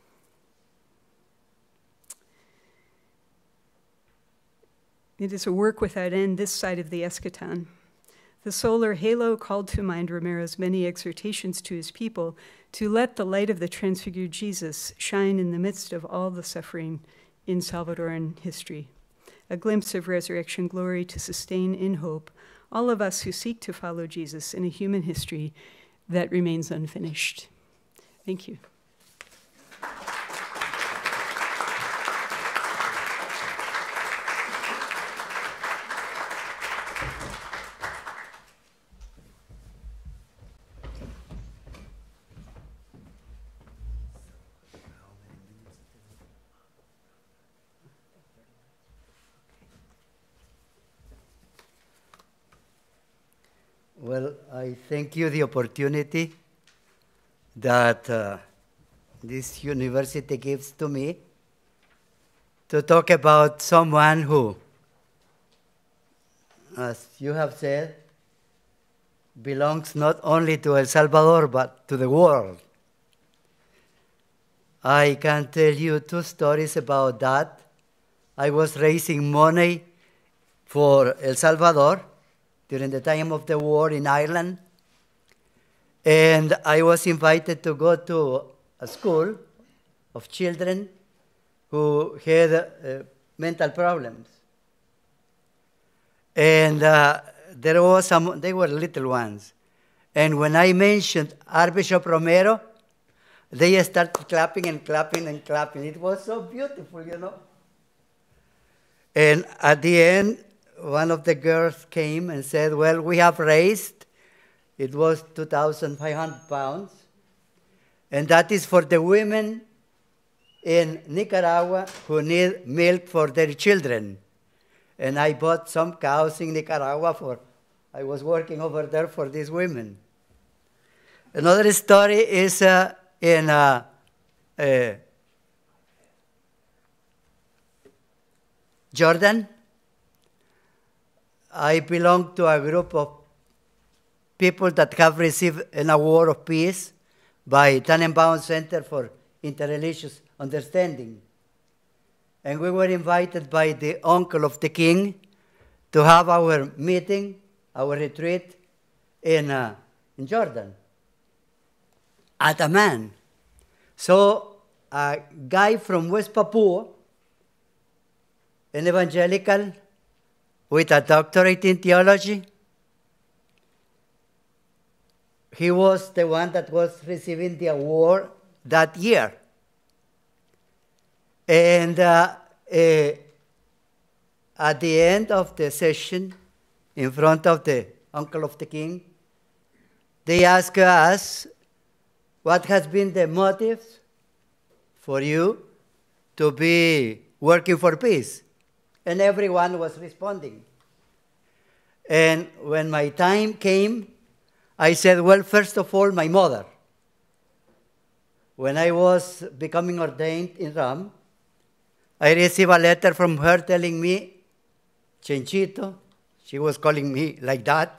It is a work without end this side of the eschaton. The solar halo called to mind Romero's many exhortations to his people to let the light of the transfigured Jesus shine in the midst of all the suffering in Salvadoran history. A glimpse of resurrection glory to sustain in hope all of us who seek to follow Jesus in a human history that remains unfinished. Thank you. Well, I thank you the opportunity that uh, this university gives to me to talk about someone who, as you have said, belongs not only to El Salvador, but to the world. I can tell you two stories about that. I was raising money for El Salvador during the time of the war in Ireland. And I was invited to go to a school of children who had uh, mental problems. And uh, there was some, they were little ones. And when I mentioned Archbishop Romero, they started clapping and clapping and clapping. It was so beautiful, you know. And at the end, one of the girls came and said, well, we have raised, it was two thousand five hundred pounds, and that is for the women in Nicaragua who need milk for their children. And I bought some cows in Nicaragua for, I was working over there for these women. Another story is uh, in uh, uh, Jordan. I belong to a group of people that have received an award of peace by Tannenbaum Center for Interreligious Understanding. And we were invited by the uncle of the king to have our meeting, our retreat in, uh, in Jordan, at Amman. So a guy from West Papua, an evangelical with a doctorate in theology, he was the one that was receiving the award that year. And uh, uh, at the end of the session, in front of the uncle of the king, they asked us, what has been the motive for you to be working for peace? And everyone was responding. And when my time came, I said, well, first of all, my mother. When I was becoming ordained in Ram, I received a letter from her telling me, Chenchito, she was calling me like that,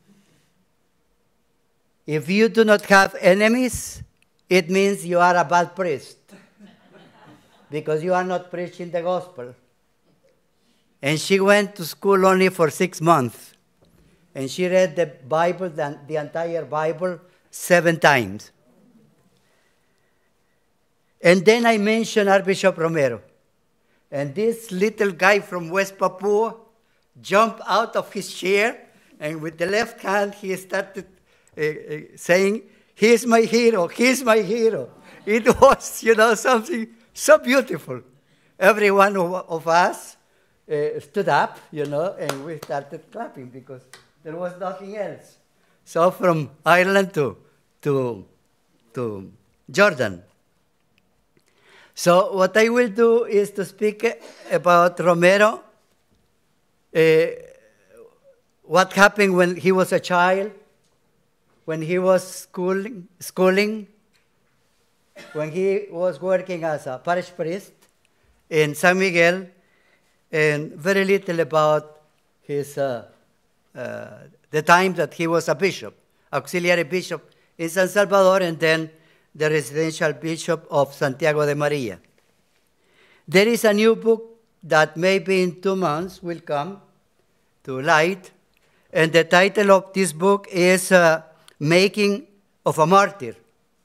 if you do not have enemies, it means you are a bad priest, because you are not preaching the gospel. And she went to school only for six months. And she read the Bible, the, the entire Bible, seven times. And then I mentioned Archbishop Romero. And this little guy from West Papua jumped out of his chair, and with the left hand he started uh, uh, saying, he's my hero, he's my hero. It was, you know, something so beautiful. Every one of, of us uh, stood up, you know, and we started clapping because there was nothing else. So from Ireland to, to, to Jordan. So what I will do is to speak about Romero, uh, what happened when he was a child, when he was schooling, schooling, when he was working as a parish priest in San Miguel, and very little about his uh, uh, the time that he was a bishop, auxiliary bishop in San Salvador, and then the residential bishop of Santiago de Maria. There is a new book that maybe in two months will come to light, and the title of this book is uh, Making of a Martyr.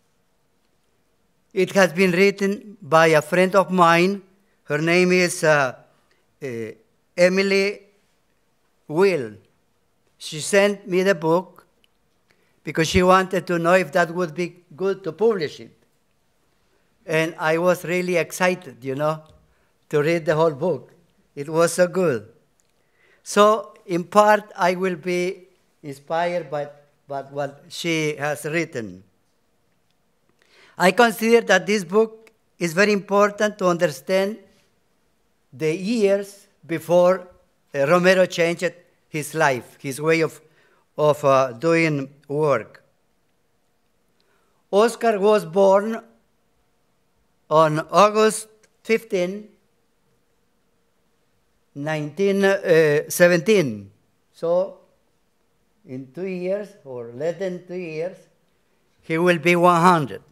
It has been written by a friend of mine. Her name is uh, uh, Emily Will. She sent me the book because she wanted to know if that would be good to publish it. And I was really excited, you know, to read the whole book. It was so good. So, in part, I will be inspired by, by what she has written. I consider that this book is very important to understand the years before uh, Romero changed his life, his way of, of uh, doing work. Oscar was born on August fifteenth, nineteen seventeen. So, in two years, or less than two years, he will be one hundred.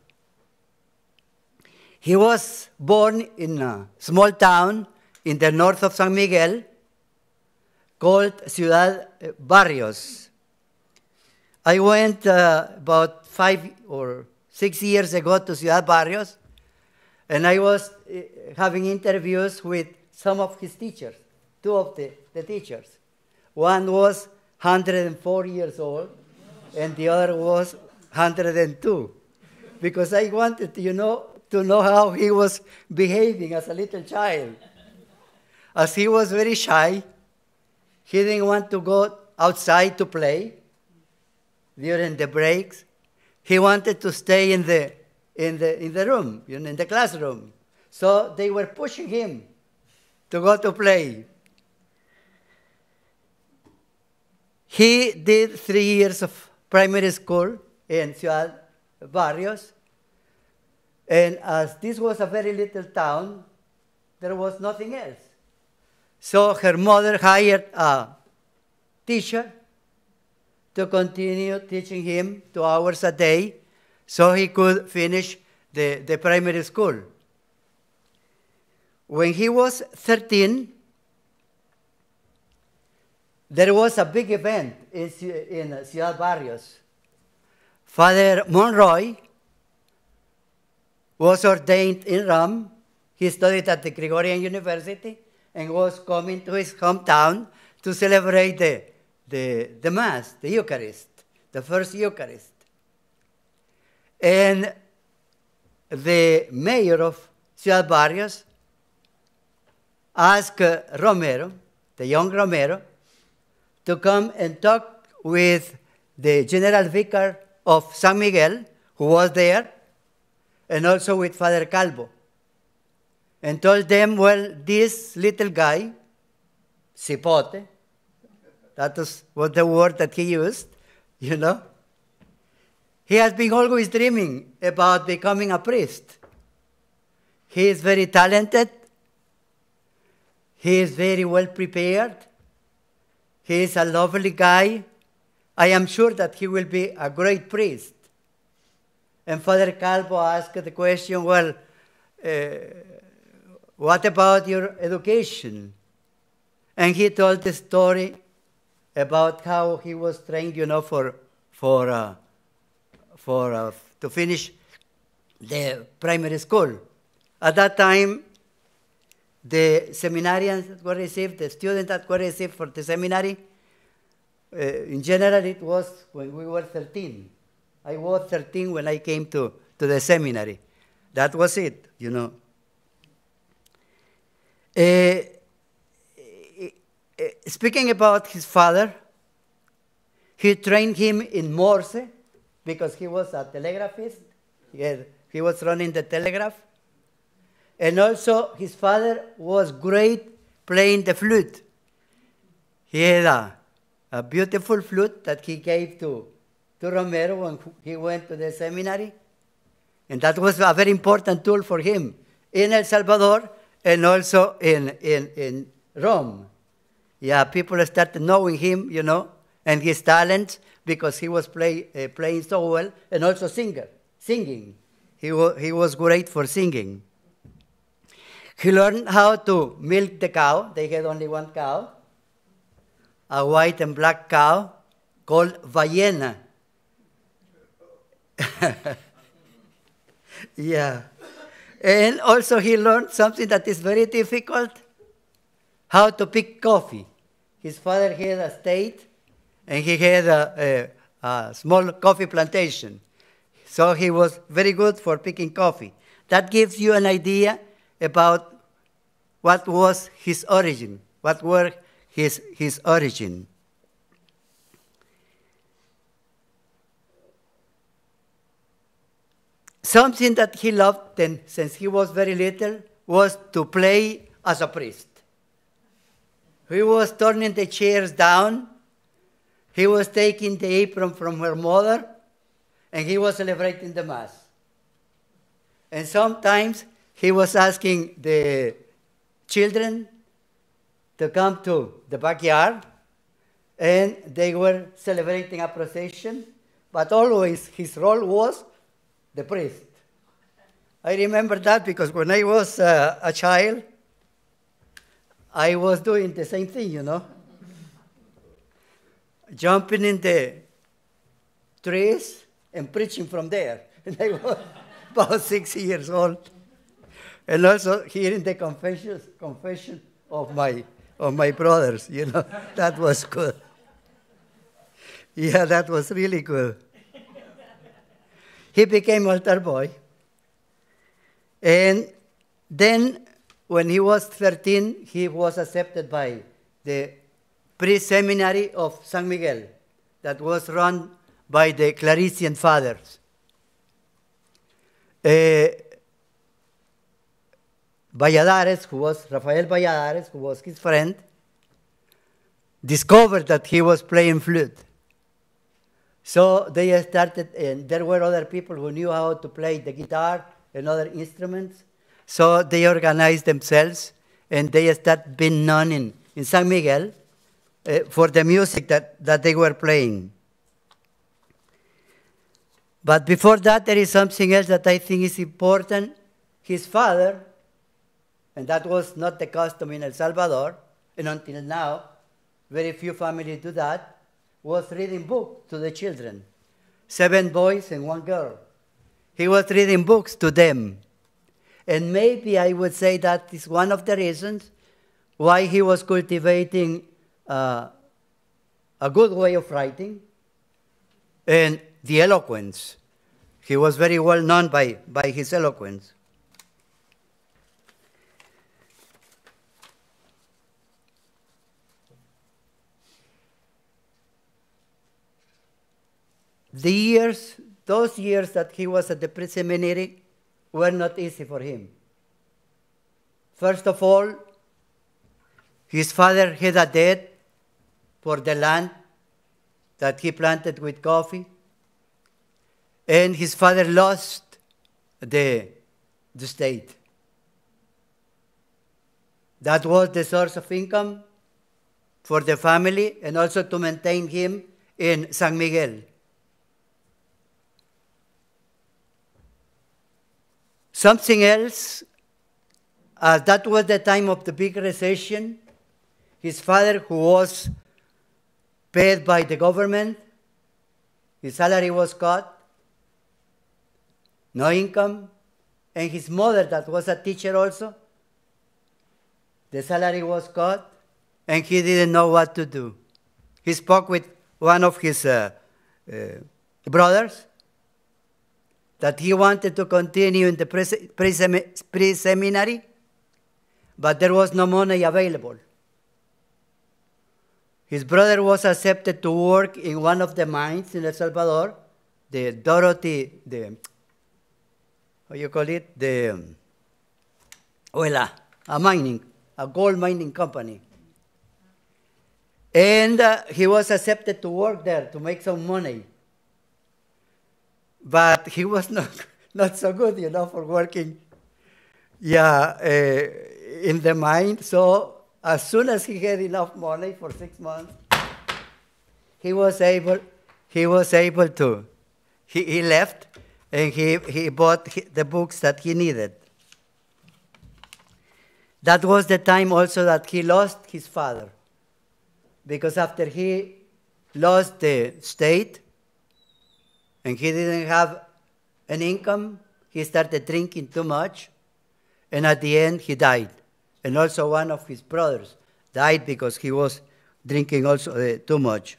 He was born in a small town in the north of San Miguel called Ciudad Barrios. I went uh, about five or six years ago to Ciudad Barrios, and I was uh, having interviews with some of his teachers, two of the, the teachers. One was one hundred four years old, and the other was one hundred two, because I wanted, you know, to know how he was behaving as a little child. As he was very shy, he didn't want to go outside to play during the breaks. He wanted to stay in the, in the, in the room, you know, in the classroom. So they were pushing him to go to play. He did three years of primary school in Ciudad Barrios. And as this was a very little town, there was nothing else. So her mother hired a, teacher to continue teaching him two hours a day so he could finish the, the primary school. When he was thirteen, there was a big event in, in Ciudad Barrios. Father Monroy was ordained in Rome. He studied at the Gregorian University and was coming to his hometown to celebrate the, the, the Mass, the Eucharist, the first Eucharist. And the mayor of Ciudad Barrios asked Romero, the young Romero, to come and talk with the general vicar of San Miguel, who was there, and also with Father Calvo, and told them, well, this little guy, cipote, that was, was the word that he used, you know, he has been always dreaming about becoming a priest. He is very talented. He is very well prepared. He is a lovely guy. I am sure that he will be a great priest. And Father Calvo asked the question, well, uh, what about your education? And he told the story about how he was trained, you know, for, for, uh, for uh, to finish the primary school. At that time, the seminarians that were received, the students that were received for the seminary, uh, in general, it was when we were thirteen. I was thirteen when I came to, to the seminary. That was it, you know. Uh, speaking about his father, he trained him in Morse because he was a telegraphist. He, had, he was running the telegraph. And also, his father was great playing the flute. He had a, a beautiful flute that he gave to, to Romero when he went to the seminary. And that was a very important tool for him in El Salvador and also in, in, in Rome. Yeah, people started knowing him, you know, and his talent because he was play, uh, playing so well, and also singer, singing. He, wa- he was great for singing. He learned how to milk the cow. They had only one cow, a white and black cow called Ballena. Yeah. And also he learned something that is very difficult, how to pick coffee. His father had a estate, and he had a, a, a small coffee plantation. So he was very good for picking coffee. That gives you an idea about what was his origin, what were his, his origin. Something that he loved then, since he was very little, was to play as a priest. He was turning the chairs down. He was taking the apron from her mother, and he was celebrating the Mass. And sometimes he was asking the children to come to the backyard, and they were celebrating a procession, but always his role was the priest. I remember that because when I was uh, a child, I was doing the same thing, you know. Jumping in the trees and preaching from there. And I was about six years old. And also hearing the confessions, confession of my, of my brothers, you know. That was good. Yeah, that was really good. He became altar boy. And then when he was thirteen, he was accepted by the pre-seminary of San Miguel that was run by the Claretian fathers. Uh, Valladares, who was Rafael Valladares, who was his friend, discovered that he was playing flute. So they started, and there were other people who knew how to play the guitar and other instruments. So they organized themselves, and they started being known in, in San Miguel uh, for the music that, that they were playing. But before that, there is something else that I think is important. His father, and that was not the custom in El Salvador, and until now, very few families do that, was reading books to the children. Seven boys and one girl. He was reading books to them. And maybe I would say that is one of the reasons why he was cultivating uh, a good way of writing and the eloquence. He was very well known by, by his eloquence. The years, those years that he was at the pre-seminary were not easy for him. First of all, his father had a debt for the land that he planted with coffee, and his father lost the, the state. That was the source of income for the family and also to maintain him in San Miguel. Something else, uh, that was the time of the big recession. His father, who was paid by the government, his salary was cut, no income, and his mother, that was a teacher also, the salary was cut, and he didn't know what to do. He spoke with one of his uh, uh, brothers, that he wanted to continue in the pre-seminary, but there was no money available. His brother was accepted to work in one of the mines in El Salvador, the Dorothy, the, how you call it, the, um, well, a mining, a gold mining company. And uh, he was accepted to work there to make some money. But he was not, not so good, you know, for working yeah, uh, in the mine. So as soon as he had enough money for six months, he was able, he was able to, he, he left and he, he bought the books that he needed. That was the time also that he lost his father. Because after he lost the state, and he didn't have an income, he started drinking too much, and at the end he died. And also one of his brothers died because he was drinking also uh, too much.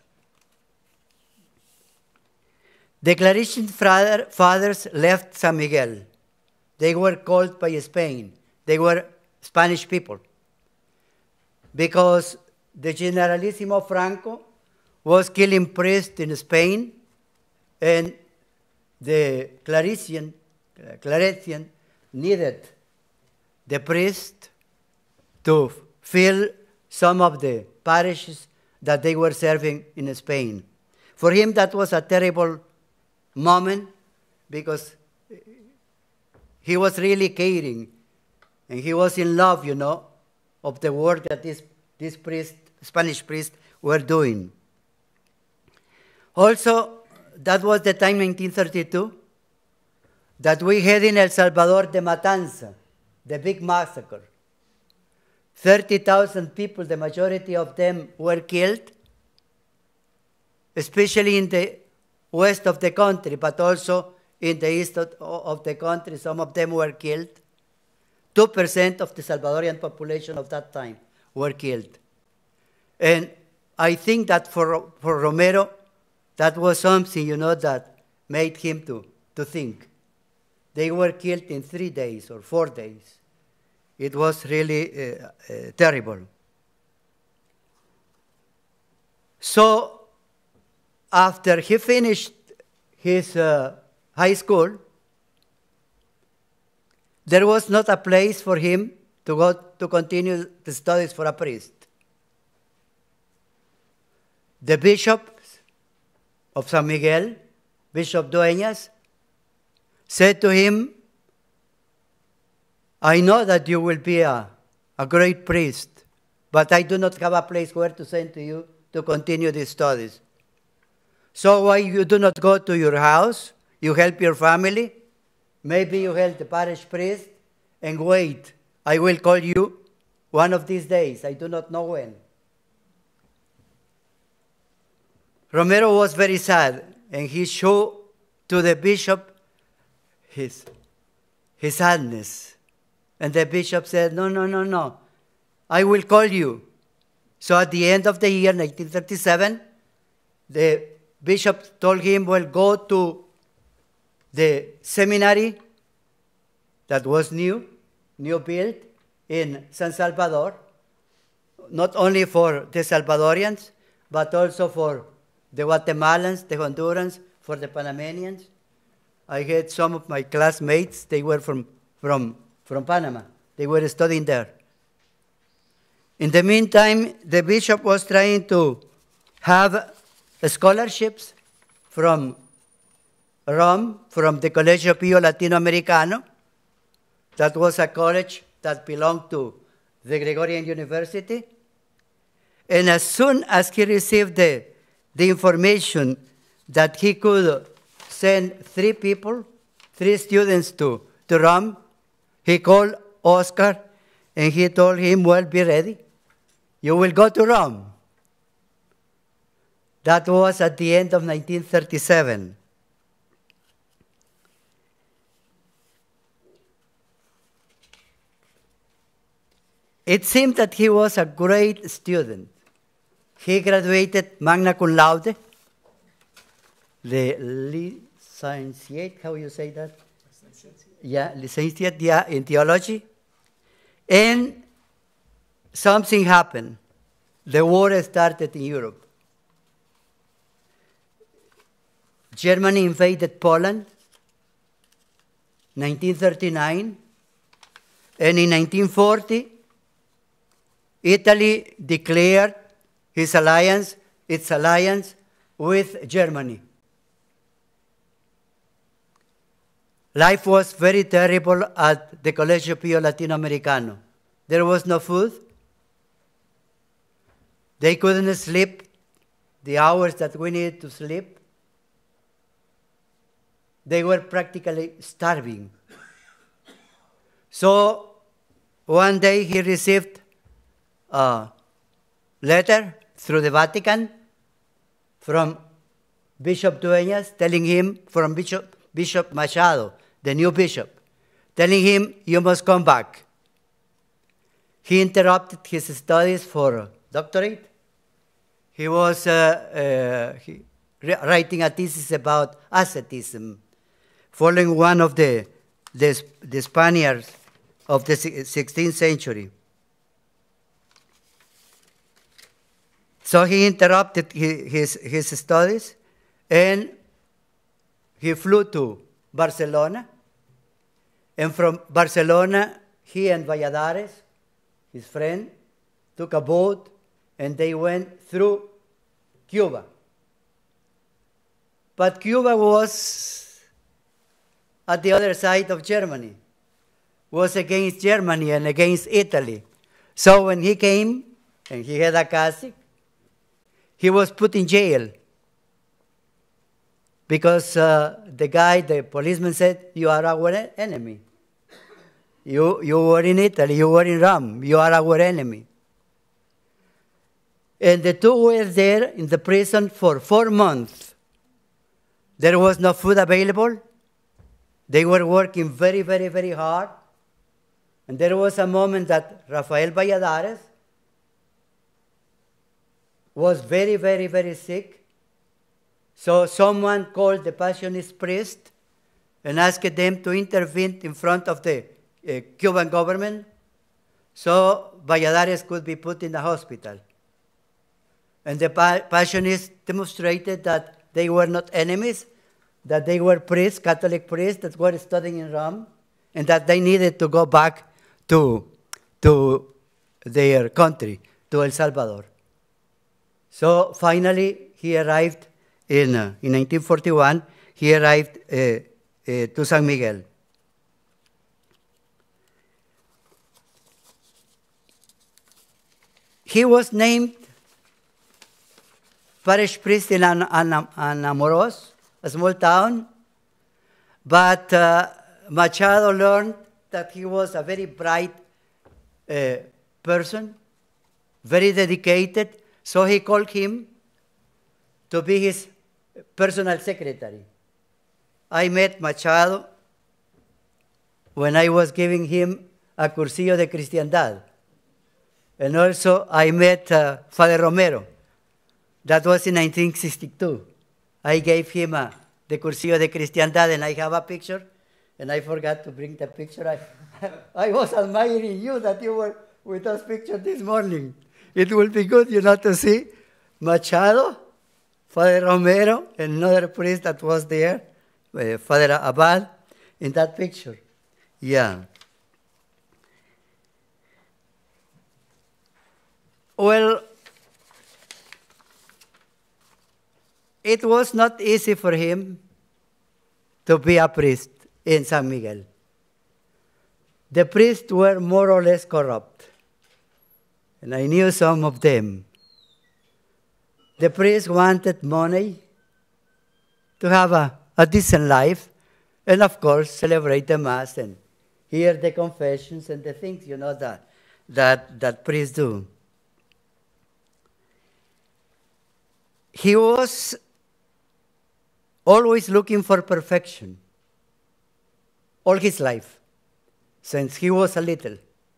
The Claretian father, fathers left San Miguel. They were called by Spain. They were Spanish people. Because the Generalissimo Franco was killing priests in Spain, and the Claretian, uh, Claretian needed the priest to fill some of the parishes that they were serving in Spain. For him, that was a terrible moment because he was really caring and he was in love, you know, of the work that this, this priest, Spanish priests were doing. Also, that was the time, nineteen thirty-two, that we had in El Salvador the Matanza, the big massacre. thirty thousand people, the majority of them were killed, especially in the west of the country, but also in the east of, of the country. Some of them were killed. two percent of the Salvadorian population of that time were killed. And I think that for, for Romero, that was something, you know, that made him to, to think. They were killed in three days or four days. It was really uh, uh, terrible. So after he finished his uh, high school, there was not a place for him to go to continue the studies for a priest. The bishop of San Miguel, Bishop Dueñas, said to him, I know that you will be a, a great priest, but I do not have a place where to send to you to continue these studies. So why you do not go to your house, you help your family, maybe you help the parish priest, and wait, I will call you one of these days, I do not know when. Romero was very sad, and he showed to the bishop his, his sadness. And the bishop said, no, no, no, no, I will call you. So at the end of the year, nineteen thirty-seven, the bishop told him, well, go to the seminary that was new, new built in San Salvador, not only for the Salvadorians, but also for the Guatemalans, the Hondurans, for the Panamanians. I had some of my classmates, they were from, from, from Panama. They were studying there. In the meantime, the bishop was trying to have scholarships from Rome, from the Colegio Pio Latinoamericano. That was a college that belonged to the Gregorian University. And as soon as he received the, the information that he could send three people, three students to, to Rome, he called Oscar and he told him, well, be ready. You will go to Rome. That was at the end of nineteen thirty-seven. It seemed that he was a great student. He graduated magna cum laude, the licentiate, how you say that? Yeah, licentiate, yeah, in theology. And something happened. The war started in Europe. Germany invaded Poland, nineteen thirty-nine, and in nineteen forty, Italy declared his alliance, its alliance with Germany. Life was very terrible at the Colegio Pio Latinoamericano. There was no food. They couldn't sleep the hours that we needed to sleep. They were practically starving. So one day he received a letter through the Vatican from Bishop Dueñas telling him, from Bishop, Bishop Machado, the new bishop, telling him, you must come back. He interrupted his studies for doctorate. He was uh, uh, he, writing a thesis about asceticism, following one of the, the, the Spaniards of the sixteenth century. So he interrupted his, his studies, and he flew to Barcelona. And from Barcelona, he and Valladares, his friend, took a boat, and they went through Cuba. But Cuba was at the other side of Germany, was against Germany and against Italy. So when he came, and he had a cassock, he was put in jail because uh, the guy, the policeman said, you are our enemy. You, you were in Italy, you were in Rome, you are our enemy. And the two were there in the prison for four months. There was no food available. They were working very, very, very hard. And there was a moment that Rafael Valladares was very, very, very sick. So someone called the Passionist priest and asked them to intervene in front of the uh, Cuban government so Valladares could be put in the hospital. And the pa Passionists demonstrated that they were not enemies, that they were priests, Catholic priests that were studying in Rome, and that they needed to go back to, to their country, to El Salvador. So finally, he arrived in, uh, in nineteen forty-one, he arrived uh, uh, to San Miguel. he was named parish priest in An- An- Anamoros, a small town, but uh, Machado learned that he was a very bright uh, person, very dedicated, so he called him to be his personal secretary. I met Machado when I was giving him a cursillo de cristiandad. And also I met uh, Father Romero. That was in nineteen sixty-two. I gave him a, the cursillo de cristiandad, and I have a picture, and I forgot to bring the picture. I, I was admiring you that you were with us pictures this morning. It will be good, you know, to see Machado, Father Romero, and another priest that was there, uh, Father Abad, in that picture. Yeah. Well, it was not easy for him to be a priest in San Miguel. The priests were more or less corrupt, and I knew some of them. The priests wanted money to have a, a decent life, and of course celebrate the Mass and hear the confessions and the things, you know, that, that, that priests do. He was always looking for perfection all his life, since he was a little.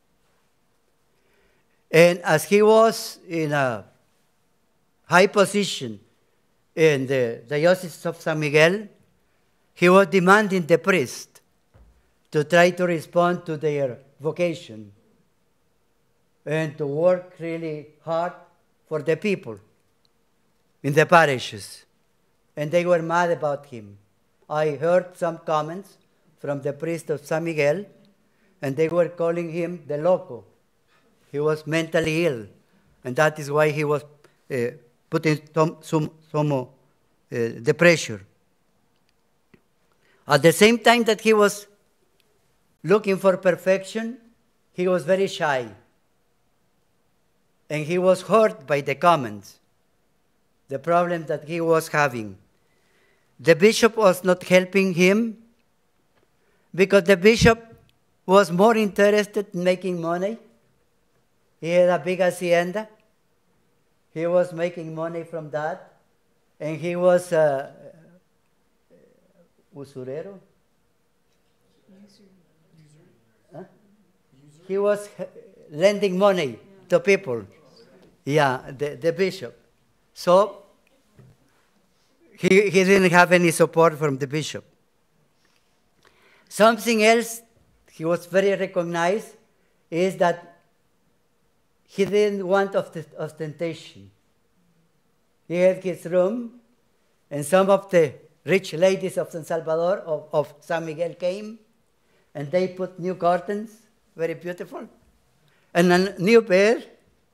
And as he was in a high position in the Diocese of San Miguel, he was demanding the priest to try to respond to their vocation and to work really hard for the people in the parishes. And they were mad about him. I heard some comments from the priest of San Miguel, and they were calling him the loco. He was mentally ill, and that is why he was uh, put in some, some, some uh, the pressure. At the same time that he was looking for perfection, he was very shy, and he was hurt by the comments, the problem that he was having. The bishop was not helping him because the bishop was more interested in making money. He had a big hacienda. He was making money from that. And he was uh, usurero. Huh? He was lending money to people. Yeah, the, the bishop. So he, he didn't have any support from the bishop. Something else he was very recognized is that he didn't want ostentation. He had his room, and some of the rich ladies of San Salvador, of, of San Miguel came, and they put new curtains, very beautiful, and a new bed.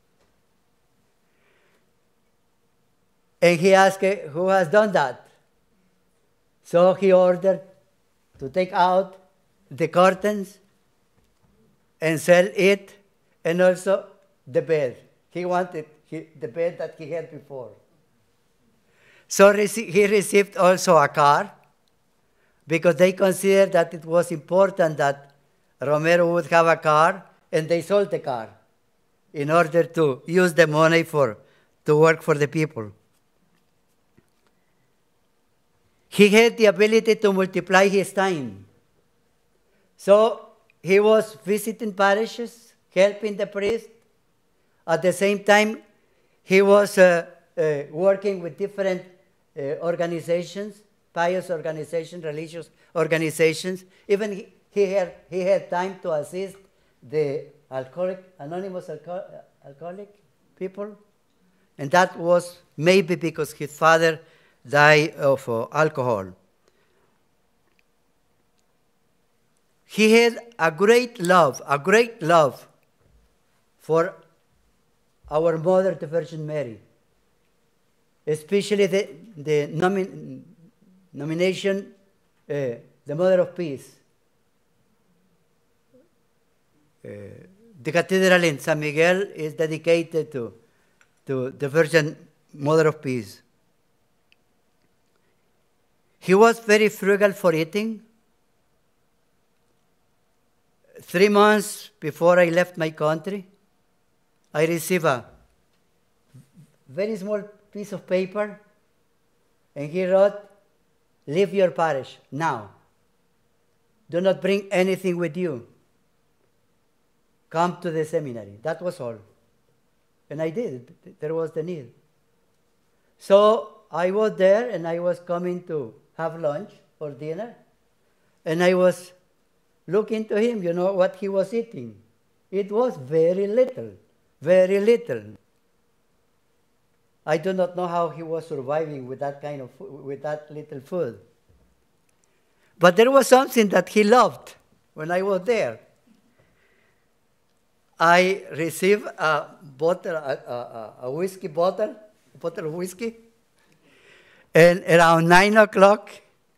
And he asked, who has done that? So he ordered to take out the curtains and sell it, and also the bed. He wanted he, the bed that he had before. So rece- he received also a car, because they considered that it was important that Romero would have a car, and they sold the car in order to use the money for to work for the people. He had the ability to multiply his time. So he was visiting parishes, helping the priest. At the same time, he was uh, uh, working with different uh, organizations, pious organizations, religious organizations. Even he, he, had, he had time to assist the alcoholic, anonymous alco- alcoholic people. And that was maybe because his father died of uh, alcohol. He had a great love, a great love for our Mother, the Virgin Mary, especially the, the nomin, nomination, uh, the Mother of Peace. Uh, the cathedral in San Miguel is dedicated to, to the Virgin Mother of Peace. He was very frugal for eating. Three months before I left my country, I received a very small piece of paper, and he wrote, "Leave your parish now. Do not bring anything with you. Come to the seminary." That was all. And I did. There was the need. So I was there, and I was coming to have lunch or dinner, and I was looking to him, you know, what he was eating. It was very little, very little. I do not know how he was surviving with that kind of food, with that little food. But there was something that he loved when I was there. I received a bottle, a, a, a whiskey bottle, a bottle of whiskey, and around nine o'clock,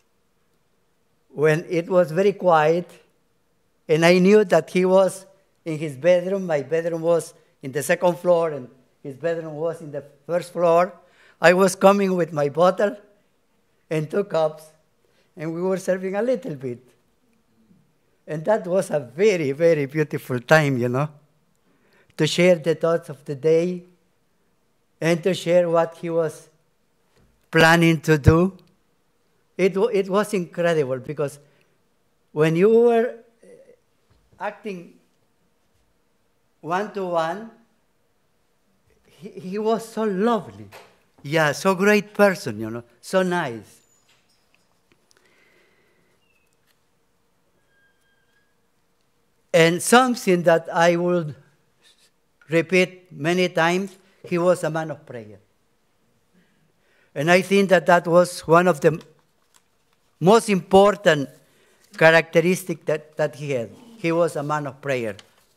when it was very quiet, and I knew that he was in his bedroom, my bedroom was in the second floor, and his bedroom was in the first floor, I was coming with my bottle and two cups, and we were serving a little bit. And that was a very, very beautiful time, you know, to share the thoughts of the day and to share what he was planning to do. It, it was incredible, because when you were acting one-to-one, he, he was so lovely. Yeah, so great person, you know, so nice. And something that I would repeat many times, he was a man of prayer. And I think that that was one of the most important characteristics that, that he had. He was a man of prayer.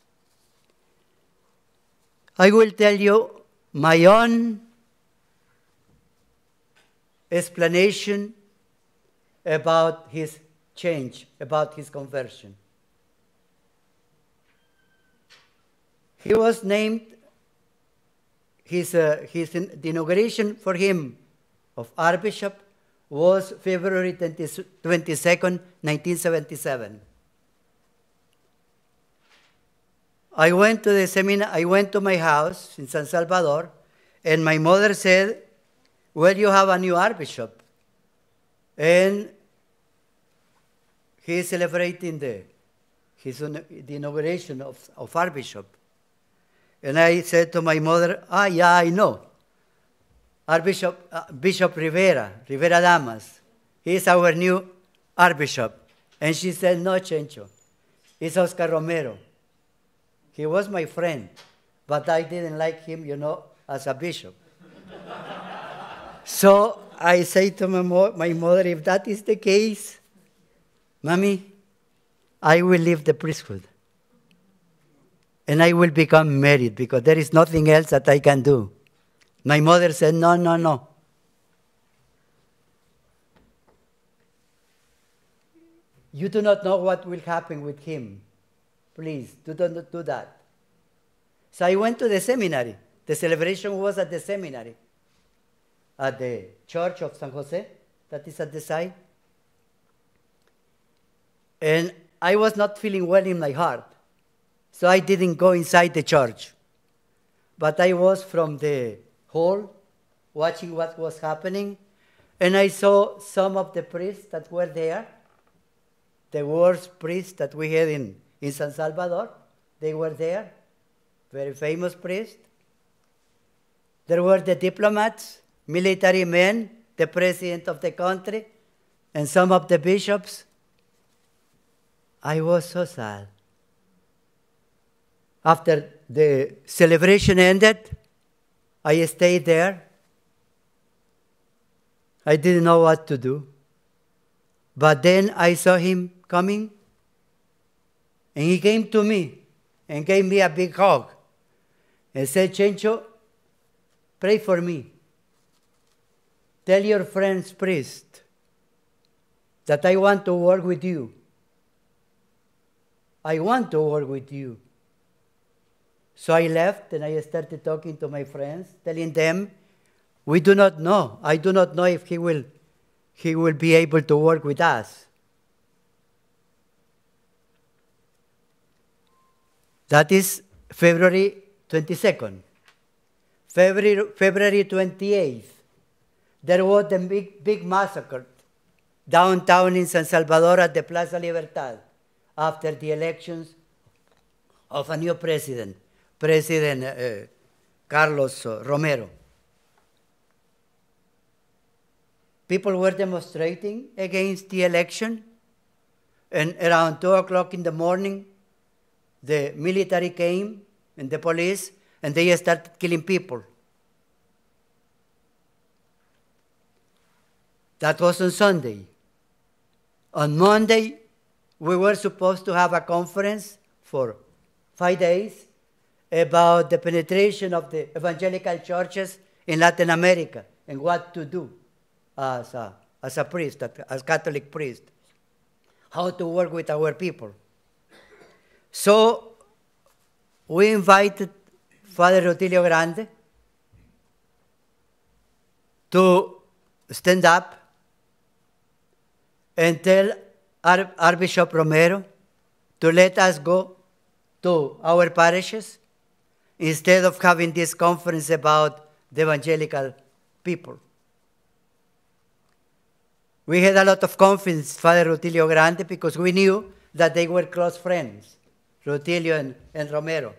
I will tell you my own explanation about his change, about his conversion. He was named, his, uh, his the inauguration for him of Archbishop was February twenty-second, nineteen seventy-seven. I went to the seminar, I went to my house in San Salvador, and my mother said, "Well, you have a new Archbishop, and he is celebrating the, his, the inauguration of, of Archbishop." And I said to my mother, "Ah, yeah, I know. Archbishop uh, Bishop Rivera, Rivera Damas. He is our new Archbishop." And she said, "No, Chencho. It's Oscar Romero. He was my friend, but I didn't like him, you know, as a bishop." So I say to my, mo my mother, "If that is the case, Mommy, I will leave the priesthood. And I will become married, because there is nothing else that I can do." My mother said, "No, no, no. You do not know what will happen with him. Please, do not do that." So I went to the seminary. The celebration was at the seminary, at the Church of San Jose, that is at the side. And I was not feeling well in my heart, so I didn't go inside the church. But I was from the hall watching what was happening, and I saw some of the priests that were there, the worst priests that we had in, in San Salvador. They were there, very famous priests. There were the diplomats, military men, the president of the country, and some of the bishops. I was so sad. After the celebration ended, I stayed there. I didn't know what to do. But then I saw him coming, and he came to me and gave me a big hug and said, "Chencho, pray for me. Tell your friends, priest, that I want to work with you. I want to work with you." So I left and I started talking to my friends, telling them, we do not know. I do not know if he will, he will be able to work with us. That is February twenty-second. February, February twenty-eighth, there was a big, big massacre downtown in San Salvador at the Plaza Libertad after the elections of a new president, President uh, Carlos uh, Romero. People were demonstrating against the election, and around two o'clock in the morning, the military came and the police, and they started killing people. That was on Sunday. On Monday, we were supposed to have a conference for five days about the penetration of the evangelical churches in Latin America and what to do as a, as a priest, as Catholic priest, how to work with our people. So we invited Father Rutilio Grande to stand up and tell our, our Bishop Romero to let us go to our parishes instead of having this conference about the evangelical people. We had a lot of confidence, Father Rutilio Grande, because we knew that they were close friends, Rutilio and, and Romero.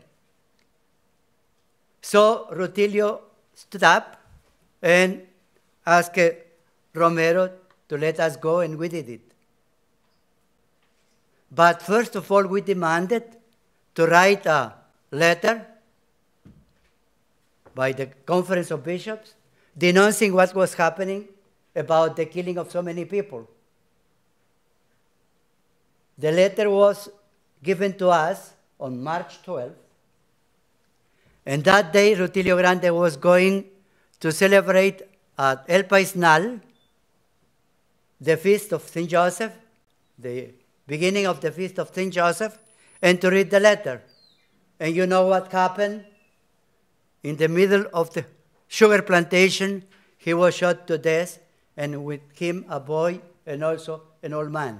So Rutilio stood up and asked Romero to let us go, and we did it. But first of all, we demanded to write a letter by the Conference of Bishops denouncing what was happening about the killing of so many people. The letter was given to us on March twelfth, and that day Rutilio Grande was going to celebrate at El Paisnal the feast of Saint Joseph, the beginning of the feast of Saint Joseph, and to read the letter. And you know what happened? In the middle of the sugar plantation, he was shot to death, and with him a boy and also an old man.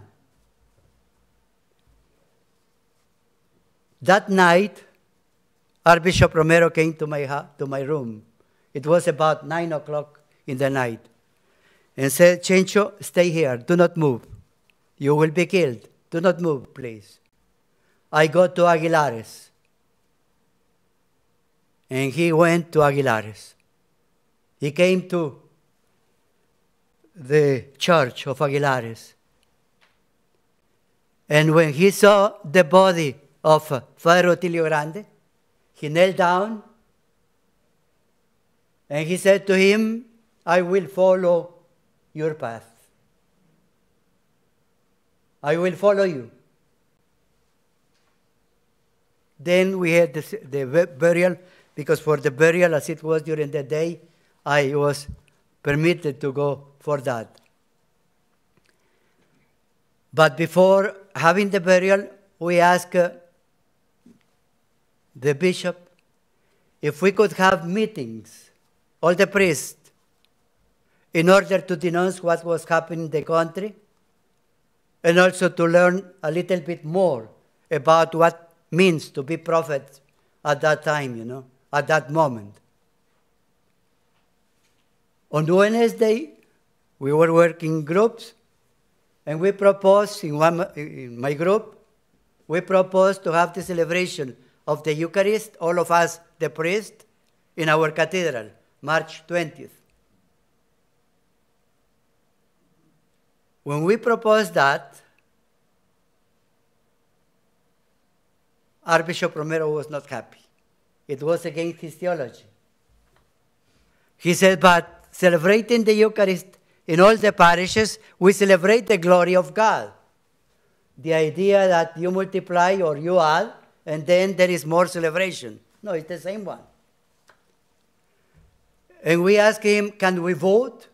That night, Archbishop Romero came to my, to my room. It was about nine o'clock in the night, and said, Chencho, stay here, do not move. You will be killed. Do not move, please. I go to Aguilares. And he went to Aguilares. He came to the church of Aguilares. And when he saw the body of Father Rutilio Grande, he knelt down and he said to him, I will follow your path. I will follow you. Then we had the, the burial, because for the burial, as it was during the day, I was permitted to go for that. But before having the burial, we asked uh, the bishop if we could have meetings, all the priests, in order to denounce what was happening in the country, and also to learn a little bit more about what means to be prophet at that time, you know, at that moment. On Wednesday, we were working groups, and we proposed, in, one, in my group, we proposed to have the celebration of the Eucharist, all of us, the priest, in our cathedral, March twentieth. When we proposed that, Archbishop Romero was not happy. It was against his theology. He said, but celebrating the Eucharist in all the parishes, we celebrate the glory of God. The idea that you multiply or you add, and then there is more celebration. No, it's the same one. And we asked him, can we vote?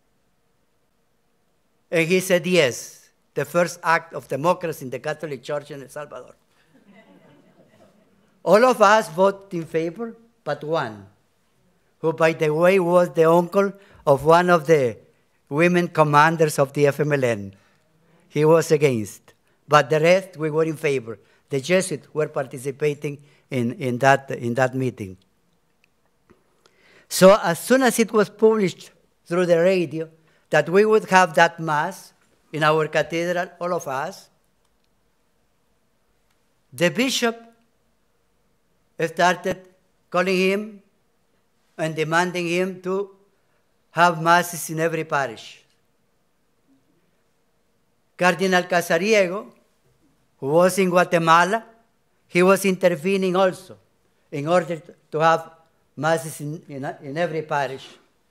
And he said, yes, the first act of democracy in the Catholic Church in El Salvador. All of us voted in favor, but one, who, by the way, was the uncle of one of the women commanders of the F M L N. He was against. But the rest, we were in favor. The Jesuits were participating in, in, that, in that meeting. So as soon as it was published through the radio that we would have that Mass in our cathedral, all of us, the bishop started calling him and demanding him to have Masses in every parish. Cardinal Casariego, who was in Guatemala, he was intervening also in order to have Masses in, in, in every parish.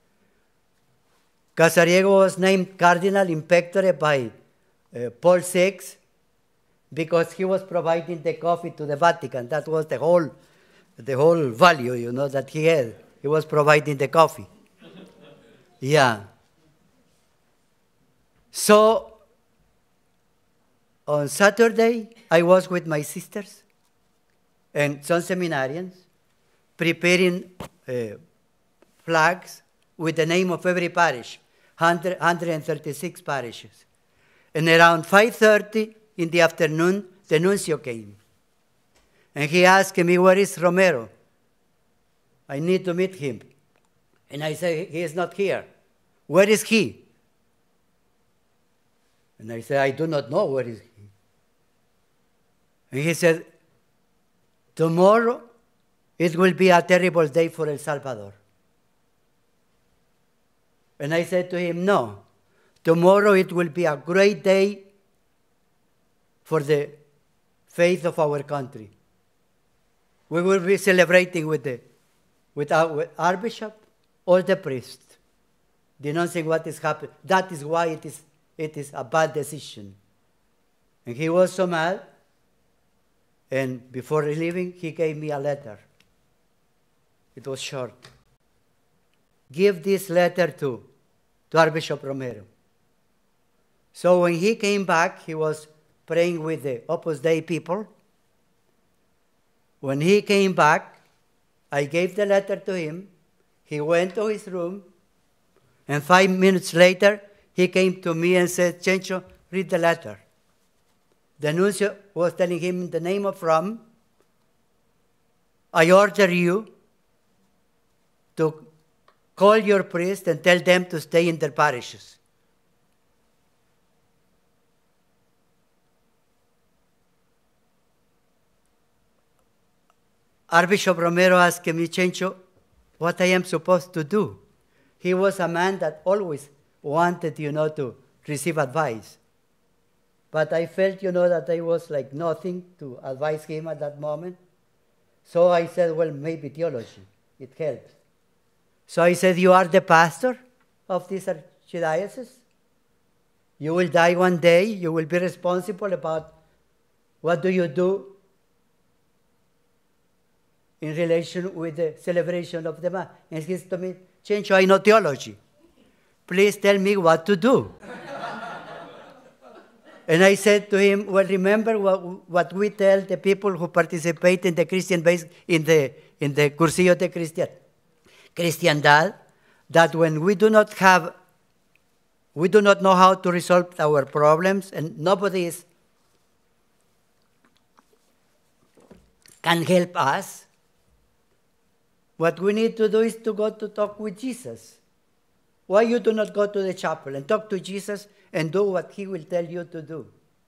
Casariego was named Cardinal in Pectore by uh, Paul the Sixth because he was providing the coffee to the Vatican. That was the whole, the whole value, you know, that he had. He was providing the coffee. Yeah. So, on Saturday, I was with my sisters and some seminarians preparing uh, flags with the name of every parish, one hundred thirty-six parishes. And around five thirty in the afternoon, the nuncio came. And he asked me, where is Romero? I need to meet him. And I said, he is not here. Where is he? And I said, I do not know where is he. And he said, tomorrow it will be a terrible day for El Salvador. And I said to him, no, tomorrow it will be a great day for the faith of our country. We will be celebrating with, the, with, our, with our bishop or the priest, denouncing what is happening. That is why it is, it is a bad decision. And he was so mad, and before leaving, he gave me a letter. It was short. Give this letter to, to Archbishop Romero. So when he came back, he was praying with the Opus Dei people. When he came back, I gave the letter to him. He went to his room, and five minutes later, he came to me and said, Chencho, read the letter. The nuncio was telling him in the name of Rome, I order you to call your priest and tell them to stay in their parishes. Archbishop Romero asked me, Chencho, what I am supposed to do. He was a man that always wanted, you know, to receive advice. But I felt, you know, that I was like nothing to advise him at that moment. So I said, well, maybe theology. It helps. So I said, you are the pastor of this archdiocese. You will die one day. You will be responsible about what do you do in relation with the celebration of the Mass. And he said to me, Chencho, I know theology. Please tell me what to do. And I said to him, well, remember what, what we tell the people who participate in the Christian base, in the, in the Cursillo de Christian, Cristiandad, that when we do not have, we do not know how to resolve our problems, and nobody is, can help us, what we need to do is to go to talk with Jesus. Why you do not go to the chapel and talk to Jesus and do what he will tell you to do?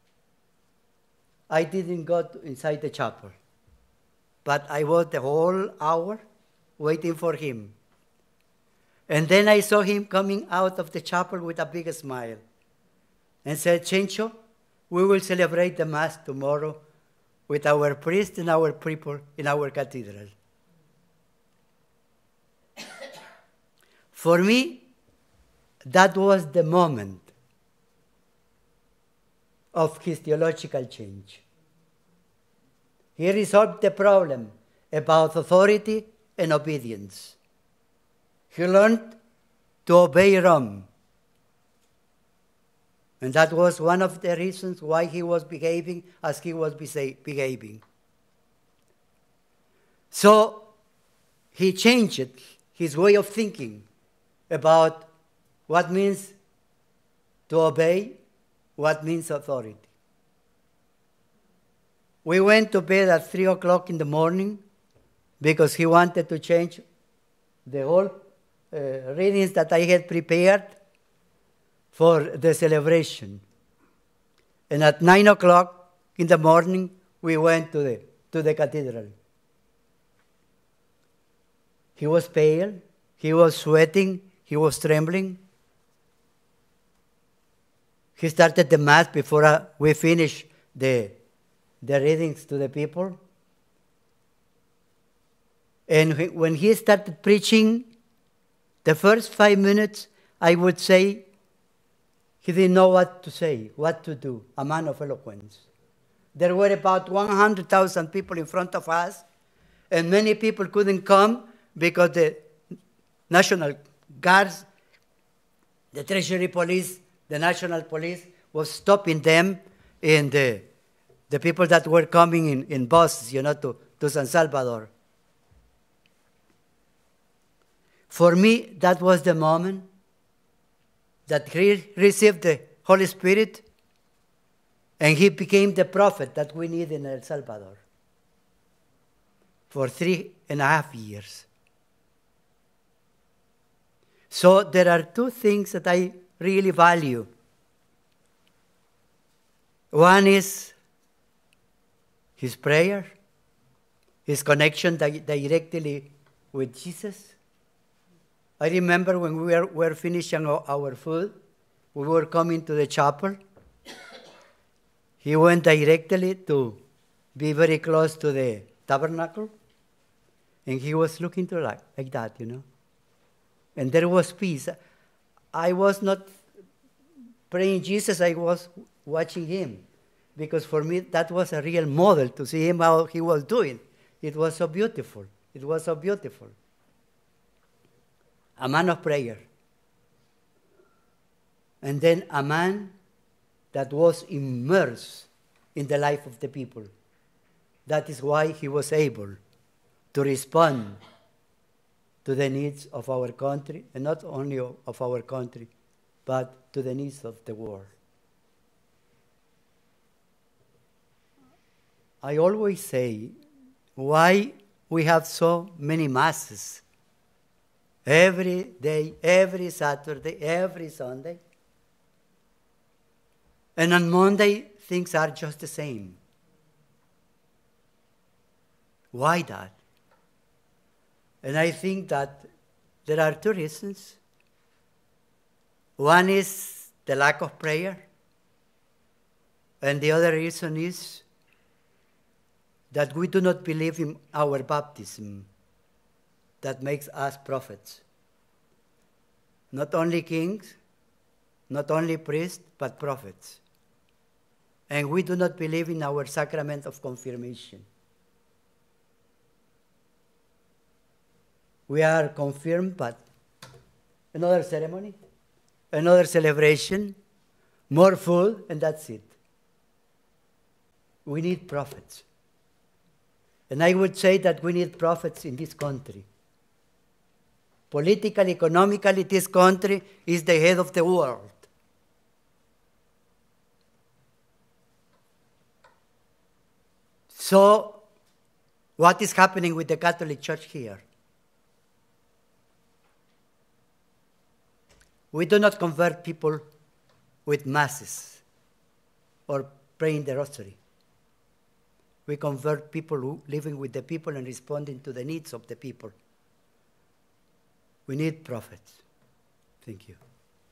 I didn't go to inside the chapel, but I was the whole hour waiting for him. And then I saw him coming out of the chapel with a big smile and said, Chencho, we will celebrate the Mass tomorrow with our priest and our people in our cathedral. For me, that was the moment of his theological change. He resolved the problem about authority and obedience. He learned to obey Rome. And that was one of the reasons why he was behaving as he was behaving. So he changed his way of thinking about what means to obey, what means authority. We went to bed at three o'clock in the morning because he wanted to change the whole uh, readings that I had prepared for the celebration. And at nine o'clock in the morning, we went to the, to the cathedral. He was pale, he was sweating, he was trembling. He started the Mass before uh, we finished the, the readings to the people. And when he started preaching, the first five minutes, I would say, he didn't know what to say, what to do, a man of eloquence. There were about one hundred thousand people in front of us, and many people couldn't come because the National Guards, the Treasury Police, the National Police was stopping them, and the, the people that were coming in, in buses, you know, to, to San Salvador. For me, that was the moment that he received the Holy Spirit, and he became the prophet that we need in El Salvador for three and a half years. So there are two things that I really value. One is his prayer, his connection di- directly with Jesus. I remember when we were, were finishing our, our food, we were coming to the chapel. He went directly to be very close to the tabernacle, and he was looking to like, like that, you know. And there was peace. I was not praying Jesus, I was watching him. Because for me, that was a real model to see him how he was doing. It was so beautiful. It was so beautiful. A man of prayer. And then a man that was immersed in the life of the people. That is why he was able to respond to the needs of our country, and not only of our country, but to the needs of the world. I always say, why we have so many masses every day, every Saturday, every Sunday, and on Monday things are just the same. Why that? And I think that there are two reasons. One is the lack of prayer, and the other reason is that we do not believe in our baptism that makes us prophets. Not only kings, not only priests, but prophets. And we do not believe in our sacrament of confirmation. We are confirmed, but another ceremony, another celebration, more food, and that's it. We need prophets. And I would say that we need prophets in this country. Politically, economically, this country is the head of the world. So, what is happening with the Catholic Church here? We do not convert people with masses or praying the rosary. We convert people who living with the people and responding to the needs of the people. We need prophets. Thank you.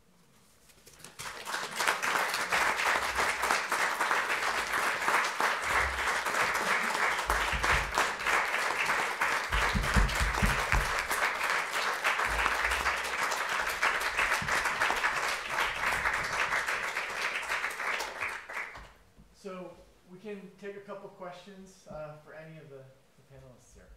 So we can take a couple questions uh, for any of the, the panelists here.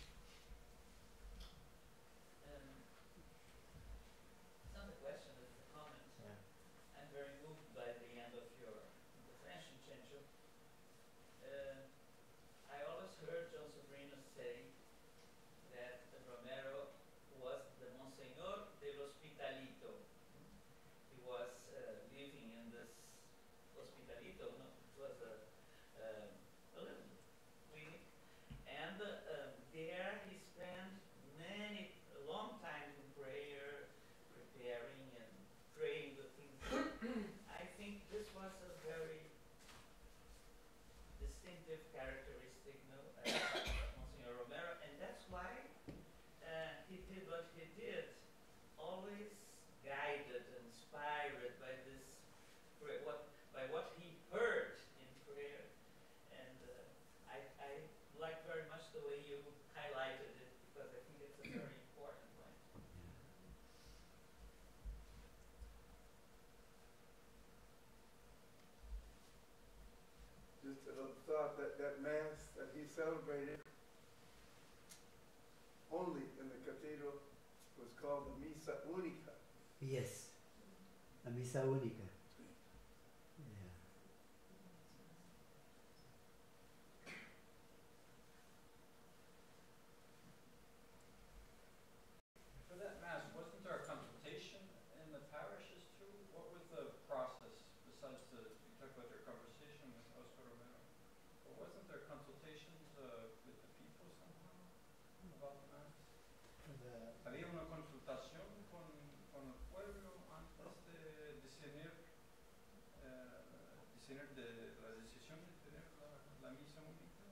It's not a question, it's a only in the cathedral was called the Misa Única. Yes, la Misa Única. Yeah. For that mass, wasn't there a consultation in the parishes too? What was the process besides the, you talked about your conversation with Oscar Romero, but wasn't there consultations uh, with the people somehow about the mass? The- ¿Había una consultación con, con el pueblo antes de decidir, eh, decidir de la decisión de tener la, la misa única?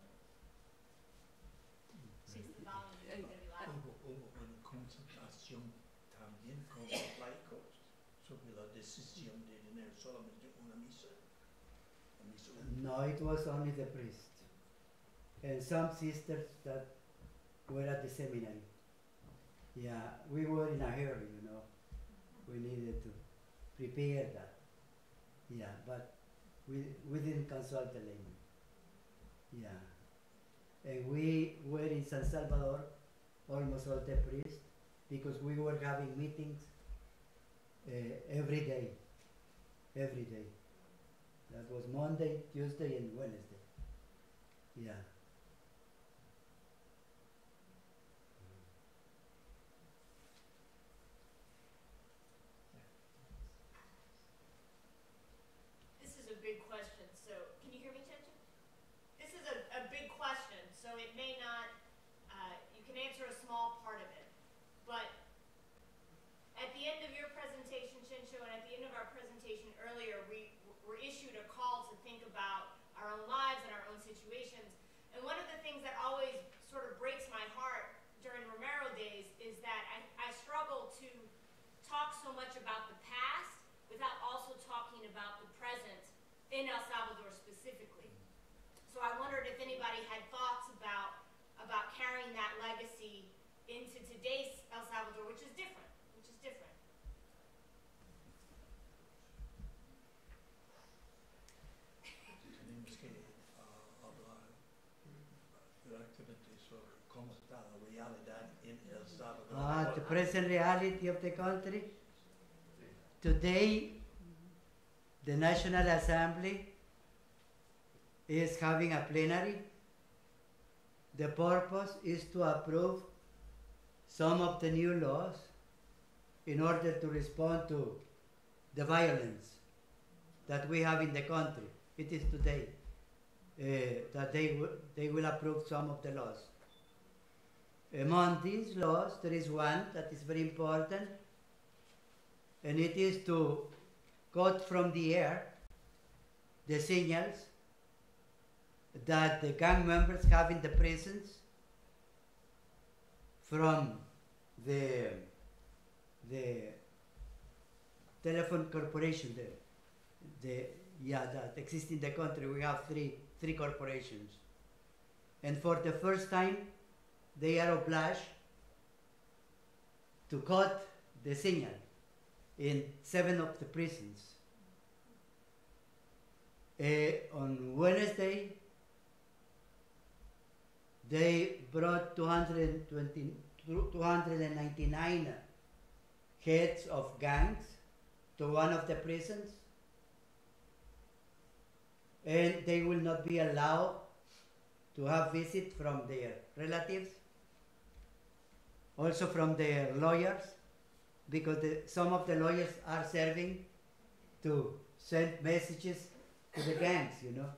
Hubo, hubo una consultación también con los laicos sobre la decisión de tener solamente una misa. La misa única. No, it was only the priest and some sisters that were at the seminary. Yeah, we were in a hurry, you know. We needed to prepare that. Yeah, but we we didn't consult the layman. Yeah, and we were in San Salvador, almost all the priests, because we were having meetings uh, every day, every day. That was Monday, Tuesday, and Wednesday. Yeah. This is a big question, so can you hear me, Chencha? This is a, a big question, so it may not, uh, you can answer a small part of it. But at the end of your presentation, Chencho, and at the end of our presentation earlier, we were issued a call to think about our own lives and our own situations. And one of the things that always sort of breaks my heart during Romero Days is that I, I struggle to talk so much about the past without also talking about the present in El Salvador specifically. So I wondered if anybody had thoughts about, about carrying that legacy into today's El Salvador, which is different, which is different. Tenemos que uh, hablar directamente sobre cómo está la realidad en El Salvador. Ah, the present reality of the country. Today, the National Assembly is having a plenary. The purpose is to approve some of the new laws in order to respond to the violence that we have in the country. It is today uh, that they, w they will approve some of the laws. Among these laws, there is one that is very important, and it is to cut from the air the signals that the gang members have in the prisons from the, the telephone corporation, the, the, yeah, that exists in the country. We have three, three corporations. And for the first time, they are obliged to cut the signal in seven of the prisons. Uh, on Wednesday, they brought two hundred twenty, two hundred ninety-nine heads of gangs to one of the prisons, and they will not be allowed to have visit from their relatives, also from their lawyers, because the, some of the lawyers are serving to send messages to the gangs, you know.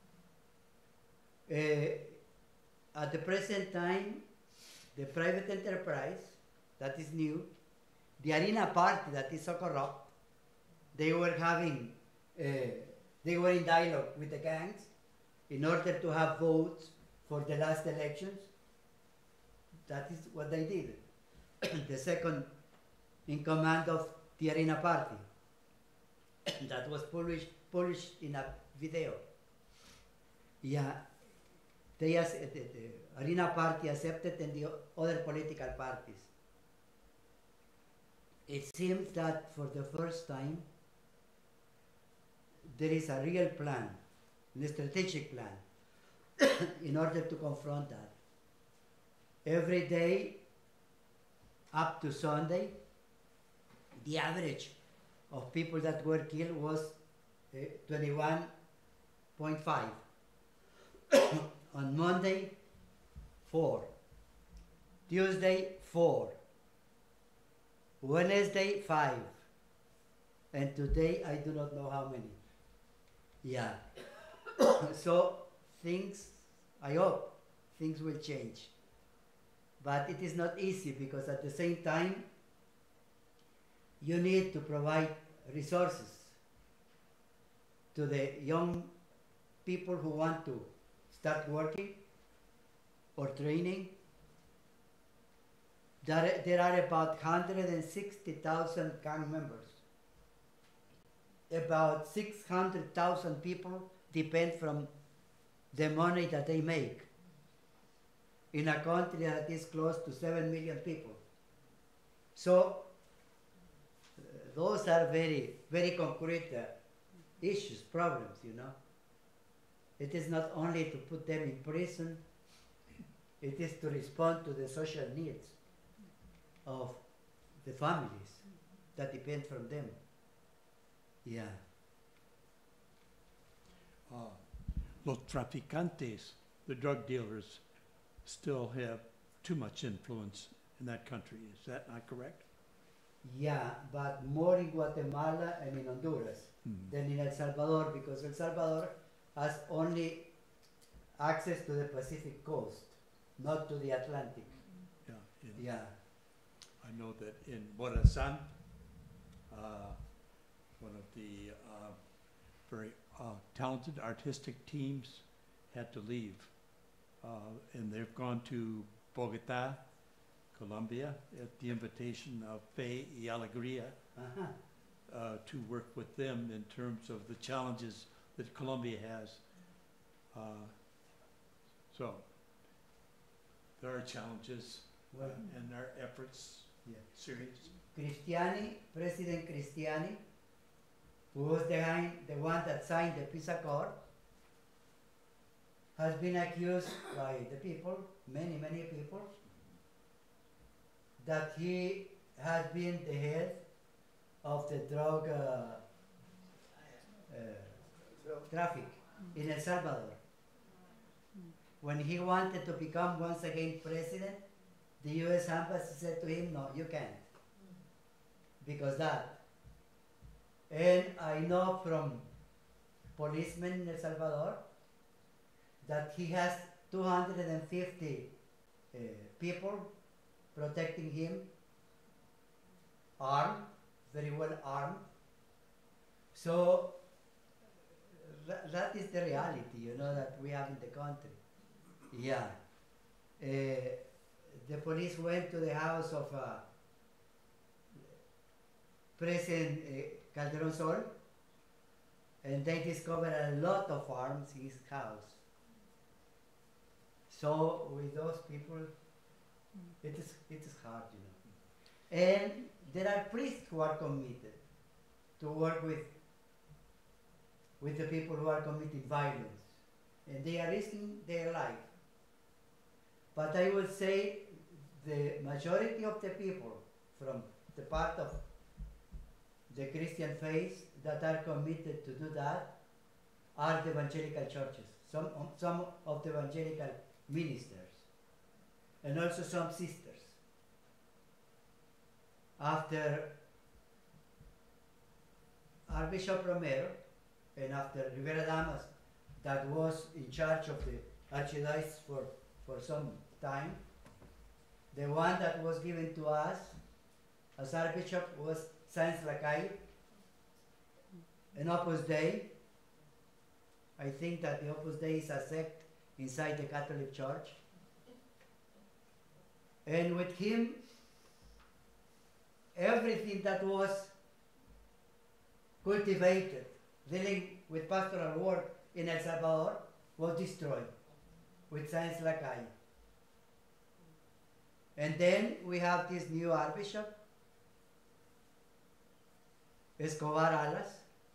Uh, at the present time, the private enterprise that is new, the arena party that is so corrupt, they were having, uh, they were in dialogue with the gangs in order to have votes for the last elections. That is what they did. The second in command of the arena party. That was published, published in a video. Yeah, they as, the, the arena party accepted, and the other political parties. It seems that for the first time, there is a real plan, a strategic plan, in order to confront that. Every day up to Sunday, the average of people that were killed was uh, twenty-one point five. On Monday, four. Tuesday, four. Wednesday, five. And today, I do not know how many. Yeah. So, things, I hope, things will change. But it is not easy because at the same time, you need to provide resources to the young people who want to start working or training. There, there are about one hundred sixty thousand gang members. About six hundred thousand people depend from the money that they make in a country that is close to seven million people. So uh, those are very, very concrete uh, issues, problems, you know. It is not only to put them in prison, it is to respond to the social needs of the families that depend from them. Yeah. Uh, los traficantes, the drug dealers, still have too much influence in that country. Is that not correct? Yeah, but more in Guatemala and in Honduras Mhm. than in El Salvador, because El Salvador has only access to the Pacific coast, not to the Atlantic. Yeah. in- Yeah. I know that in Morazan, uh, one of the uh, very uh, talented artistic teams had to leave. Uh, and they've gone to Bogota, Colombia, at the invitation of Fe y Alegría, Uh-huh. uh, to work with them in terms of the challenges that Colombia has. Uh, so there are challenges uh, Well, and our efforts Yeah. serious. Cristiani, President Cristiani, who was the, the one that signed the peace accord, has been accused by the people, many, many people, that he had been the head of the drug uh, uh, traffic in El Salvador. When he wanted to become once again president, the U S embassy said to him, no, you can't, because that. And I know from policemen in El Salvador that he has two hundred fifty uh, people protecting him, armed, very well armed. So that, that is the reality, you know, that we have in the country. Yeah. Uh, the police went to the house of uh, President uh, Calderon Sol, and they discovered a lot of arms in his house. So with those people, it is, it is hard, you know. And there are priests who are committed to work with, with the people who are committing violence, and they are risking their life. But I would say the majority of the people from the part of the Christian faith that are committed to do that are the evangelical churches, some, some of the evangelical ministers, and also some sisters. After Archbishop Romero and after Rivera Damas, that was in charge of the archdiocese for, for some time, the one that was given to us as Archbishop was Saint Lacaille, an Opus Dei. I think that the Opus Dei is a sect inside the Catholic Church. And with him, everything that was cultivated, dealing with pastoral work in El Salvador, was destroyed with Saint Lacaille. And then we have this new Archbishop, Escobar Alas.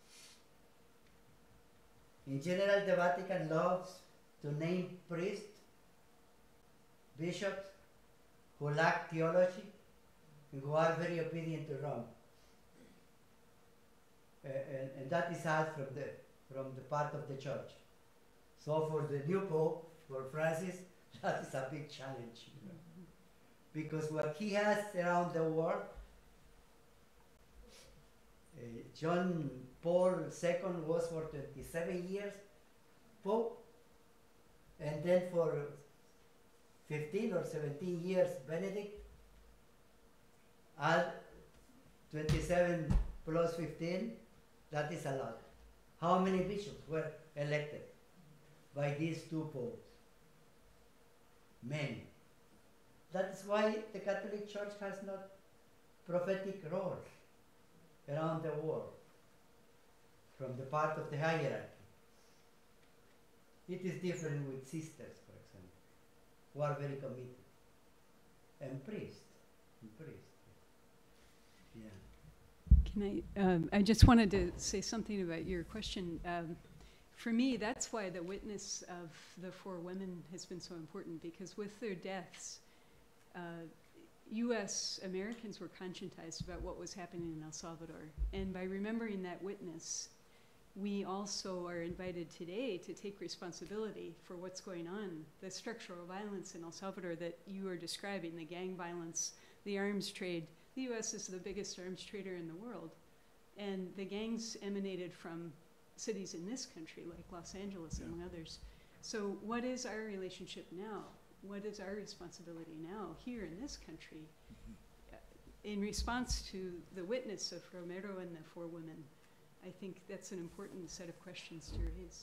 In general, the Vatican loves to name priests, bishops who lack theology and who are very obedient to Rome. Uh, and, and that is hard from the, from the part of the church. So for the new Pope, for Francis, that is a big challenge. You know? Because what he has around the world, uh, John Paul the Second was for twenty-seven years Pope, and then for fifteen or seventeen years Benedict, add twenty-seven plus fifteen, that is a lot. How many bishops were elected by these two popes? Many. That is why the Catholic Church has not prophetic roles around the world from the part of the hierarchy. It is different with sisters, for example, who are very committed, and priests, and priests. Yeah. Can I, um, I just wanted to say something about your question. Um, for me, that's why the witness of the four women has been so important, because with their deaths, uh, U S Americans were conscientized about what was happening in El Salvador. And by remembering that witness, we also are invited today to take responsibility for what's going on, the structural violence in El Salvador that you are describing, the gang violence, the arms trade. The U S is the biggest arms trader in the world. And the gangs emanated from cities in this country, like Los Angeles, yeah, among others. So what is our relationship now? What is our responsibility now here in this country? In response to the witness of Romero and the four women, I think that's an important set of questions to raise.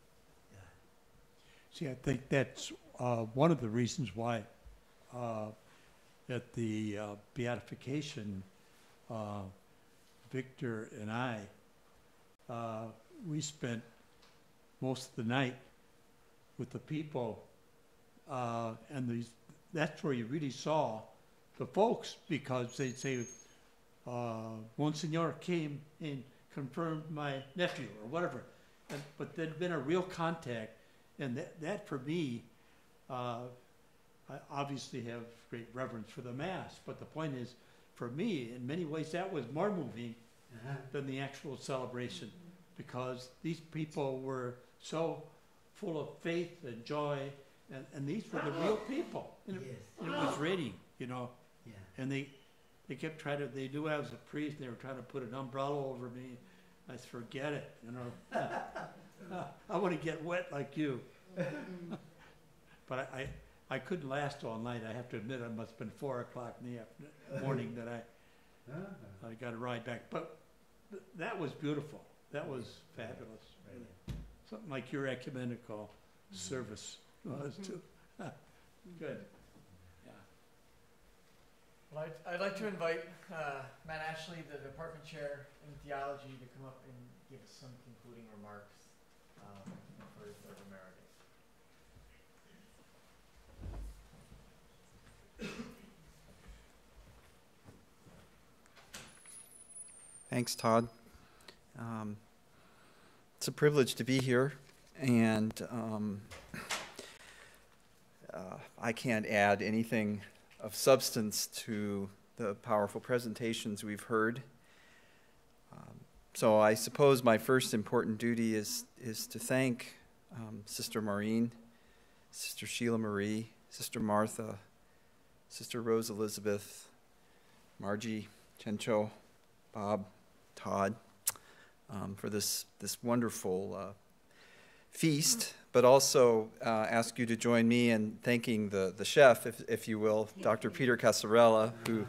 See, I think that's uh, one of the reasons why uh, at the uh, beatification, uh, Victor and I, uh, we spent most of the night with the people, uh, and these, that's where you really saw the folks, because they'd say, uh, Monsignor came and confirmed my nephew or whatever, and, but there'd been a real contact, and that, that for me, uh, I obviously have great reverence for the Mass, but the point is, for me, in many ways, that was more moving uh-huh. than the actual celebration, mm-hmm. because these people were so full of faith and joy, and, and these were the real people. And, yes. it, and it was raining, you know, yeah. and they they kept trying to, they knew I was a priest, and they were trying to put an umbrella over me. I said, forget it, you know. I want to get wet like you. But I, I, I couldn't last all night. I have to admit, it must have been four o'clock in the afternoon, morning that I uh-huh. I got a ride back. But th that was beautiful. That was fabulous. Really. Something like your ecumenical mm-hmm. service was too. Good. Yeah. Well, I'd, I'd like to invite uh, Matt Ashley, the department chair in theology, to come up and give us some concluding remarks um, for the Romero Days. Thanks, Todd. Um, it's a privilege to be here, and um, uh, I can't add anything of substance to the powerful presentations we've heard. Um, so I suppose my first important duty is, is to thank um, Sister Maureen, Sister Sheila Marie, Sister Martha, Sister Rose Elizabeth, Margie, Chencho, Bob, Todd, um, for this, this wonderful uh, feast, but also uh, ask you to join me in thanking the, the chef, if, if you will, Doctor Peter Casarella, who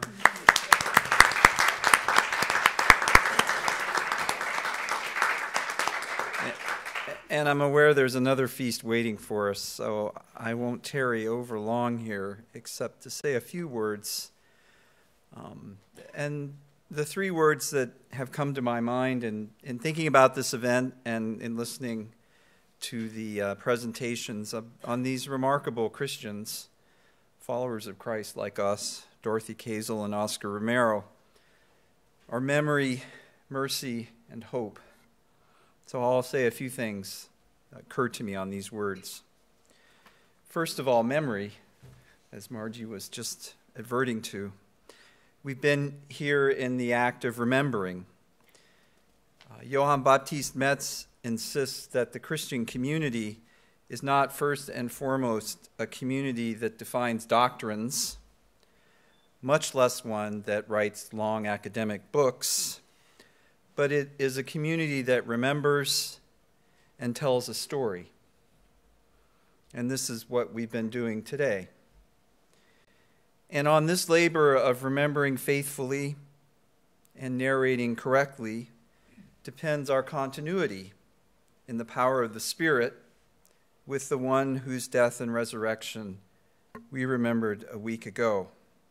and I'm aware there's another feast waiting for us, so I won't tarry over long here, except to say a few words. Um, and the three words that have come to my mind in, in thinking about this event and in listening to the uh, presentations of, on these remarkable Christians, followers of Christ like us, Dorothy Kazel and Oscar Romero, are memory, mercy, and hope. So I'll say a few things that occur to me on these words. First of all, memory, as Margie was just adverting to. we've been here in the act of remembering. Uh, Johann Baptist Metz insists that the Christian community is not first and foremost a community that defines doctrines, much less one that writes long academic books, but it is a community that remembers and tells a story. And this is what we've been doing today. And on this labor of remembering faithfully and narrating correctly depends our continuity in the power of the Spirit with the one whose death and resurrection we remembered a week ago.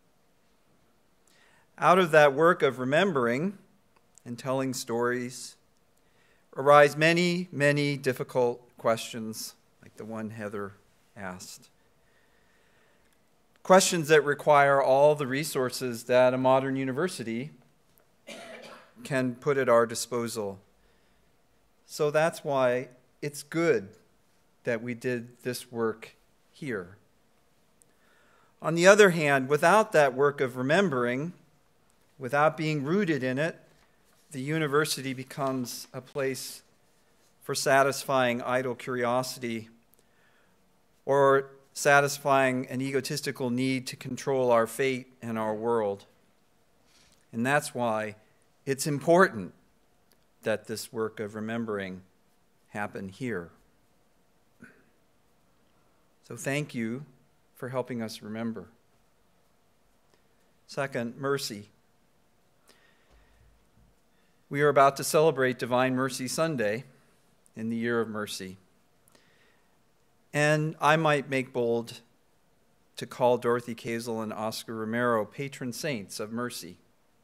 Out of that work of remembering and telling stories arise many, many difficult questions, like the one Heather asked. Questions that require all the resources that a modern university can put at our disposal. So that's why it's good that we did this work here. On the other hand, without that work of remembering, without being rooted in it, the university becomes a place for satisfying idle curiosity or satisfying an egotistical need to control our fate and our world. And that's why it's important that this work of remembering happen here. So thank you for helping us remember. Second, mercy. We are about to celebrate Divine Mercy Sunday in the year of mercy. And I might make bold to call Dorothy Kazel and Oscar Romero patron saints of mercy.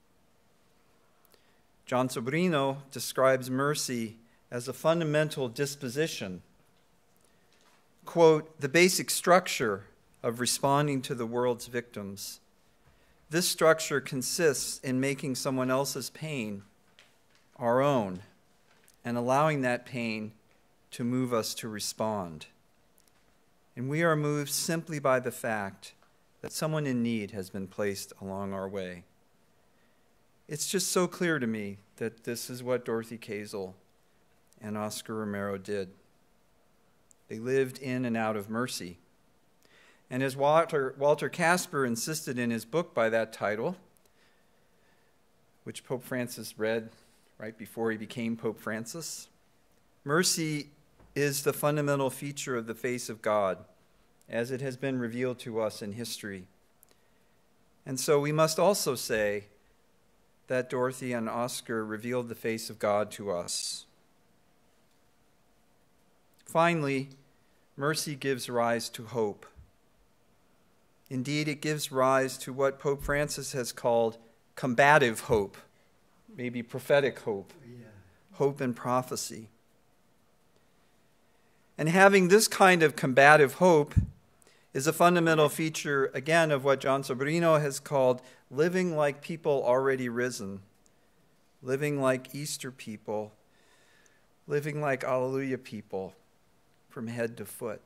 John Sobrino describes mercy as a fundamental disposition, quote, the basic structure of responding to the world's victims. This structure consists in making someone else's pain our own and allowing that pain to move us to respond. And we are moved simply by the fact that someone in need has been placed along our way. It's just so clear to me that this is what Dorothy Kazel and Oscar Romero did. They lived in and out of mercy. And as Walter, Walter Casper insisted in his book by that title, which Pope Francis read right before he became Pope Francis, mercy is the fundamental feature of the face of God, as it has been revealed to us in history. And so we must also say that Dorothy and Oscar revealed the face of God to us. Finally, mercy gives rise to hope. Indeed, it gives rise to what Pope Francis has called combative hope, maybe prophetic hope, yeah. Hope and prophecy. And having this kind of combative hope is a fundamental feature, again, of what John Sobrino has called living like people already risen, living like Easter people, living like Alleluia people from head to foot.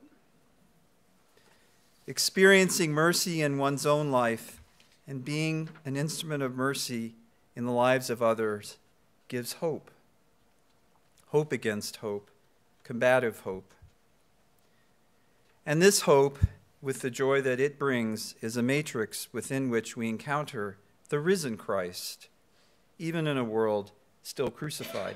Experiencing mercy in one's own life and being an instrument of mercy in the lives of others gives hope. Hope against hope, combative hope. And this hope, with the joy that it brings, is a matrix within which we encounter the risen Christ, even in a world still crucified.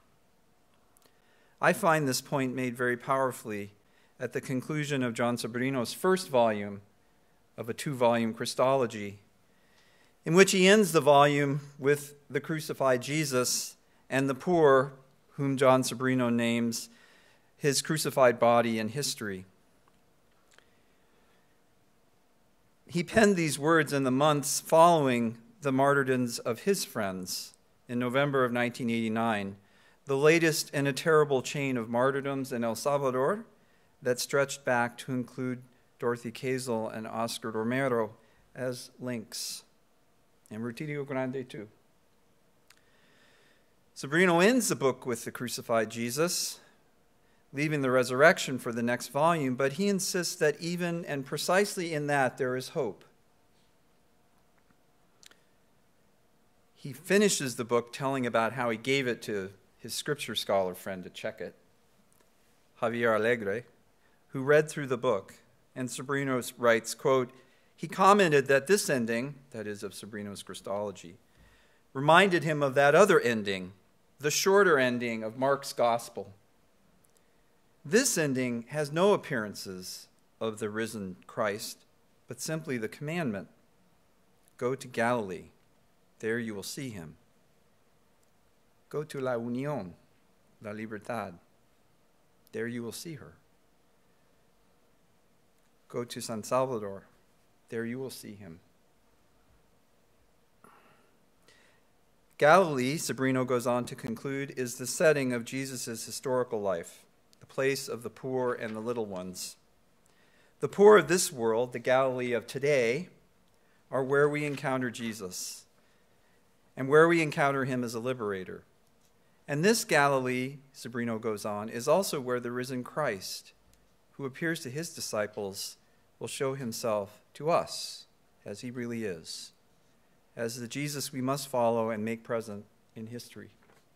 I find this point made very powerfully at the conclusion of John Sobrino's first volume of a two-volume Christology, in which he ends the volume with the crucified Jesus and the poor, whom John Sobrino names his crucified body in history. He penned these words in the months following the martyrdoms of his friends in November of nineteen eighty-nine, the latest in a terrible chain of martyrdoms in El Salvador that stretched back to include Dorothy Kazel and Oscar Romero as links, and Retiro Grande too. Sobrino ends the book with the crucified Jesus, leaving the resurrection for the next volume, but he insists that even and precisely in that there is hope. he finishes the book telling about how he gave it to his scripture scholar friend to check it, Javier Alegre, who read through the book. And Sobrino writes, quote, he commented that this ending, that is of Sobrino's Christology, reminded him of that other ending, the shorter ending of Mark's gospel. This ending has no appearances of the risen Christ, but simply the commandment, go to Galilee, there you will see him. Go to La Unión, La Libertad, there you will see her. Go to San Salvador, there you will see him. Galilee, Sobrino goes on to conclude, is the setting of Jesus' historical life, the place of the poor and the little ones. The poor of this world, the Galilee of today, are where we encounter Jesus and where we encounter him as a liberator. And this Galilee, Sobrino goes on, is also where the risen Christ, who appears to his disciples, will show himself to us as he really is, as the Jesus we must follow and make present in history.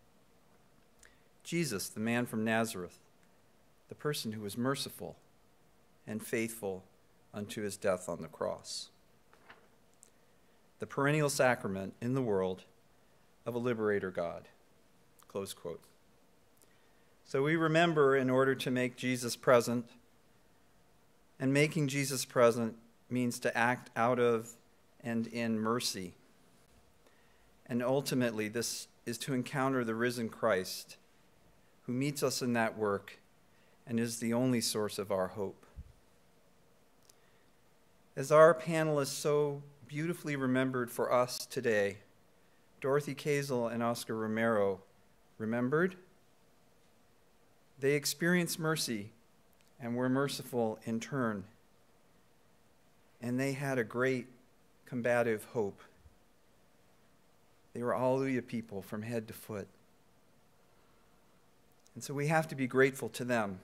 Jesus, the man from Nazareth, the person who was merciful and faithful unto his death on the cross. The perennial sacrament in the world of a liberator God. Close quote. So we remember in order to make Jesus present, and making Jesus present means to act out of and in mercy. And ultimately, this is to encounter the risen Christ, who meets us in that work and is the only source of our hope. As our panelists so beautifully remembered for us today, Dorothy Kazel and Oscar Romero remembered. They experienced mercy and were merciful in turn. And they had a great combative hope. They were Alleluia people from head to foot. And so we have to be grateful to them,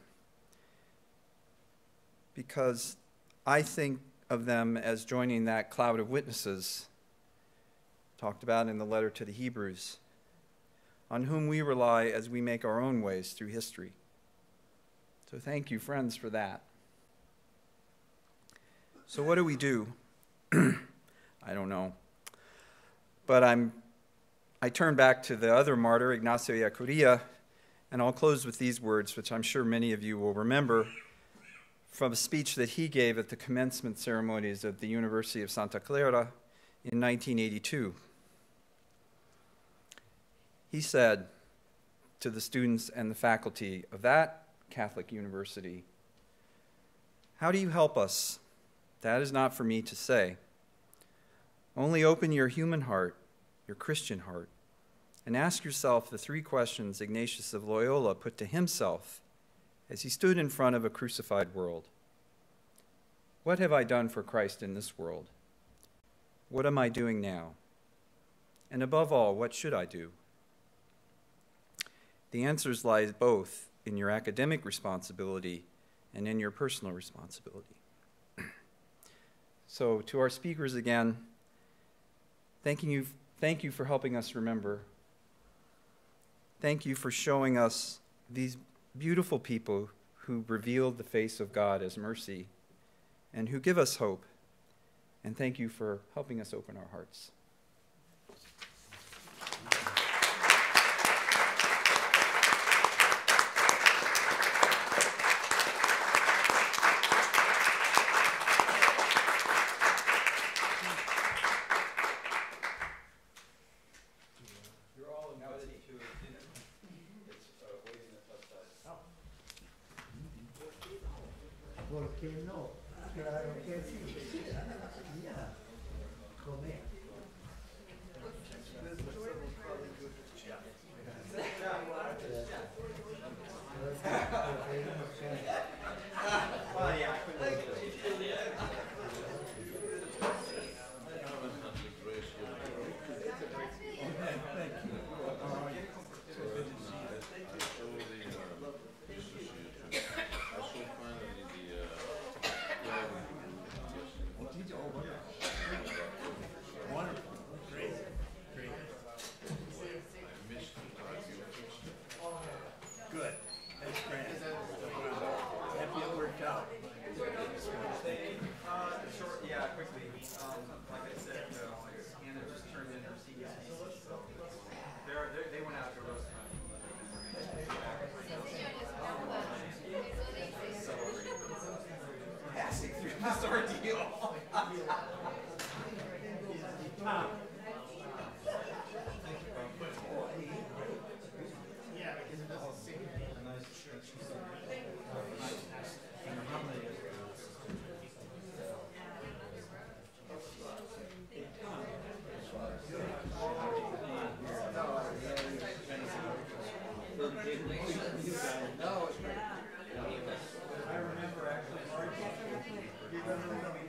because I think of them as joining that cloud of witnesses talked about in the letter to the Hebrews, on whom we rely as we make our own ways through history. So thank you, friends, for that. So what do we do? I don't know. But I'm, I turn back to the other martyr, Ignacio Ellacuría, and I'll close with these words, which I'm sure many of you will remember, from a speech that he gave at the commencement ceremonies of the University of Santa Clara in nineteen eighty-two. He said to the students and the faculty of that Catholic university, how do you help us? That is not for me to say. Only open your human heart, your Christian heart, and ask yourself the three questions Ignatius of Loyola put to himself as he stood in front of a crucified world. What have I done for Christ in this world? What am I doing now? And above all, what should I do? The answers lie both in your academic responsibility and in your personal responsibility. So to our speakers again, thanking you, thank you for helping us remember. Thank you for showing us these beautiful people who revealed the face of God as mercy and who give us hope. And thank you for helping us open our hearts. ¿Por qué no? Claro que sí. Ya. Comer. Thank you. um, like I said, uh, Anna just turned in her C D C, so they're, they're, they went out to roast hunt. Passing through this ordeal. No, it's great. I remember actually.